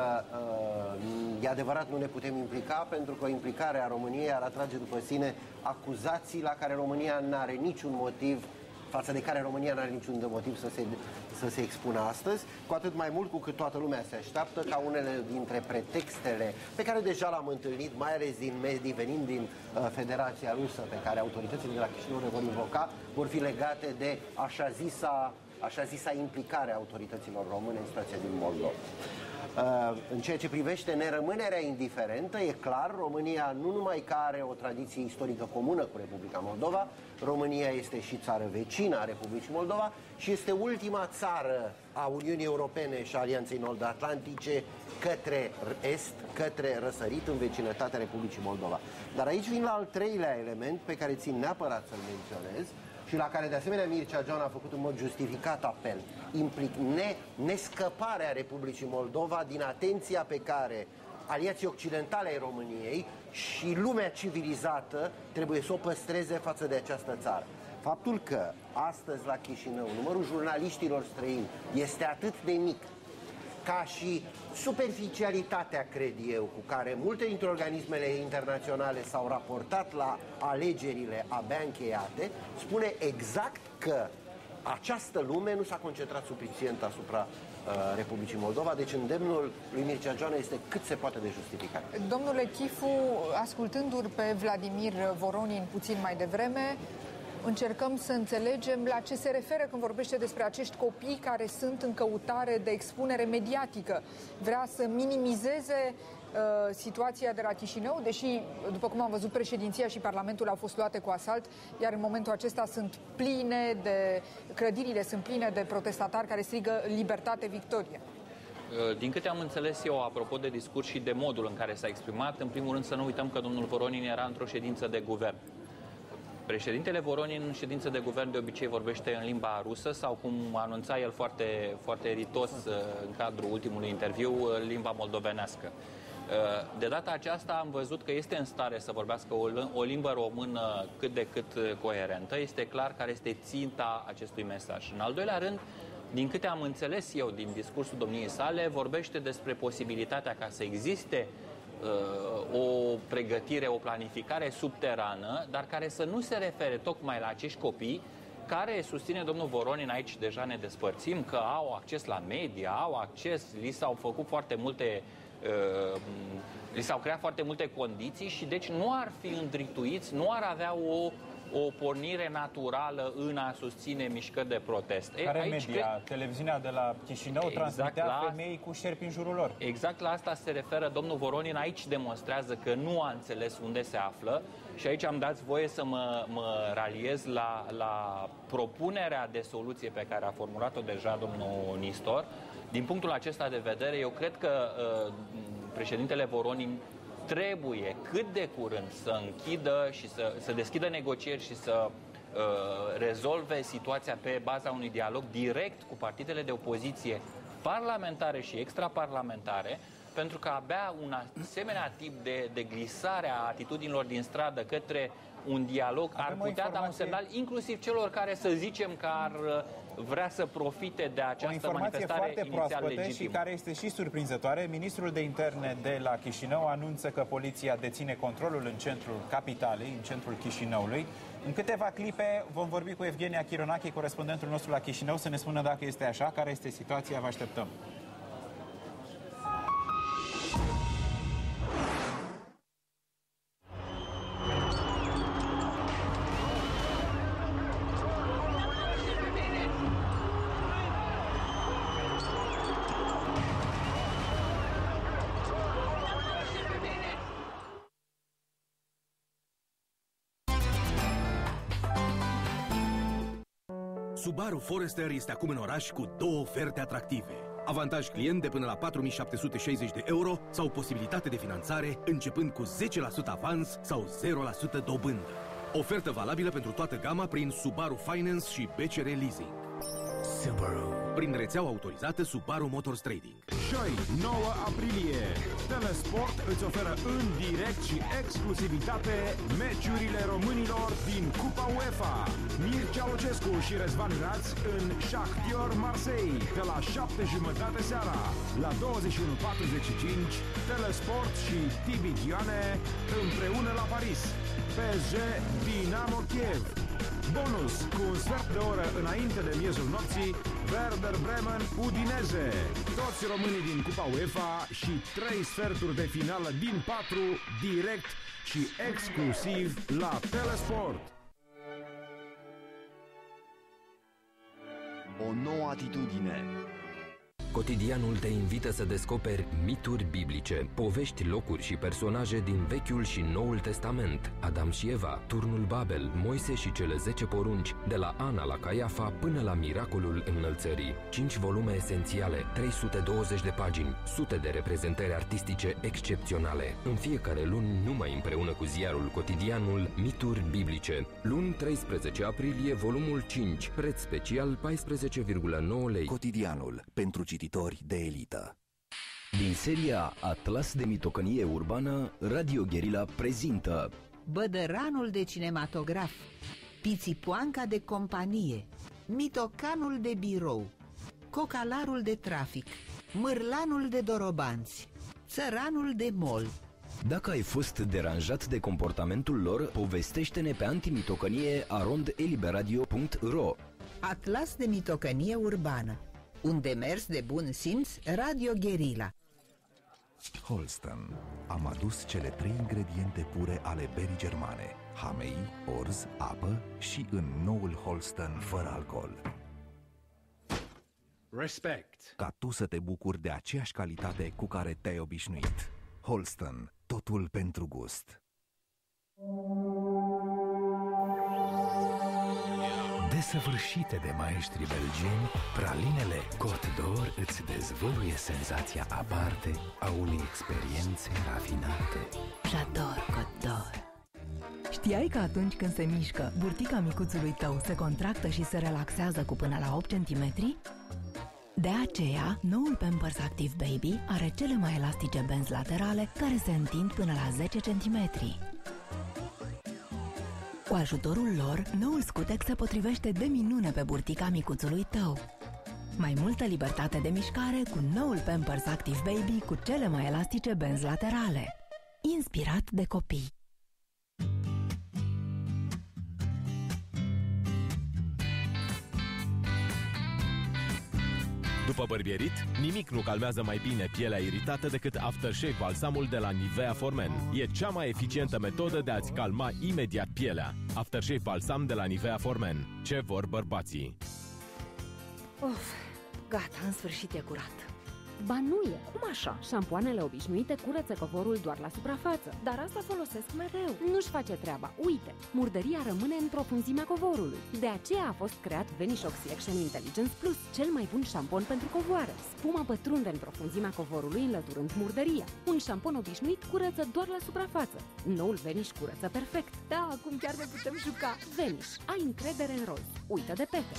e adevărat nu ne putem implica pentru că implicarea României ar atrage după sine acuzații la care România nu are niciun motiv, față de care România nu are niciun motiv să se, să se expună astăzi, cu atât mai mult cu cât toată lumea se așteaptă ca unele dintre pretextele pe care deja l-am întâlnit, mai ales din medii, venind din uh, Federația Rusă, pe care autoritățile de la Chișinău le vor invoca, vor fi legate de așa zisa așa zisa implicare a autorităților române în situația din Moldova. Uh, în ceea ce privește nerămânerea indiferentă, e clar, România nu numai că are o tradiție istorică comună cu Republica Moldova, România este și țară vecină a Republicii Moldova și este ultima țară a Uniunii Europene și a Alianței Nord-Atlantice către est, către răsărit în vecinătatea Republicii Moldova. Dar aici vin la al treilea element pe care țin neapărat să-l menționez, și la care de asemenea Mircea Joană a făcut în mod justificat apel, implic ne, nescăparea Republicii Moldova din atenția pe care aliații occidentale ai României și lumea civilizată trebuie să o păstreze față de această țară. Faptul că astăzi la Chișinău numărul jurnaliștilor străini este atât de mic, ca și superficialitatea, cred eu, cu care multe dintre organismele internaționale s-au raportat la alegerile abia încheiate, spune exact că această lume nu s-a concentrat suficient asupra uh, Republicii Moldova, deci îndemnul lui Mircea Joană este cât se poate de justificat. Domnule Chifu, ascultându-l pe Vladimir Voronin puțin mai devreme, încercăm să înțelegem la ce se referă când vorbește despre acești copii care sunt în căutare de expunere mediatică. Vrea să minimizeze uh, situația de la Chișinău, deși, după cum am văzut, președinția și Parlamentul au fost luate cu asalt, iar în momentul acesta sunt pline de, clădirile sunt pline de protestatari care strigă libertate, victorie. Din câte am înțeles eu, apropo de discurs și de modul în care s-a exprimat, în primul rând să nu uităm că domnul Voronin era într-o ședință de guvern. Președintele Voronin în ședință de guvern de obicei vorbește în limba rusă sau, cum anunța el foarte, foarte eritos în cadrul ultimului interviu, limba moldovenească. De data aceasta am văzut că este în stare să vorbească o, o limbă română cât de cât coerentă. Este clar care este ținta acestui mesaj. În al doilea rând, din câte am înțeles eu din discursul domniei sale, vorbește despre posibilitatea ca să existe o pregătire, o planificare subterană, dar care să nu se refere tocmai la acești copii care, susține domnul Voronin, aici deja ne despărțim, că au acces la media, au acces, li s-au făcut foarte multe, uh, li s-au creat foarte multe condiții și deci nu ar fi îndrituiți, nu ar avea o o pornire naturală în a susține mișcări de protest. Care aici media? Cred... Televiziunea de la Chișinău exact transmitea la... femei cu șerpi în jurul lor. Exact la asta se referă domnul Voronin. Aici demonstrează că nu a înțeles unde se află și aici am dat voie să mă, mă raliez la, la propunerea de soluție pe care a formulat-o deja domnul Nistor. Din punctul acesta de vedere, eu cred că uh, președintele Voronin trebuie cât de curând să închidă și să, să deschidă negocieri și să uh, rezolve situația pe baza unui dialog direct cu partidele de opoziție parlamentare și extraparlamentare, pentru că abia un asemenea tip de, de glisare a atitudinilor din stradă către un dialog Avem ar putea informație... da un semnal inclusiv celor care, să zicem, că ar vrea să profite de această manifestare inițial legitimă. Și care este și surprinzătoare. Ministrul de Interne de la Chișinău anunță că poliția deține controlul în centrul capitalei, în centrul Chișinăului. În câteva clipe vom vorbi cu Evgenia Chironache, corespondentul nostru la Chișinău, să ne spună dacă este așa, care este situația. Vă așteptăm. Subaru Forester este acum în oraș cu două oferte atractive. Avantaj client de până la patru mii șapte sute șaizeci de euro sau posibilitate de finanțare începând cu zece la sută avans sau zero la sută dobândă. Ofertă valabilă pentru toată gama prin Subaru Finance și B C R Leasing. Subaru. Prin rețeaua autorizată Subaru Motors Trading. Joi, nouă aprilie, Telesport îți oferă în direct și exclusivitate meciurile românilor din Cupa UEFA. Mircea Lucescu și Răzvan Raț în Shakhtar Marseille de la șapte jumătate seara. La douăzeci și unu patruzeci și cinci, Telesport și Tibi Ghione împreună la Paris. P S G Dinamo Kiev. Bonus cu un sfert de oră înainte de miezul nopții, Werder Bremen Udineze. Toți românii din Cupa UEFA și trei sferturi de finală din patru, direct și exclusiv la Telesport. O nouă atitudine. Cotidianul te invită să descoperi mituri biblice, povești, locuri și personaje din Vechiul și Noul Testament, Adam și Eva, Turnul Babel, Moise și cele zece porunci, de la Ana la Caiafa până la miracolul înălțării. cinci volume esențiale, trei sute douăzeci de pagini, sute de reprezentări artistice excepționale. În fiecare luni, numai împreună cu ziarul Cotidianul, mituri biblice. Luni treisprezece aprilie, volumul cinci, preț special paisprezece virgulă nouă lei. Cotidianul, pentru cititori de elită. Din seria Atlas de mitocănie urbană, Radio Guerilla prezintă Bădăranul de cinematograf, Pițipoanca de companie, Mitocanul de birou, Cocalarul de trafic, Mârlanul de dorobanți, Țăranul de mol. Dacă ai fost deranjat de comportamentul lor, povestește-ne pe antimitocănie arond eliberadio punct ro. Atlas de mitocănie urbană, un demers de bun simț, Radio Guerilla. Holsten. Am adus cele trei ingrediente pure ale berii germane: hamei, orz, apă și în noul Holsten fără alcool. Respect. Ca tu să te bucuri de aceeași calitate cu care te-ai obișnuit. Holsten. Totul pentru gust. Desăvârșite de maestri belgieni, pralinele Côte d'Or îți dezvăluie senzația aparte a unei experiențe rafinate. J'adore Côte d'Or. Știai că atunci când se mișcă, burtica micuțului tău se contractă și se relaxează cu până la opt centimetri? De aceea, noul Pampers Active Baby are cele mai elastice benzi laterale care se întind până la zece centimetri. Cu ajutorul lor, noul scutec se potrivește de minune pe burtica micuțului tău. Mai multă libertate de mișcare cu noul Pampers Active Baby cu cele mai elastice benzi laterale. Inspirat de copii. După bărbierit, nimic nu calmează mai bine pielea iritată decât Aftershave balsamul de la Nivea For Men. E cea mai eficientă metodă de a-ți calma imediat pielea. Aftershave balsam de la Nivea For Men. Ce vor bărbații? Uf, gata, în sfârșit e curat. Ba nu e, cum așa? Șampoanele obișnuite curăță covorul doar la suprafață, dar asta folosesc mereu. Nu-și face treaba. Uite, murdăria rămâne în profunzimea covorului. De aceea a fost creat Vanish Oxy-Action Intelligence Plus, cel mai bun șampon pentru covoare. Spuma pătrunde în profunzimea covorului înlăturând murdăria. Un șampon obișnuit curăță doar la suprafață. Noul Vanish curăță perfect. Da, acum chiar ne putem juca. Vanish, ai încredere în roz. Uită de pete.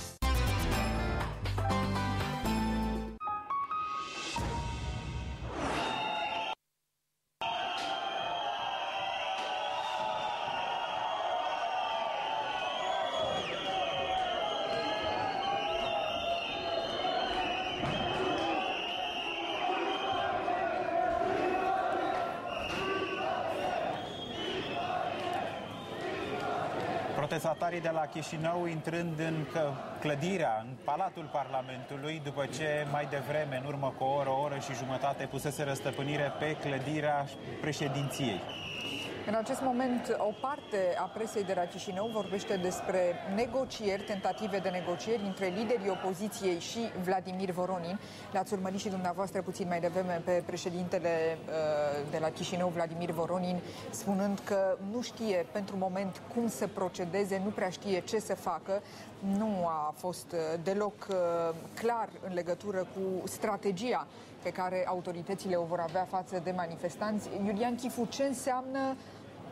Protestatarii de la Chișinău intrând în clădirea, în Palatul Parlamentului, după ce mai devreme, în urmă cu o oră, o oră și jumătate, puseseră stăpânire pe clădirea președinției. În acest moment, o parte a presei de la Chișinău vorbește despre negocieri, tentative de negocieri între liderii opoziției și Vladimir Voronin. L-ați urmărit și dumneavoastră puțin mai devreme pe președintele uh, de la Chișinău, Vladimir Voronin, spunând că nu știe pentru moment cum să procedeze, nu prea știe ce să facă. Nu a fost uh, deloc uh, clar în legătură cu strategia pe care autoritățile o vor avea față de manifestanți. Iulian Chifu, ce înseamnă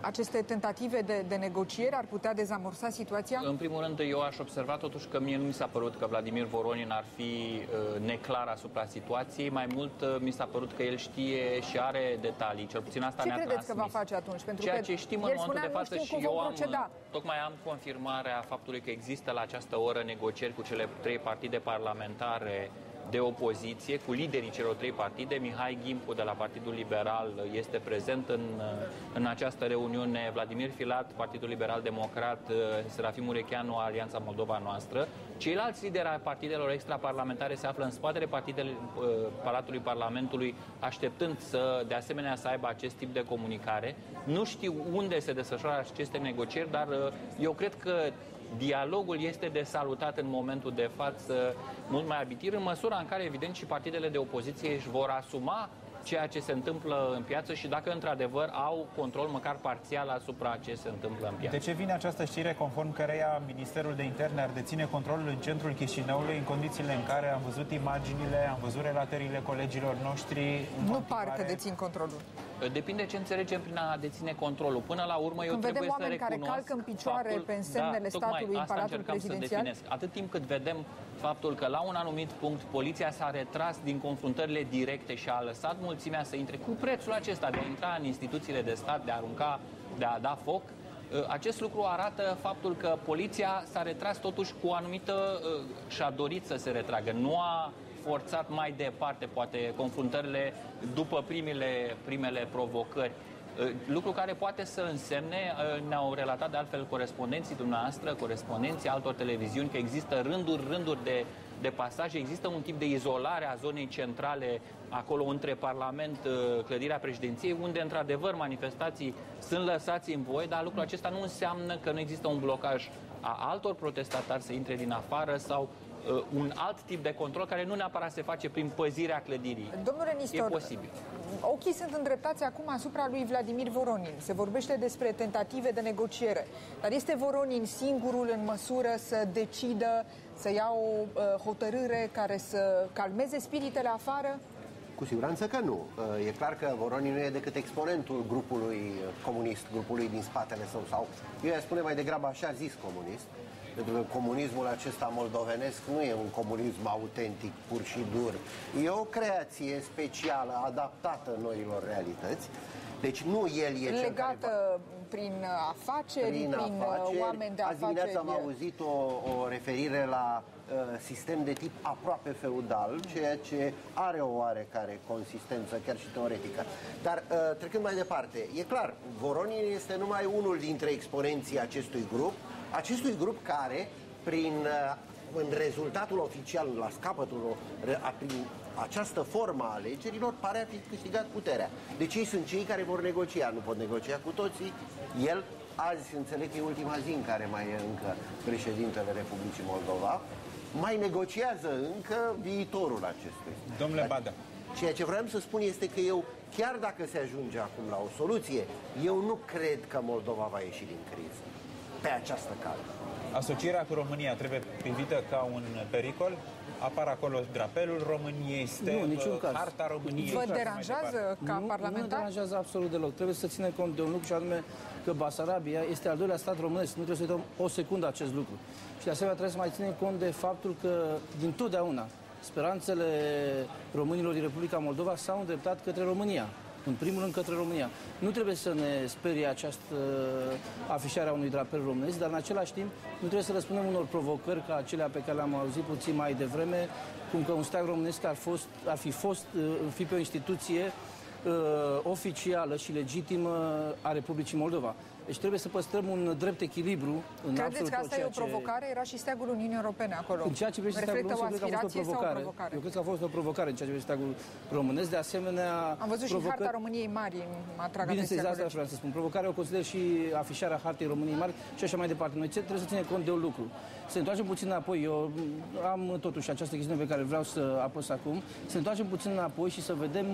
aceste tentative de, de negociere ar putea dezamorsa situația? În primul rând, eu aș observa totuși că mie nu mi s-a părut că Vladimir Voronin ar fi uh, neclar asupra situației. Mai mult uh, mi s-a părut că el știe și are detalii. Cel puțin asta Ce mi-a credeți transmis. că va face atunci? Pentru Ceea că ce știm în el momentul spunea, de față și eu am, tocmai am confirmarea faptului că există la această oră negocieri cu cele trei partide parlamentare de opoziție, cu liderii celor trei partide. Mihai Gimpu de la Partidul Liberal este prezent în, în această reuniune, Vladimir Filat, Partidul Liberal Democrat, Serafim Urecheanu, Alianța Moldova Noastră. Ceilalți lideri ai partidelor extraparlamentare se află în spatele partidele Palatului Parlamentului, așteptând să, de asemenea, să aibă acest tip de comunicare. Nu știu unde se desfășoară aceste negocieri, dar eu cred că dialogul este de salutat în momentul de față mult mai abitir, în măsura în care, evident, și partidele de opoziție își vor asuma ceea ce se întâmplă în piață și dacă, într-adevăr, au control măcar parțial asupra ce se întâmplă în piață. De ce vine această știre conform căreia Ministerul de Interne ar deține controlul în centrul Chișinăului, în condițiile în care am văzut imaginile, am văzut relatările colegilor noștri? Nu par că dețin controlul. Depinde ce înțelegem prin a deține controlul. Până la urmă, eu Când trebuie vedem să oameni recunosc care calcă în picioare faptul, pe însemnele da, statului în Palatul Prezidențial. Atât timp cât vedem faptul că la un anumit punct poliția s-a retras din confruntările directe și a lăsat mulțimea să intre cu prețul acesta de a intra în instituțiile de stat, de a arunca, de a da foc, acest lucru arată faptul că poliția s-a retras totuși cu o anumită, și-a dorit să se retragă. Nu a forțat mai departe, poate, confruntările după primele, primele provocări. Lucru care poate să însemne, ne-au relatat de altfel corespondenții dumneavoastră, corespondenții altor televiziuni, că există rânduri, rânduri de, de pasaje, există un tip de izolare a zonei centrale, acolo între Parlament, clădirea președinției, unde într-adevăr manifestații sunt lăsați în voie, dar lucrul acesta nu înseamnă că nu există un blocaj a altor protestatari să intre din afară sau uh, un alt tip de control care nu neapărat se face prin păzirea clădirii. Domnule Nistor, e posibil. Ochii sunt îndreptați acum asupra lui Vladimir Voronin. Se vorbește despre tentative de negociere. Dar este Voronin singurul în măsură să decidă, să ia o uh, hotărâre care să calmeze spiritele afară? Cu siguranță că nu. E clar că Voronin nu e decât exponentul grupului comunist, grupului din spatele său, sau eu aș spune mai degrabă așa zis comunist, pentru că comunismul acesta moldovenesc nu e un comunism autentic, pur și dur. E o creație specială, adaptată noilor realități. Deci nu el e cel legată care... prin afaceri, prin, prin afaceri. oameni de Azi afaceri. dimineața am auzit o, o referire la uh, sistem de tip aproape feudal, ceea ce are o oarecare consistență, chiar și teoretică. Dar uh, trecând mai departe, e clar, Voronin este numai unul dintre exponenții acestui grup, acestui grup care, prin, uh, în rezultatul oficial, la scapătul, prin această formă a alegerilor, pare a fi câștigat puterea. Deci ei sunt cei care vor negocia, nu pot negocia cu toții. El, azi, înțeleg că e ultima zi în care mai e încă președintele Republicii Moldova, mai negociază încă viitorul acestui. Domnule Badă. Ceea ce vreau să spun este că eu, chiar dacă se ajunge acum la o soluție, eu nu cred că Moldova va ieși din criză pe această cale. Asocierea cu România trebuie privită ca un pericol? Apar acolo drapelul României, este nu, niciun caz. harta României. Vă deranjează ca nu, parlamentar? Nu deranjează absolut deloc. Trebuie să ținem cont de un lucru și anume că Basarabia este al doilea stat românesc. Nu trebuie să uităm o secundă acest lucru. Și de asemenea trebuie să mai ținem cont de faptul că din totdeauna speranțele românilor din Republica Moldova s-au îndreptat către România. În primul rând către România. Nu trebuie să ne sperie această afișare a unui drapel românesc, dar în același timp nu trebuie să răspundem unor provocări ca acelea pe care le-am auzit puțin mai devreme, cum că un steag românesc ar, fost, ar fi fost, fi pe o instituție uh, oficială și legitimă a Republicii Moldova. Deci trebuie să păstrăm un drept echilibru în Credeți că asta e o ce... provocare? Era și steagul Uniunii Europene acolo. În ceea ce privește steagul românesc, eu cred că a fost o provocare. provocare. Eu cred că a fost o provocare în ceea ce privește steagul românesc. De asemenea, am văzut provocă... și harta României Mari, mă atrag Bine, atenția. asta vreau să spun. Provocarea o consider și afișarea hartei României Mari și așa mai departe. Noi trebuie să ținem cont de un lucru. Să ne întoarcem puțin înapoi. Eu am totuși această chestiune pe care vreau să apăs acum. Să ne întoarcem puțin înapoi și să vedem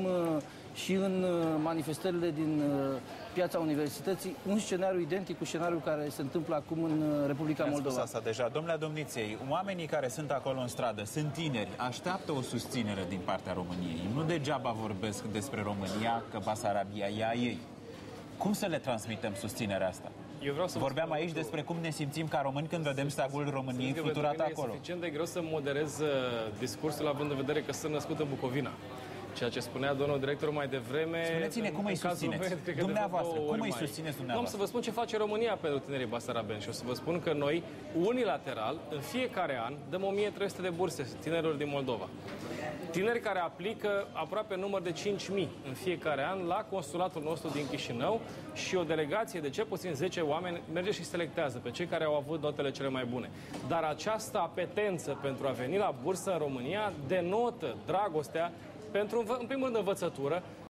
și în manifestările din piața Universității un scenariu identic cu scenariul care se întâmplă acum în Republica Moldova. Asta deja. Domnule Domniței, oamenii care sunt acolo în stradă sunt tineri, așteaptă o susținere din partea României. Nu degeaba vorbesc despre România, că Basarabia e a ei. Cum să le transmitem susținerea asta? Eu vreau să Vorbeam aici despre cum ne simțim ca români când vedem steagul României fluturat acolo. E suficient de greu să moderez discursul având în vedere că sunt născut în Bucovina. Ceea ce spunea domnul director mai devreme... Spuneți-ne cum îi susțineți. Dumneavoastră, cum îi susțineți dumneavoastră? Am să vă spun ce face România pentru tinerii basarabeni și o să vă spun că noi, unilateral, în fiecare an, dăm o mie trei sute de burse tinerilor din Moldova. Tineri care aplică aproape număr de cinci mii în fiecare an la consulatul nostru din Chișinău și o delegație de cel puțin zece oameni merge și selectează pe cei care au avut notele cele mai bune. Dar această apetență pentru a veni la bursă în România denotă dragostea pentru, în primul rând, învățătură,